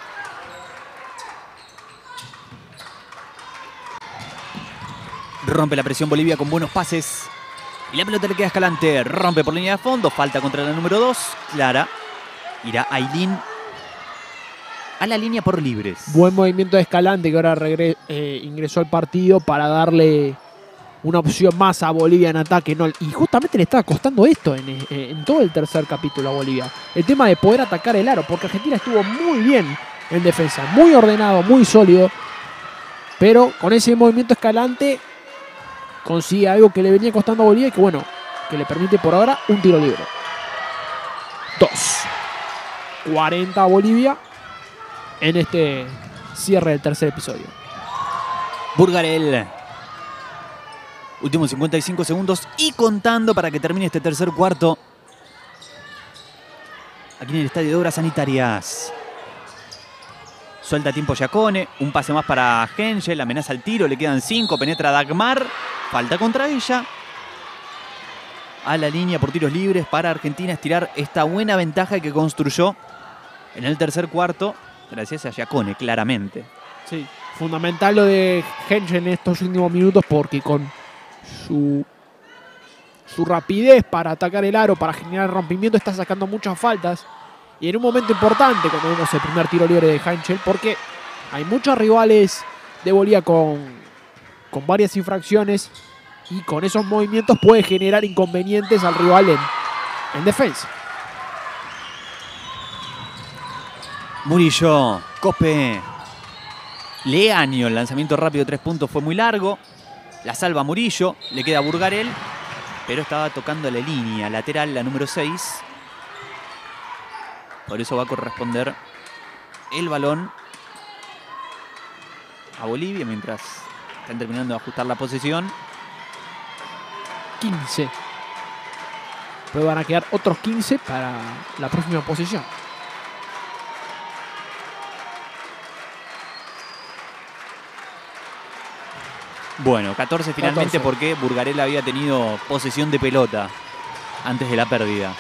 Rompe la presión Bolivia con buenos pases. Y la pelota le queda a Escalante. Rompe por línea de fondo. Falta contra la número 2. Clara. Irá Ailín a la línea por libres. Buen movimiento de Escalante, que ahora ingresó al partido para darle una opción más a Bolivia en ataque. Y justamente le estaba costando esto en todo el tercer capítulo a Bolivia. El tema de poder atacar el aro, porque Argentina estuvo muy bien en defensa. Muy ordenado, muy sólido. Pero con ese movimiento Escalante consigue algo que le venía costando a Bolivia y que, bueno, que le permite por ahora un tiro libre. 40 a Bolivia en este cierre del tercer episodio. Burgarel. Últimos 55 segundos y contando para que termine este tercer cuarto. Aquí en el estadio de Obras Sanitarias. Suelta tiempo Giacone. Un pase más para Hengel. Amenaza el tiro. Le quedan 5. Penetra Dagmar. Falta contra ella. A la línea por tiros libres para Argentina estirar esta buena ventaja que construyó en el tercer cuarto. Gracias a Giacone, claramente. Sí, fundamental lo de Hengel en estos últimos minutos porque con su rapidez para atacar el aro, para generar rompimiento, está sacando muchas faltas. Y en un momento importante, cuando vemos el primer tiro libre de Hengel, porque hay muchos rivales de Bolivia con varias infracciones y con esos movimientos puede generar inconvenientes al rival en defensa. Murillo, Cope, Leaño, el lanzamiento rápido de 3 puntos fue muy largo. La salva Murillo, le queda Burgarel, pero estaba tocando la línea lateral, la número 6. Por eso va a corresponder el balón a Bolivia mientras están terminando de ajustar la posesión. 15. Pero van a quedar otros 15 para la próxima posesión. Bueno, 14 finalmente 14. Porque Burgarel había tenido posesión de pelota antes de la pérdida.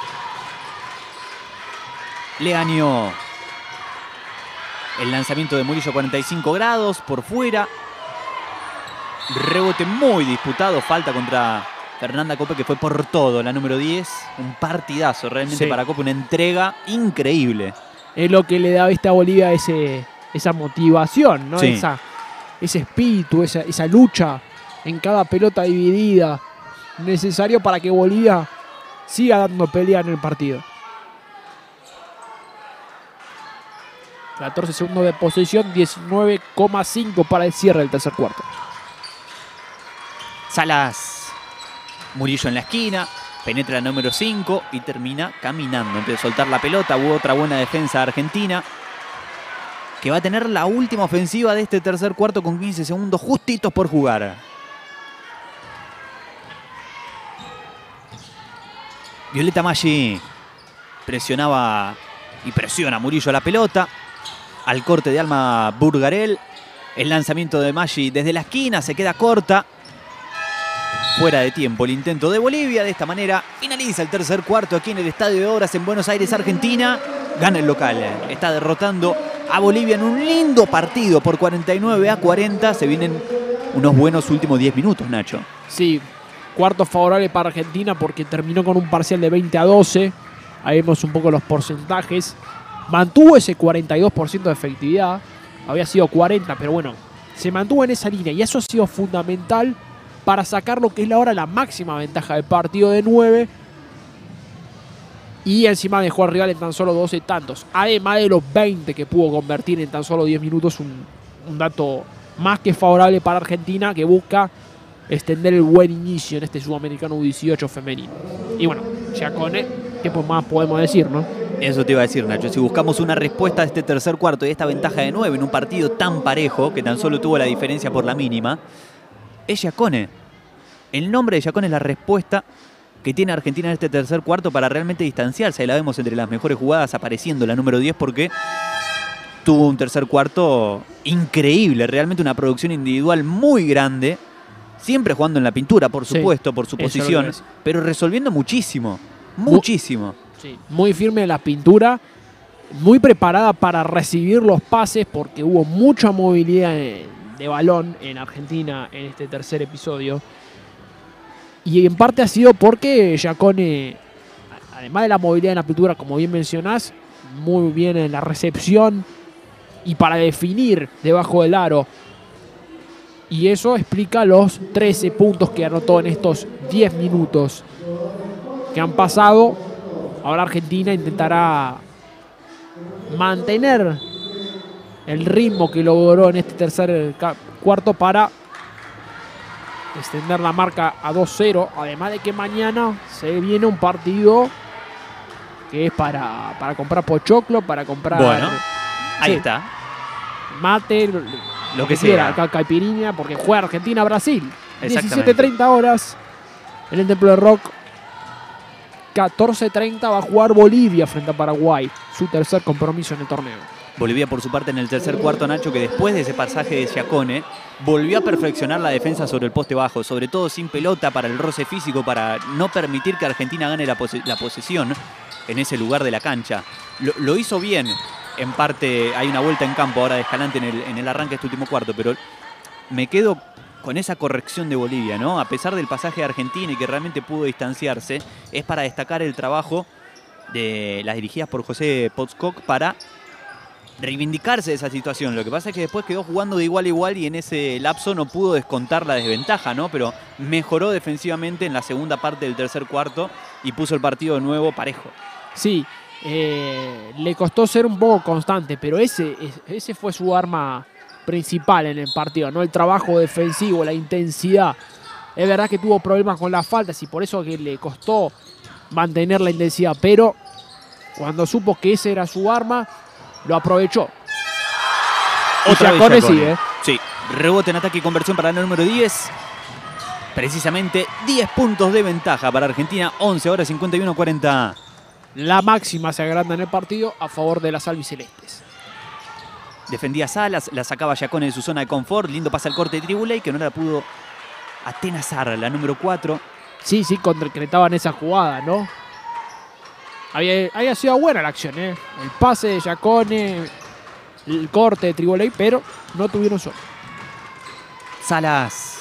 Leaño. El lanzamiento de Murillo 45 grados por fuera. Rebote muy disputado. Falta contra Fernanda Cope, que fue por todo, la número 10. Un partidazo realmente para Cope, una entrega increíble. Es lo que le da a Bolivia esa motivación, ¿no? Sí. Ese espíritu, esa lucha en cada pelota dividida, necesario para que Bolivia siga dando pelea en el partido. 14 segundos de posesión, 19,5 para el cierre del tercer cuarto. Salas. Murillo en la esquina. Penetra el número 5 y termina caminando. Antes de soltar la pelota, hubo otra buena defensa de Argentina. que va a tener la última ofensiva de este tercer cuarto con 15 segundos justitos por jugar. Violeta Maggi presionaba y presiona Murillo la pelota. Al corte de Alma Burgarel. El lanzamiento de Maggi desde la esquina se queda corta. Fuera de tiempo el intento de Bolivia. De esta manera finaliza el tercer cuarto aquí en el Estadio de Obras en Buenos Aires, Argentina. Gana el local. Está derrotando a Bolivia en un lindo partido por 49-40. Se vienen unos buenos últimos 10 minutos, Nacho. Sí, cuarto favorable para Argentina porque terminó con un parcial de 20-12. Ahí vemos un poco los porcentajes. Mantuvo ese 42% de efectividad. Había sido 40, pero bueno, se mantuvo en esa línea. Y eso ha sido fundamental para sacar lo que es ahora la máxima ventaja del partido de 9. Y encima dejó al rival en tan solo 12 tantos. Además de los 20 que pudo convertir en tan solo 10 minutos. Un dato más que favorable para Argentina, que busca extender el buen inicio en este Sudamericano U18 femenino. Y bueno, ya con él, ¿qué más podemos decir, no? Eso te iba a decir, Nacho. Si buscamos una respuesta a este tercer cuarto y esta ventaja de 9 en un partido tan parejo, que tan solo tuvo la diferencia por la mínima, es Giacone. El nombre de Giacone es la respuesta que tiene Argentina en este tercer cuarto para realmente distanciarse. Ahí la vemos entre las mejores jugadas apareciendo la número 10 porque tuvo un tercer cuarto increíble. Realmente una producción individual muy grande. Siempre jugando en la pintura, por supuesto, sí, por su posición, pero resolviendo muchísimo. Muchísimo. Sí, muy firme en la pintura, muy preparada para recibir los pases porque hubo mucha movilidad de balón en Argentina en este tercer episodio. Y en parte ha sido porque Giacone, además de la movilidad en la pintura, como bien mencionás, muy bien en la recepción y para definir debajo del aro. Y eso explica los 13 puntos que anotó en estos 10 minutos que han pasado. Ahora Argentina intentará mantener el ritmo que logró en este tercer cuarto para extender la marca a 2-0. Además de que mañana se viene un partido que es para comprar pochoclo, para comprar... Bueno, ahí está. Mate, lo que sea. Caipirinha, porque juega Argentina-Brasil. 17:30 horas en el Templo de Rock. 14:30 va a jugar Bolivia frente a Paraguay. Su tercer compromiso en el torneo. Bolivia, por su parte, en el tercer cuarto, Nacho, que después de ese pasaje de Giacone, volvió a perfeccionar la defensa sobre el poste bajo, sobre todo sin pelota, para el roce físico, para no permitir que Argentina gane la posesión en ese lugar de la cancha. Lo hizo bien. En parte hay una vuelta en campo ahora de Escalante en el arranque de este último cuarto, pero me quedo con esa corrección de Bolivia, ¿no? A pesar del pasaje de Argentina y que realmente pudo distanciarse, es para destacar el trabajo de las dirigidas por José Potscock para reivindicarse de esa situación. Lo que pasa es que después quedó jugando de igual a igual y en ese lapso no pudo descontar la desventaja, ¿no? Pero mejoró defensivamente en la segunda parte del tercer cuarto y puso el partido de nuevo parejo. Sí, le costó ser un poco constante, pero ese fue su arma principal en el partido, ¿no? El trabajo defensivo, la intensidad. Es verdad que tuvo problemas con las faltas y por eso que le costó mantener la intensidad, pero cuando supo que ese era su arma, lo aprovechó. Otra vez Giacone. Sí, rebote en ataque y conversión para el número 10. Precisamente 10 puntos de ventaja para Argentina, 11 horas 51-40. La máxima se agranda en el partido a favor de las albicelestes. Defendía Salas, la sacaba Giacone de su zona de confort. Lindo pasa el corte de Tribuley, que no la pudo atenazar, la número 4. Sí, concretaban esa jugada, ¿no? Había sido buena la acción, ¿eh? El pase de Giacone, el corte de Tribuley, pero no tuvieron suerte. Salas.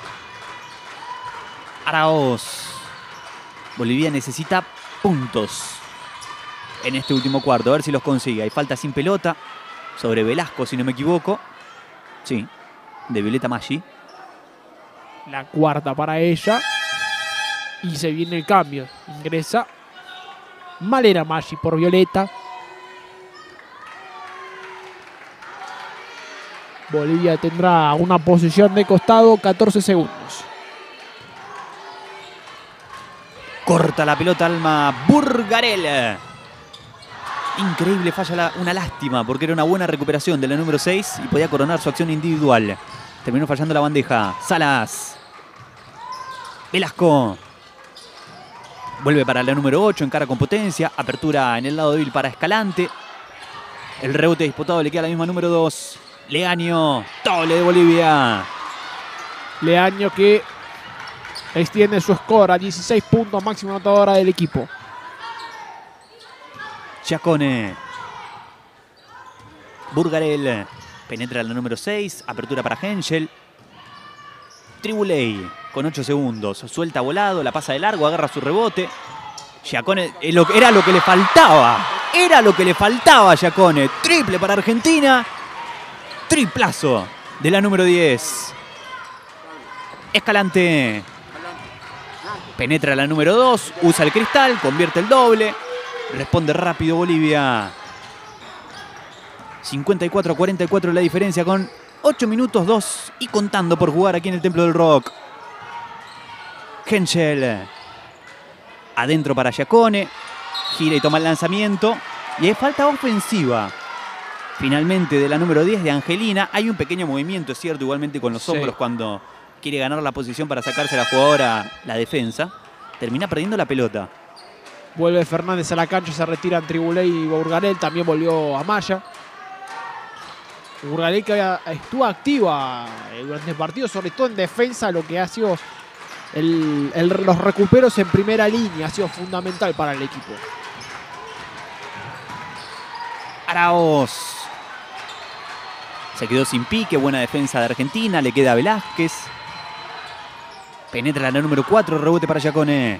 Araoz. Bolivia necesita puntos en este último cuarto. A ver si los consigue. Hay falta sin pelota sobre Velasco, si no me equivoco. Sí, de Violeta Maggi. La cuarta para ella. Y se viene el cambio. Ingresa Malena Maggi por Violeta. Bolivia tendrá una posición de costado, 14 segundos. Corta la pelota Alma Burgarel. Increíble, falla una lástima, porque era una buena recuperación de la número 6 y podía coronar su acción individual. Terminó fallando la bandeja. Salas. Velasco. Vuelve para la número 8, encara con potencia. Apertura en el lado débil para Escalante. El rebote disputado le queda a la misma número 2. Leaño. Doble de Bolivia. Leaño que extiende su score a 16 puntos, máxima anotadora del equipo. Giacone. Burgarel. Penetra la número 6. Apertura para Henschel. Tribuley con 8 segundos. Suelta volado, la pasa de largo, agarra su rebote. Giacone, era lo que le faltaba. Era lo que le faltaba a Giacone. Triple para Argentina. Triplazo de la número 10. Escalante. Penetra la número 2. Usa el cristal, convierte el doble. Responde rápido Bolivia. 54-44 la diferencia con 8 minutos 2 y contando por jugar aquí en el Templo del Rock. Henschel. Adentro para Giacone. Gira y toma el lanzamiento. Y hay falta ofensiva. Finalmente de la número 10 de Angelina. Hay un pequeño movimiento, es cierto, igualmente con los hombros cuando quiere ganar la posición para sacarse a la jugadora la defensa. Termina perdiendo la pelota. Vuelve Fernández a la cancha, se retiran Tribuley y Burgarel. También volvió Amaya. Burgarel que estuvo activa durante el partido, sobre todo en defensa, lo que ha sido los recuperos en primera línea ha sido fundamental para el equipo. Araoz. Se quedó sin pique, buena defensa de Argentina, le queda Velázquez. Penetra la número 4, rebote para Giacone.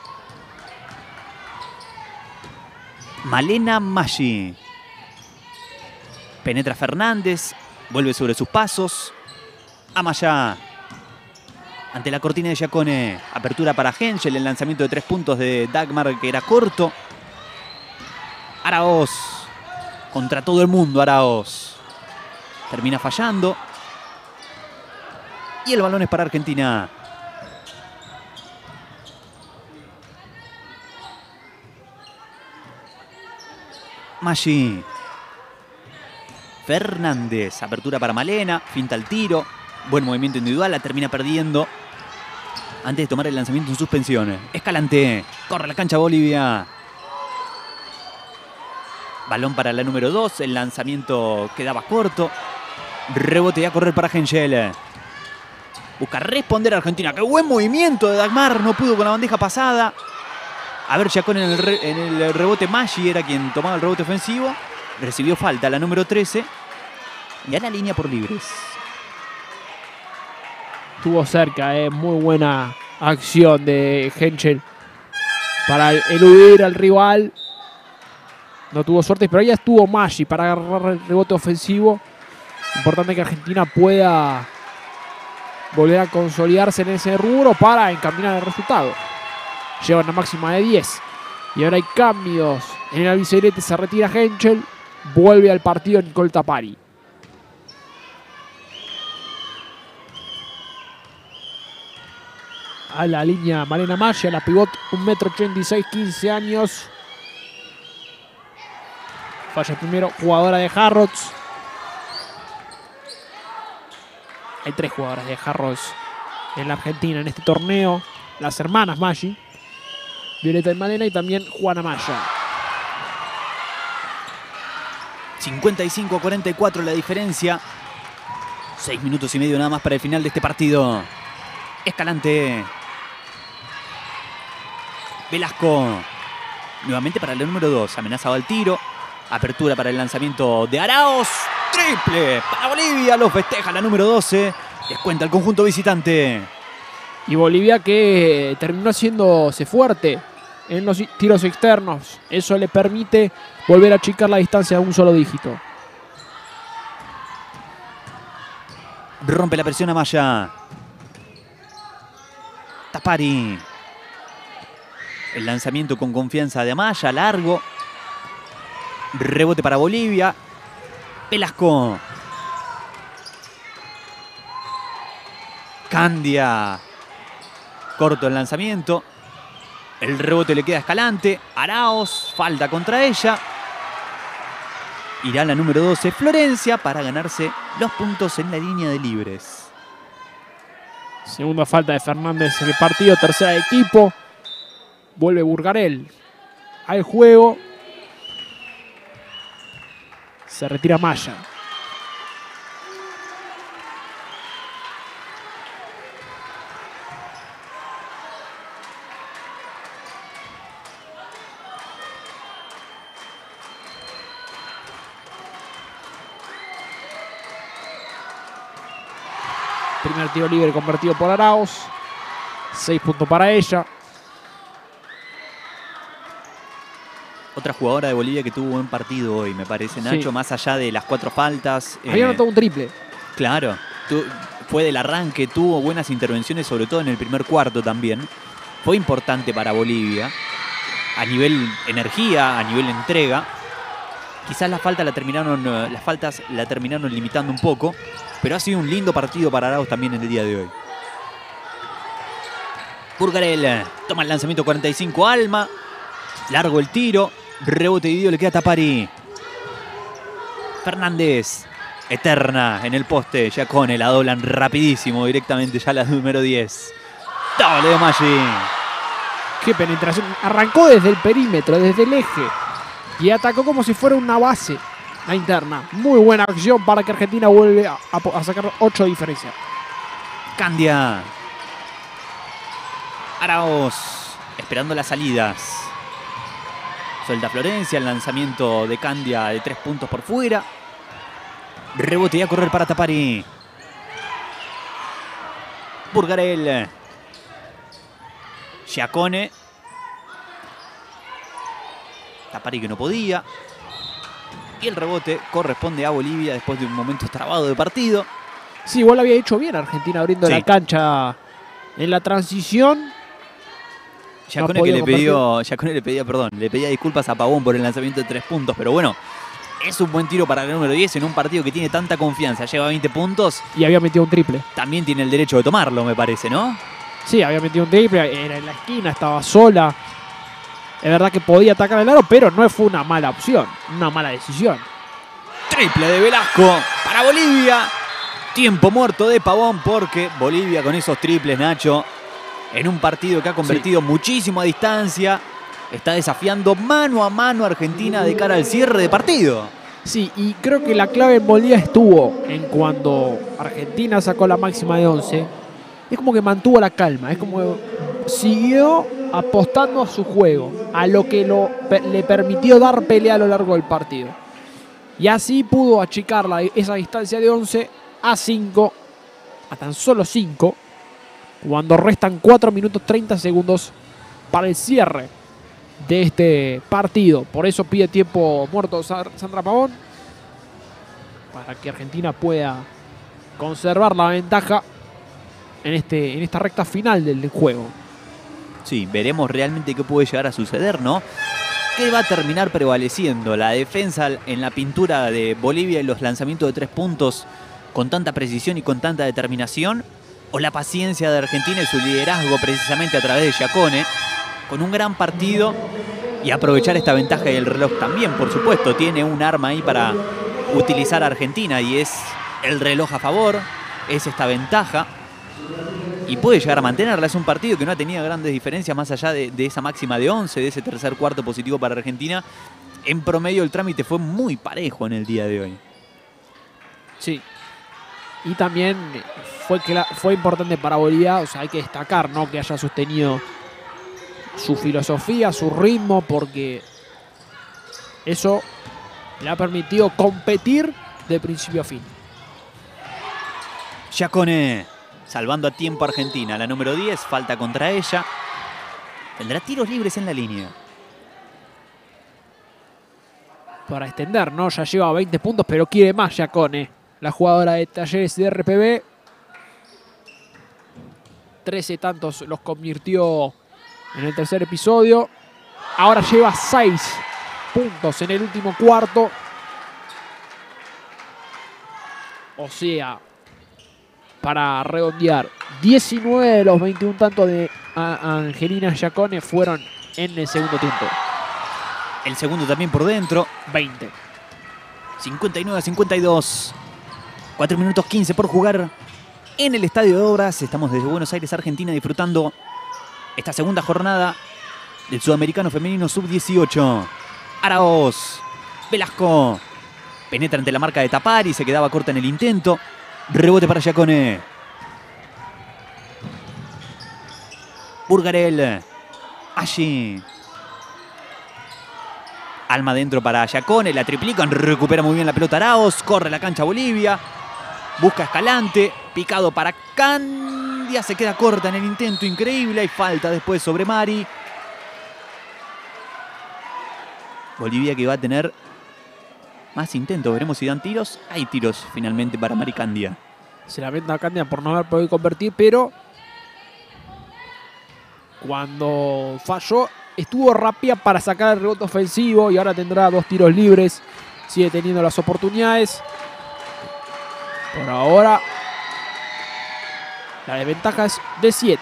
Malena Maggi. Penetra Fernández, vuelve sobre sus pasos. Amaya. Ante la cortina de Giacone. Apertura para Henschel, el lanzamiento de 3 puntos de Dagmar que era corto. Araoz. Contra todo el mundo Araoz. Termina fallando. Y el balón es para Argentina. Maggi. Fernández. Apertura para Malena. Finta el tiro. Buen movimiento individual. La termina perdiendo antes de tomar el lanzamiento en suspensión. Escalante. Corre la cancha Bolivia. Balón para la número 2. El lanzamiento quedaba corto. Rebote y a correr para Henschel. Busca responder a Argentina. ¡Qué buen movimiento de Dagmar! No pudo con la bandeja pasada. A ver, Giacone en el rebote. Maggi era quien tomaba el rebote ofensivo. Recibió falta la número 13. Y a la línea por libres. Estuvo cerca, muy buena acción de Henschel para eludir al rival. No tuvo suerte, pero ya estuvo Maggi para agarrar el rebote ofensivo. Importante que Argentina pueda volver a consolidarse en ese rubro para encaminar el resultado. Lleva una máxima de 10. Y ahora hay cambios. En el albiceleste se retira Henschel. Vuelve al partido Nicole Tapari. A la línea Malena Maggi, la pivot, 1,86 m, 15 años. Falla primero, jugadora de Harrods. Hay 3 jugadoras de Harrods en la Argentina en este torneo. Las hermanas Maggi, Violeta y Malena, y también Juana Maya. 55-44 la diferencia. 6 minutos y medio nada más para el final de este partido. Escalante. Velasco. Nuevamente para el número 2. Amenazaba el tiro. Apertura para el lanzamiento de Araoz. Triple para Bolivia. Lo festeja la número 12. Descuenta el conjunto visitante. Y Bolivia que terminó haciéndose fuerte en los tiros externos. Eso le permite volver a achicar la distancia a un solo dígito. Rompe la presión Amaya. Tapari. El lanzamiento con confianza de Amaya, largo. Rebote para Bolivia. Velasco. Candia. Corto el lanzamiento. El rebote le queda a Escalante. Araoz. Falta contra ella. Irá la número 12, Florencia, para ganarse los puntos en la línea de libres. Segunda falta de Fernández en el partido, tercera de equipo. Vuelve Burgarel al juego. Se retira Maya. Primer tiro libre convertido por Arauz. 6 puntos para ella. Otra jugadora de Bolivia que tuvo buen partido hoy, me parece, Nacho, Sí. más allá de las 4 faltas. Había anotado un triple. Claro, fue del arranque, tuvo buenas intervenciones, sobre todo en el primer cuarto también. Fue importante para Bolivia, a nivel energía, a nivel entrega. Quizás las faltas la terminaron limitando un poco, pero ha sido un lindo partido para Arauz también en el día de hoy. Burgarel toma el lanzamiento 45, Alma. Largo el tiro, rebote dividido, le queda a Tapari. Fernández, eterna en el poste. Giacone la doblan rapidísimo, directamente ya la número 10. Doble de Maggi. Qué penetración. Arrancó desde el perímetro, desde el eje. Y atacó como si fuera una base. La interna. Muy buena acción para que Argentina vuelve a sacar 8 de diferencia. Candia. Arauz, esperando las salidas. Suelta Florencia, el lanzamiento de Candia de 3 puntos por fuera. Rebote y a correr para Tapari. Burgarel. Giacone. Tapari que no podía. Y el rebote corresponde a Bolivia después de un momento trabado de partido. Sí, igual había hecho bien Argentina abriendo Sí. la cancha en la transición. Giacone que le pedía disculpas a Pavón por el lanzamiento de 3 puntos, pero bueno, es un buen tiro para el número 10 en un partido que tiene tanta confianza, lleva 20 puntos, Y había metido un triple. también tiene el derecho de tomarlo, me parece, ¿no? Sí, había metido un triple. Era en la esquina, estaba sola. Es verdad que podía atacar el aro, pero no fue una mala opción. Una mala decisión. Triple de Velasco para Bolivia. Tiempo muerto de Pavón porque Bolivia con esos triples, Nacho, en un partido que ha convertido muchísimo a distancia, está desafiando mano a mano a Argentina de cara al cierre de partido. Sí, y creo que la clave en Bolivia estuvo en cuando Argentina sacó la máxima de 11. Es como que mantuvo la calma, es como que siguió apostando a su juego, a lo que le permitió dar pelea a lo largo del partido. Y así pudo achicar esa distancia de 11 a 5, a tan solo 5, cuando restan 4 minutos 30 segundos para el cierre de este partido. Por eso pide tiempo muerto Sandra Pavón, para que Argentina pueda conservar la ventaja en esta recta final del juego. Sí, veremos realmente qué puede llegar a suceder, ¿no? ¿Qué va a terminar prevaleciendo? ¿La defensa en la pintura de Bolivia y los lanzamientos de 3 puntos con tanta precisión y con tanta determinación? ¿O la paciencia de Argentina y su liderazgo precisamente a través de Giacone, con un gran partido y aprovechar esta ventaja del reloj también, por supuesto? Tiene un arma ahí para utilizar a Argentina y es el reloj a favor, es esta ventaja. Y puede llegar a mantenerla. Es un partido que no ha tenido grandes diferencias más allá de esa máxima de 11, de ese tercer cuarto positivo para Argentina. En promedio el trámite fue muy parejo en el día de hoy. Sí. Y también fue importante para Bolivia, o sea, hay que destacar, ¿no?, que haya sostenido su filosofía, su ritmo, porque eso le ha permitido competir de principio a fin. Giacone salvando a tiempo a Argentina. La número 10, falta contra ella. Tendrá tiros libres en la línea. Para extender, ¿no? Ya lleva 20 puntos, pero quiere más Giacone, la jugadora de Talleres de RPB. 13 tantos los convirtió en el tercer episodio. Ahora lleva 6 puntos en el último cuarto. O sea, para redondear, 19 de los 21 tantos de Angelina Giacone fueron en el segundo tiempo. El segundo también por dentro. 20. 59-52. 4 minutos 15 por jugar en el Estadio de Obras. Estamos desde Buenos Aires, Argentina, disfrutando esta segunda jornada del Sudamericano Femenino Sub-18. Araoz. Velasco. Penetra ante la marca de Tapari. Se quedaba corta en el intento. Rebote para Giacone. Burgarel. Allí. Alma dentro para Giacone. La triplican. Recupera muy bien la pelota Araoz. Corre la cancha Bolivia. Busca Escalante. Picado para Candia. Se queda corta en el intento. Increíble. Hay falta después sobre Mari. Bolivia que va a tener más intentos. Veremos si dan tiros. Hay tiros finalmente para Mari Candia. Se lamenta a Candia por no haber podido convertir, pero cuando falló estuvo rápida para sacar el rebote ofensivo y ahora tendrá 2 tiros libres. Sigue teniendo las oportunidades. Por ahora la desventaja es de 7.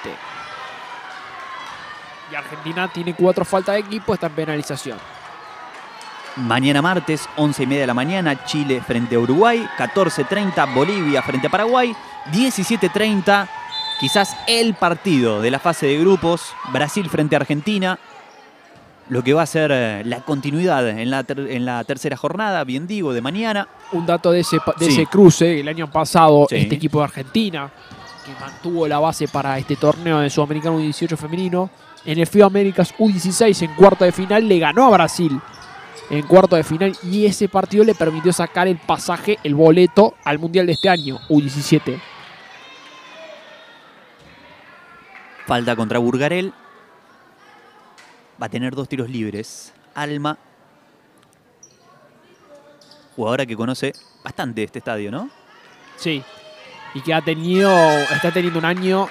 Y Argentina tiene 4 faltas de equipo, está en penalización. Mañana martes, 11:30 de la mañana, Chile frente a Uruguay. 14:30, Bolivia frente a Paraguay. 17:30, quizás el partido de la fase de grupos. Brasil frente a Argentina. Lo que va a ser la continuidad en la tercera jornada, bien digo, de mañana. Un dato de ese Sí. cruce, el año pasado, Sí. este equipo de Argentina, que mantuvo la base para este torneo de Sudamericano U18 femenino, en el FIBA Américas U16 en cuarto de final le ganó a Brasil en cuarto de final y ese partido le permitió sacar el pasaje, el boleto al Mundial de este año, U17. Falta contra Burgarel. Va a tener 2 tiros libres. Alma. Jugadora que conoce bastante este estadio, ¿no? Sí, y que está teniendo un año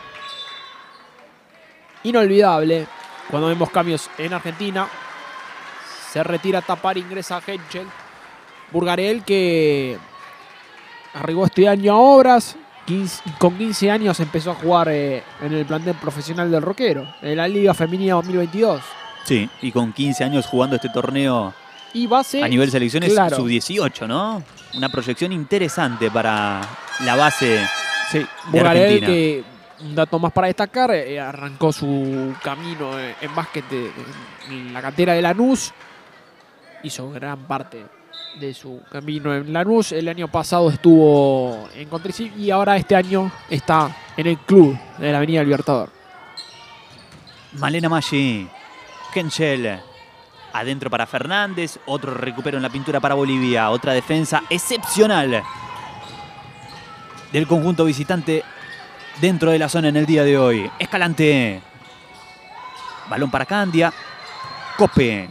inolvidable. Cuando vemos cambios en Argentina, se retira Tapar, ingresa Henschel. Burgarel, que arribó este año a Obras, con 15 años empezó a jugar en el plantel profesional del Roquero, en la Liga Femenina 2022. Sí, y con 15 años jugando este torneo Y base a nivel selecciones claro. sub-18, ¿no? Una proyección interesante para la base Sí, de Burgarel, Argentina. que un dato más para destacar, arrancó su camino en básquet en la cantera de Lanús. Hizo gran parte de su camino en Lanús. El año pasado estuvo en Contricip y ahora este año está en el club de la Avenida Libertador. Malena Maggi. Henschel. Adentro para Fernández. Otro recupero en la pintura para Bolivia. Otra defensa excepcional del conjunto visitante dentro de la zona en el día de hoy. Escalante. Balón para Candia. Cope.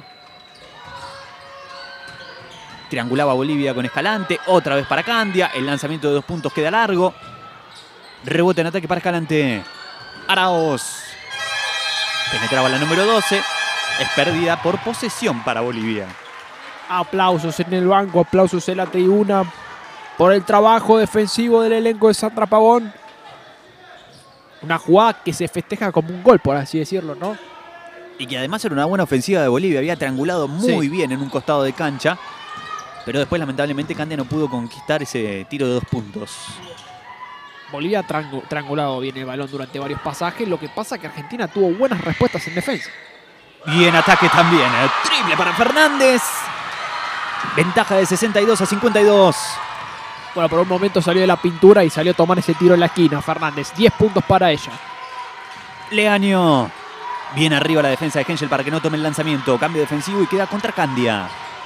Triangulaba Bolivia con Escalante. Otra vez para Candia. El lanzamiento de 2 puntos queda largo. Rebote en ataque para Escalante. Araoz. Penetraba la número 12. Es pérdida por posesión para Bolivia. Aplausos en el banco, aplausos en la tribuna por el trabajo defensivo del elenco de Sandra Pavón. Una jugada que se festeja como un gol, por así decirlo, ¿no? Y que además era una buena ofensiva de Bolivia. Había triangulado muy Sí. bien en un costado de cancha. Pero después, lamentablemente, Candia no pudo conquistar ese tiro de 2 puntos. Bolivia ha triangulado bien el balón durante varios pasajes. Lo que pasa es que Argentina tuvo buenas respuestas en defensa. Y en ataque también. Triple para Fernández. Ventaja de 62-52. Bueno, por un momento salió de la pintura y salió a tomar ese tiro en la esquina. Fernández, 10 puntos para ella. Leaño. Bien arriba la defensa de Henschel para que no tome el lanzamiento. Cambio defensivo y queda contra Candia.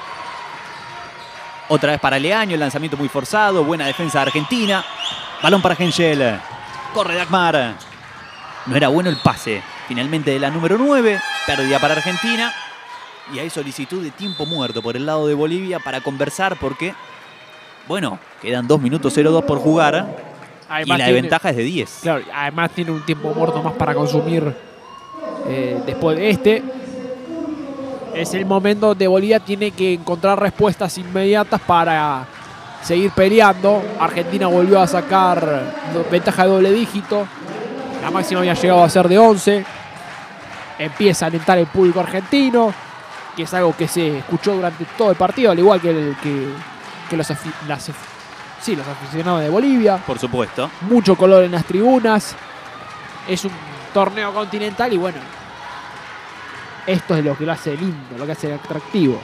Otra vez para Leaño. El lanzamiento muy forzado. Buena defensa de Argentina. Balón para Henschel. Corre Dagmar. No era bueno el pase. Finalmente de la número 9. Pérdida para Argentina. Y hay solicitud de tiempo muerto por el lado de Bolivia para conversar porque, bueno, quedan 2 minutos 02 por jugar. Además y la tiene- ventaja es de 10. Claro, además tiene un tiempo muerto más para consumir después de este. Es el momento donde Bolivia tiene que encontrar respuestas inmediatas para seguir peleando. Argentina volvió a sacar ventaja de doble dígito. La máxima había llegado a ser de 11. Empieza a alentar el público argentino, que es algo que se escuchó durante todo el partido, al igual que que los aficionados de Bolivia. Por supuesto. Mucho color en las tribunas. Es un torneo continental y bueno, esto es lo que lo hace lindo, lo que hace atractivo.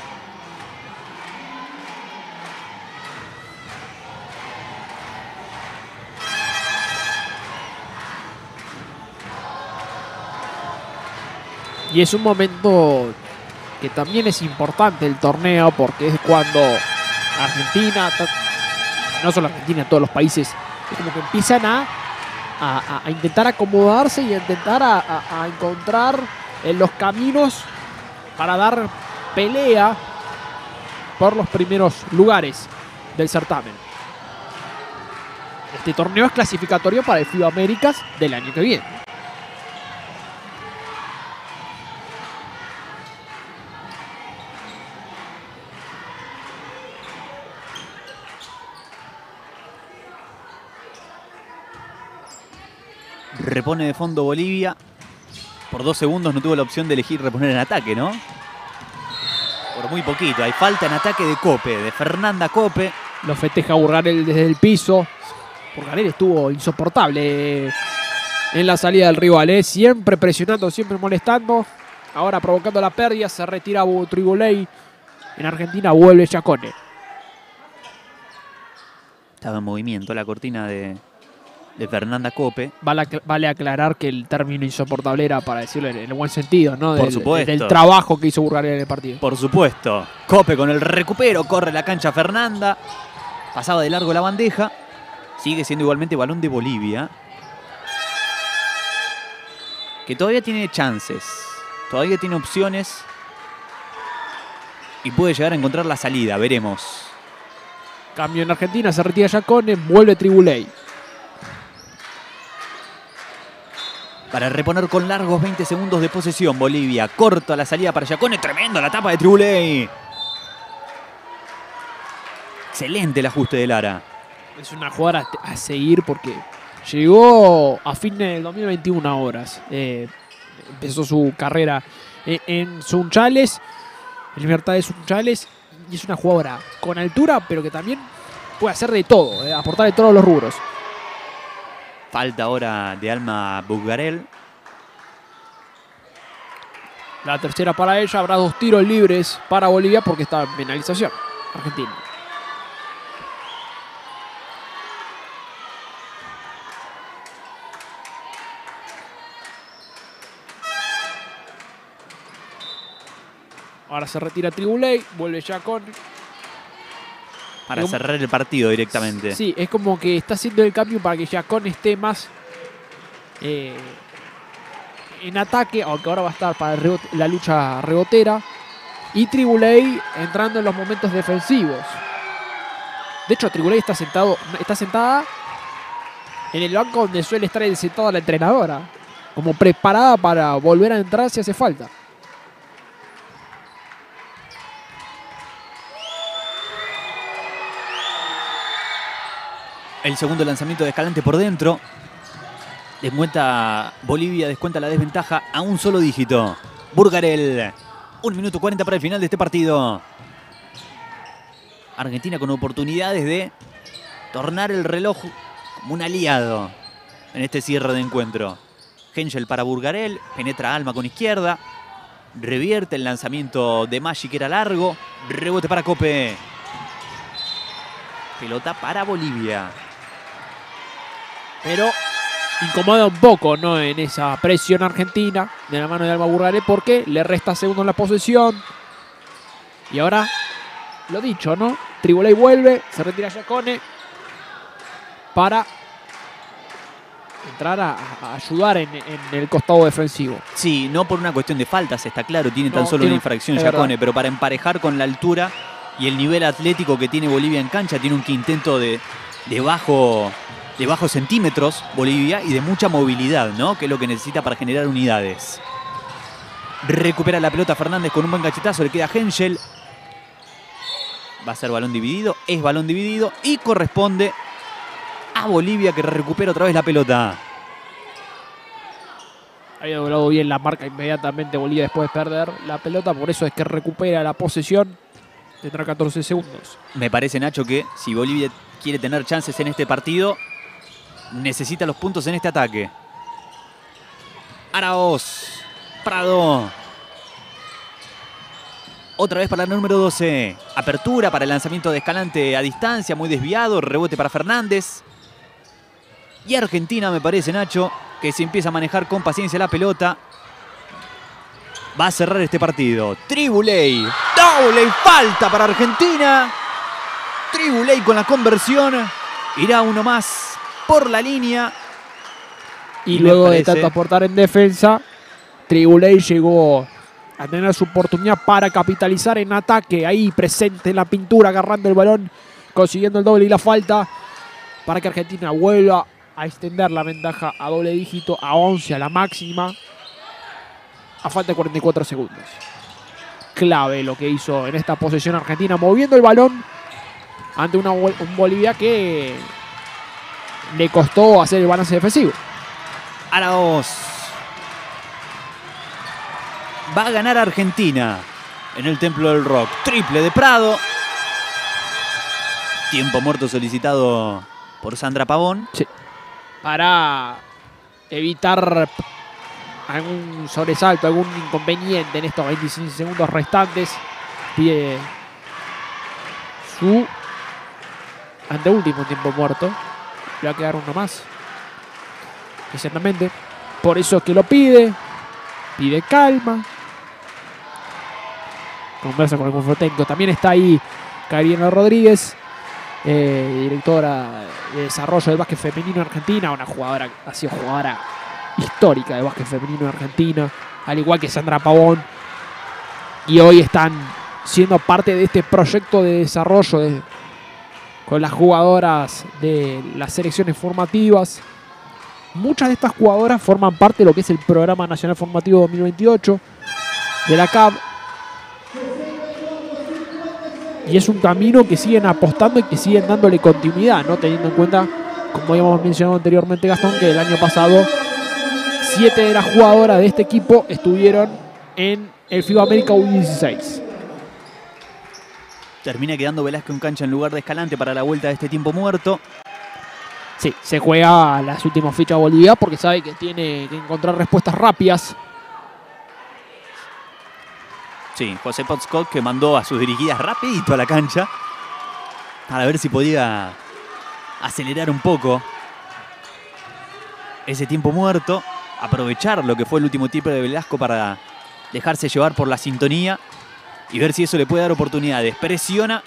Y es un momento que también es importante el torneo porque es cuando Argentina, no solo Argentina, todos los países, es como que empiezan a intentar acomodarse y a intentar a encontrar los caminos para dar pelea por los primeros lugares del certamen. Este torneo es clasificatorio para el FIBA Américas del año que viene. Repone de fondo Bolivia. Por 2 segundos no tuvo la opción de elegir reponer en ataque, ¿no? Por muy poquito. Hay falta en ataque de Cope, de Fernanda Cope. Lo festeja Burgarel desde el piso. Burgarel estuvo insoportable en la salida del rival, siempre presionando, siempre molestando. Ahora provocando la pérdida, se retira Tribuley. En Argentina vuelve Giacone. Estaba en movimiento la cortina de Fernanda Cope. Vale aclarar que el término insoportable era para decirlo en el buen sentido, ¿no? Por supuesto. Del trabajo que hizo Burgarel en el partido. Por supuesto. Cope con el recupero, corre la cancha Fernanda. Pasaba de largo la bandeja. Sigue siendo igualmente balón de Bolivia. Que todavía tiene chances. Todavía tiene opciones. Y puede llegar a encontrar la salida, veremos. Cambio en Argentina, se retira Giacone, vuelve Tribuley. Para reponer con largos 20 segundos de posesión, Bolivia. Corta la salida para Giacone. Tremendo la tapa de Tribuley. Excelente el ajuste de Lara. Es una jugada a seguir porque llegó a fines del 2021 a horas. Empezó su carrera en Sunchales, en Libertad de Sunchales. Y es una jugadora con altura, pero que también puede hacer de todo, aportar de todos los rubros. Falta ahora de Alma Burgarel. La tercera para ella. Habrá 2 tiros libres para Bolivia porque está en penalización Argentina. Ahora se retira Tribuley, vuelve Giacone. Para cerrar el partido directamente. Sí, es como que está haciendo el cambio para que Giacone esté más en ataque, aunque ahora va a estar para la lucha rebotera. Y Tribuley entrando en los momentos defensivos. De hecho, Tribuley está sentada en el banco donde suele estar sentada la entrenadora, como preparada para volver a entrar si hace falta. El segundo lanzamiento de Escalante por dentro. Bolivia descuenta la desventaja a un solo dígito. Burgarel. 1 minuto 40 para el final de este partido. Argentina con oportunidades de tornar el reloj como un aliado en este cierre de encuentro. Hengel para Burgarel. Penetra Alma con izquierda. Revierte el lanzamiento de Maggi, que era largo. Rebote para Cope. Pelota para Bolivia. Pero incomoda un poco, ¿no? En esa presión argentina de la mano de Alma Burgarel porque le resta segundos en la posesión. Y ahora, lo dicho, ¿no? Tribuley vuelve, se retira Giacone para entrar a ayudar en el costado defensivo. Sí, no por una cuestión de faltas, está claro, tiene tan solo una infracción Giacone, pero para emparejar con la altura y el nivel atlético que tiene Bolivia en cancha, tiene un quinteto de bajos centímetros Bolivia y de mucha movilidad, ¿no? Que es lo que necesita para generar unidades. Recupera la pelota Fernández con un buen cachetazo, le queda Hengel. Va a ser balón dividido, es balón dividido y corresponde a Bolivia, que recupera otra vez la pelota. Había doblado bien la marca inmediatamente Bolivia después de perder la pelota, por eso es que recupera la posesión. Tendrá 14 segundos. Me parece, Nacho, que si Bolivia quiere tener chances en este partido, necesita los puntos en este ataque. Araoz, Prado. Otra vez para el número 12. Apertura para el lanzamiento de Escalante a distancia, muy desviado. Rebote para Fernández. Y Argentina, me parece, Nacho, que se empieza a manejar con paciencia la pelota. Va a cerrar este partido. Tribuley. Doble falta para Argentina. Tribuley con la conversión. Irá uno más por la línea. Y luego de tanto aportar en defensa, Tribuley llegó a tener su oportunidad para capitalizar en ataque. Ahí presente en la pintura, agarrando el balón, consiguiendo el doble y la falta para que Argentina vuelva a extender la ventaja a doble dígito, a 11, a la máxima, a falta de 44 segundos. Clave lo que hizo en esta posesión Argentina, moviendo el balón ante un Bolivia que le costó hacer el balance defensivo. Araoz. Va a ganar Argentina en el Templo del Rock. Triple de Prado. Tiempo muerto solicitado por Sandra Pavón. Sí. Para evitar algún sobresalto, algún inconveniente en estos 25 segundos restantes, pide su anteúltimo tiempo muerto. Le va a quedar uno más. Exactamente. Por eso es que lo pide. Pide calma. Conversa con el cuerpo técnico. También está ahí Karina Rodríguez, directora de desarrollo del básquet femenino en Argentina. Una jugadora, ha sido jugadora histórica de básquet femenino en Argentina, al igual que Sandra Pavón. Y hoy están siendo parte de este proyecto de desarrollo con las jugadoras de las selecciones formativas. Muchas de estas jugadoras forman parte de lo que es el Programa Nacional Formativo 2028 de la CAB. Y es un camino que siguen apostando y que siguen dándole continuidad, ¿no? Teniendo en cuenta, como habíamos mencionado anteriormente, Gastón, que el año pasado 7 de las jugadoras de este equipo estuvieron en el FIBA América U16. Termina quedando Velázquez en cancha en lugar de Escalante para la vuelta de este tiempo muerto. Sí, se juega las últimas fichas de Bolivia porque sabe que tiene que encontrar respuestas rápidas. Sí, José Potscott, que mandó a sus dirigidas rapidito a la cancha para ver si podía acelerar un poco ese tiempo muerto, aprovechar lo que fue el último tiro de Velasco para dejarse llevar por la sintonía y ver si eso le puede dar oportunidades. Presiona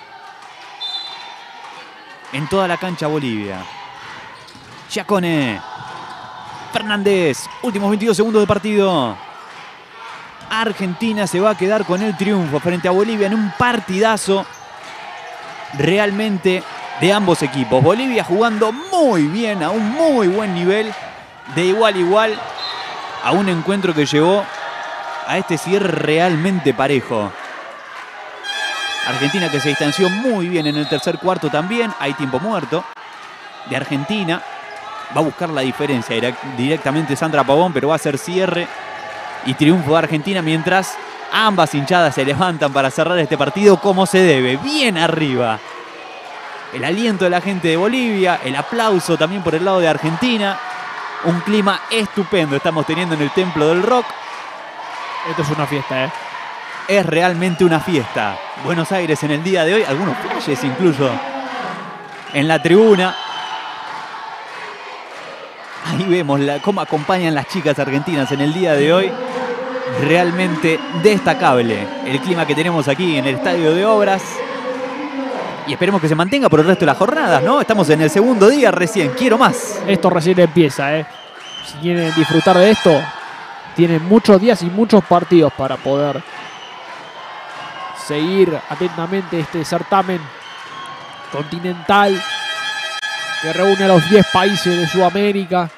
en toda la cancha Bolivia. Giacone. Fernández. Últimos 22 segundos de partido. Argentina se va a quedar con el triunfo frente a Bolivia en un partidazo realmente de ambos equipos. Bolivia jugando muy bien, a un muy buen nivel, de igual a igual, a un encuentro que llevó a este cierre realmente parejo. Argentina que se distanció muy bien en el tercer cuarto también. Hay tiempo muerto de Argentina. Va a buscar la diferencia directamente Sandra Pavón, pero va a hacer cierre y triunfo de Argentina mientras ambas hinchadas se levantan para cerrar este partido como se debe, bien arriba. El aliento de la gente de Bolivia, el aplauso también por el lado de Argentina. Un clima estupendo estamos teniendo en el Templo del Rock. Esto es una fiesta, ¿eh? Es realmente una fiesta. Buenos Aires en el día de hoy, algunos flashes incluso en la tribuna. Ahí vemos cómo acompañan las chicas argentinas en el día de hoy. Realmente destacable el clima que tenemos aquí en el Estadio de Obras. Y esperemos que se mantenga por el resto de las jornadas, ¿no? Estamos en el segundo día recién. Quiero más. Esto recién empieza, ¿eh? Si quieren disfrutar de esto, tienen muchos días y muchos partidos para poder seguir atentamente este certamen continental que reúne a los 10 países de Sudamérica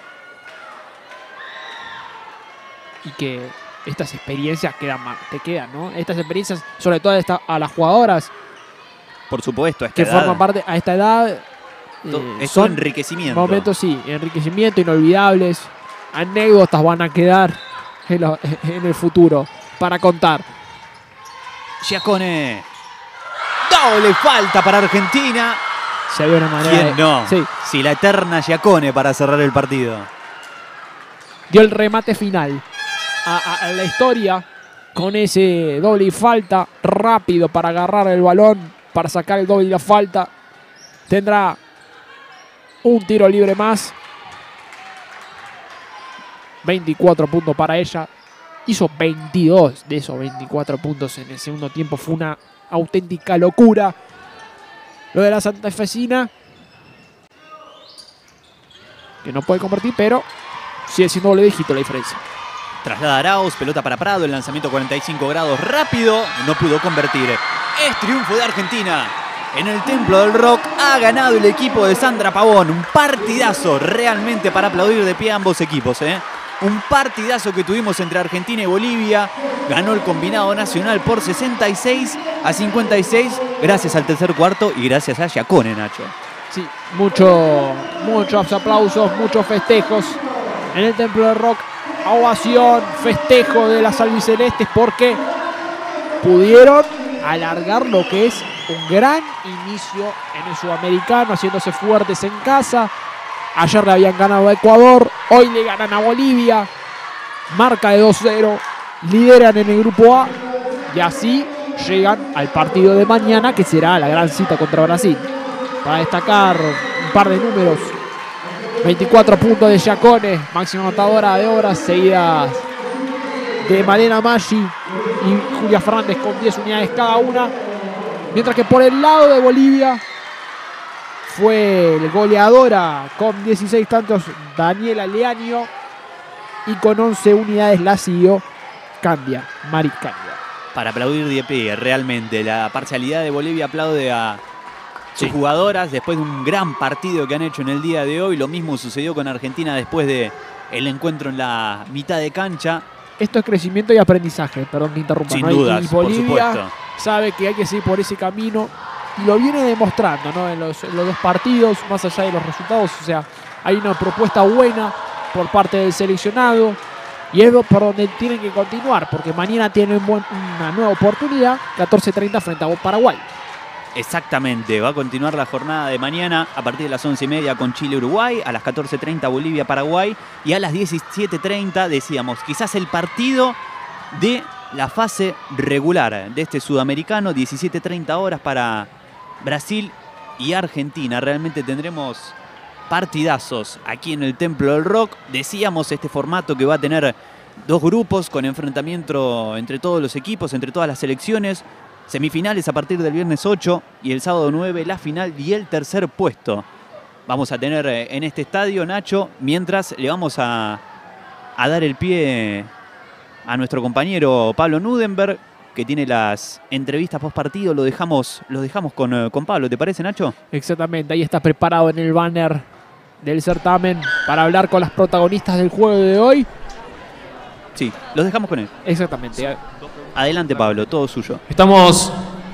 y que estas experiencias te quedan, ¿no? Estas experiencias, sobre todo a las jugadoras, por supuesto, que forman parte a esta edad, son enriquecimiento. Momentos, sí, enriquecimiento, inolvidables, anécdotas van a quedar en el futuro para contar. Giacone Doble falta para Argentina. Se había una manera ¿Quién no? Sí. Si la eterna Giacone para cerrar el partido. Dio el remate final a la historia con ese doble y falta rápido para agarrar el balón, para sacar el doble y la falta. Tendrá un tiro libre más. 24 puntos para ella. Hizo 22 de esos 24 puntos en el segundo tiempo. Fue una auténtica locura lo de la santafesina, que no puede convertir, pero sigue siendo doble dígito la diferencia. Traslada Arauz, pelota para Prado, el lanzamiento 45 grados, rápido, no pudo convertir. Es triunfo de Argentina. En el Templo del Rock ha ganado el equipo de Sandra Pavón. Un partidazo realmente para aplaudir de pie a ambos equipos, ¿eh? Un partidazo que tuvimos entre Argentina y Bolivia. Ganó el combinado nacional por 66-56 gracias al tercer cuarto y gracias a Giacone, Nacho. Sí, muchos aplausos, muchos festejos en el Templo del Rock. Ovación, festejo de las albicelestes porque pudieron alargar lo que es un gran inicio en el sudamericano, haciéndose fuertes en casa. Ayer le habían ganado a Ecuador, hoy le ganan a Bolivia. Marca de 2-0, lideran en el grupo A y así llegan al partido de mañana, que será la gran cita contra Brasil. Para destacar un par de números: 24 puntos de Giacone, máxima anotadora de horas, seguidas de Malena Maggi y Julia Fernández con 10 unidades cada una. Mientras que por el lado de Bolivia fue el goleadora con 16 tantos Daniela Leaño y con 11 unidades la siguió Mari Candia. Para aplaudir de pie, realmente. La parcialidad de Bolivia aplaude a sus jugadoras después de un gran partido que han hecho en el día de hoy. Lo mismo sucedió con Argentina después del encuentro en la mitad de cancha. Esto es crecimiento y aprendizaje, perdón que interrumpa. Sin ¿no? dudas, y Bolivia por supuesto, sabe que hay que seguir por ese camino y lo viene demostrando, ¿no? en los dos partidos, más allá de los resultados. O sea, hay una propuesta buena por parte del seleccionado y es por donde tienen que continuar, porque mañana tienen una nueva oportunidad, 14:30 frente a Paraguay. Exactamente, va a continuar la jornada de mañana a partir de las 11:30 con Chile-Uruguay, a las 14:30 Bolivia-Paraguay y a las 17:30 decíamos, quizás el partido de la fase regular de este sudamericano, 17:30 horas para Brasil y Argentina. Realmente tendremos partidazos aquí en el Templo del Rock. Decíamos este formato que va a tener dos grupos con enfrentamiento entre todos los equipos, entre todas las selecciones. Semifinales a partir del viernes 8 y el sábado 9 la final y el tercer puesto. Vamos a tener en este estadio, Nacho, mientras le vamos a dar el pie a nuestro compañero Pablo Nudenberg, que tiene las entrevistas post partido. Los dejamos con Pablo, ¿te parece, Nacho? Exactamente, ahí está preparado en el banner del certamen para hablar con las protagonistas del juego de hoy. Sí, los dejamos con él. Exactamente. Adelante, Pablo, todo suyo. Estamos...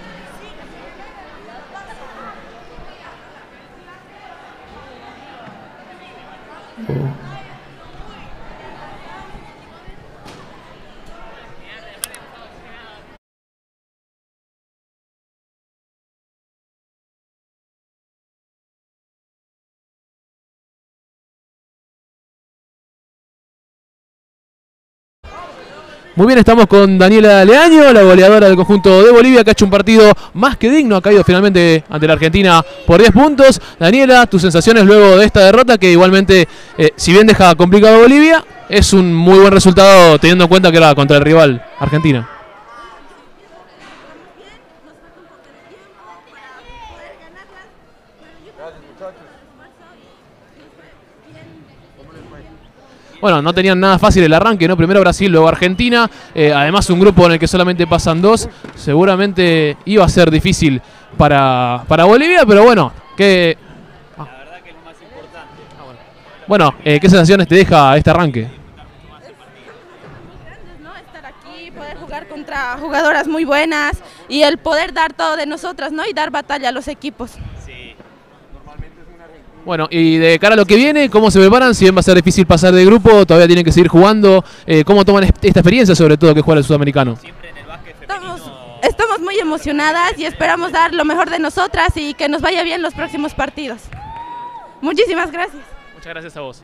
Muy bien, estamos con Daniela Leaño, la goleadora del conjunto de Bolivia, que ha hecho un partido más que digno, ha caído finalmente ante la Argentina por 10 puntos. Daniela, tus sensaciones luego de esta derrota, que igualmente, si bien deja complicado a Bolivia, es un muy buen resultado teniendo en cuenta que era contra el rival Argentina. Bueno, no tenían nada fácil el arranque, ¿no? Primero Brasil, luego Argentina. Además, un grupo en el que solamente pasan dos. Seguramente iba a ser difícil para Bolivia, pero bueno, que... La verdad que es lo más importante. Bueno, ¿qué sensaciones te deja este arranque? ¿No? Estar aquí, poder jugar contra jugadoras muy buenas y el poder dar todo de nosotras, ¿no? Y dar batalla a los equipos. Bueno, y de cara a lo que viene, ¿cómo se preparan? Si bien va a ser difícil pasar de grupo, todavía tienen que seguir jugando. ¿Cómo toman esta experiencia, sobre todo, que juega el sudamericano? Siempre en el básquet femenino estamos muy emocionadas y esperamos dar lo mejor de nosotras y que nos vaya bien los próximos partidos. Muchísimas gracias. Muchas gracias a vos.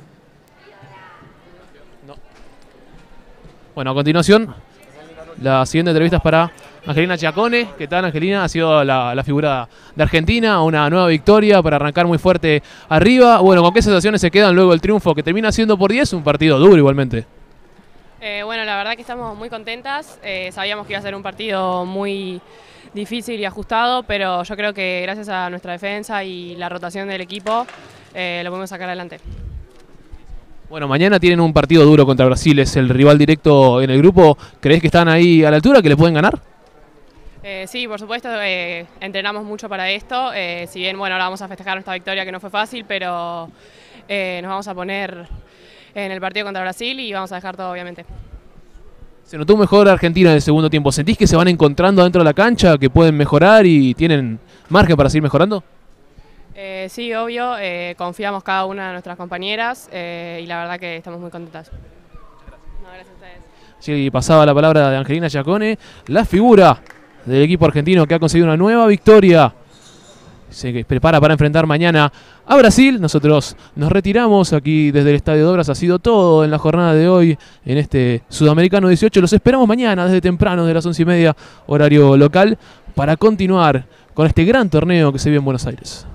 No. Bueno, a continuación, la siguiente entrevista es para Angelina Giacone. ¿Qué tal, Angelina? Ha sido la figura de Argentina, una nueva victoria para arrancar muy fuerte arriba. Bueno, ¿con qué sensaciones se quedan luego del triunfo que termina siendo por 10? Un partido duro igualmente. Bueno, la verdad que estamos muy contentas. Sabíamos que iba a ser un partido muy difícil y ajustado, pero yo creo que gracias a nuestra defensa y la rotación del equipo lo podemos sacar adelante. Bueno, mañana tienen un partido duro contra Brasil, es el rival directo en el grupo. ¿Creés que están ahí a la altura, que le pueden ganar? Sí, por supuesto, entrenamos mucho para esto. Si bien, bueno, ahora vamos a festejar nuestra victoria que no fue fácil, pero nos vamos a poner en el partido contra Brasil y vamos a dejar todo, obviamente. Se notó un mejor Argentina en el segundo tiempo. ¿Sentís que se van encontrando dentro de la cancha, que pueden mejorar y tienen margen para seguir mejorando? Sí, obvio, confiamos cada una de nuestras compañeras y la verdad que estamos muy contentas. No, gracias a ustedes. Sí, pasaba la palabra de Angelina Giacone, la figura del equipo argentino que ha conseguido una nueva victoria. Se prepara para enfrentar mañana a Brasil. Nosotros nos retiramos aquí desde el Estadio de Obras. Ha sido todo en la jornada de hoy en este Sudamericano 18. Los esperamos mañana desde temprano, de las 11:30 horario local, para continuar con este gran torneo que se vive en Buenos Aires.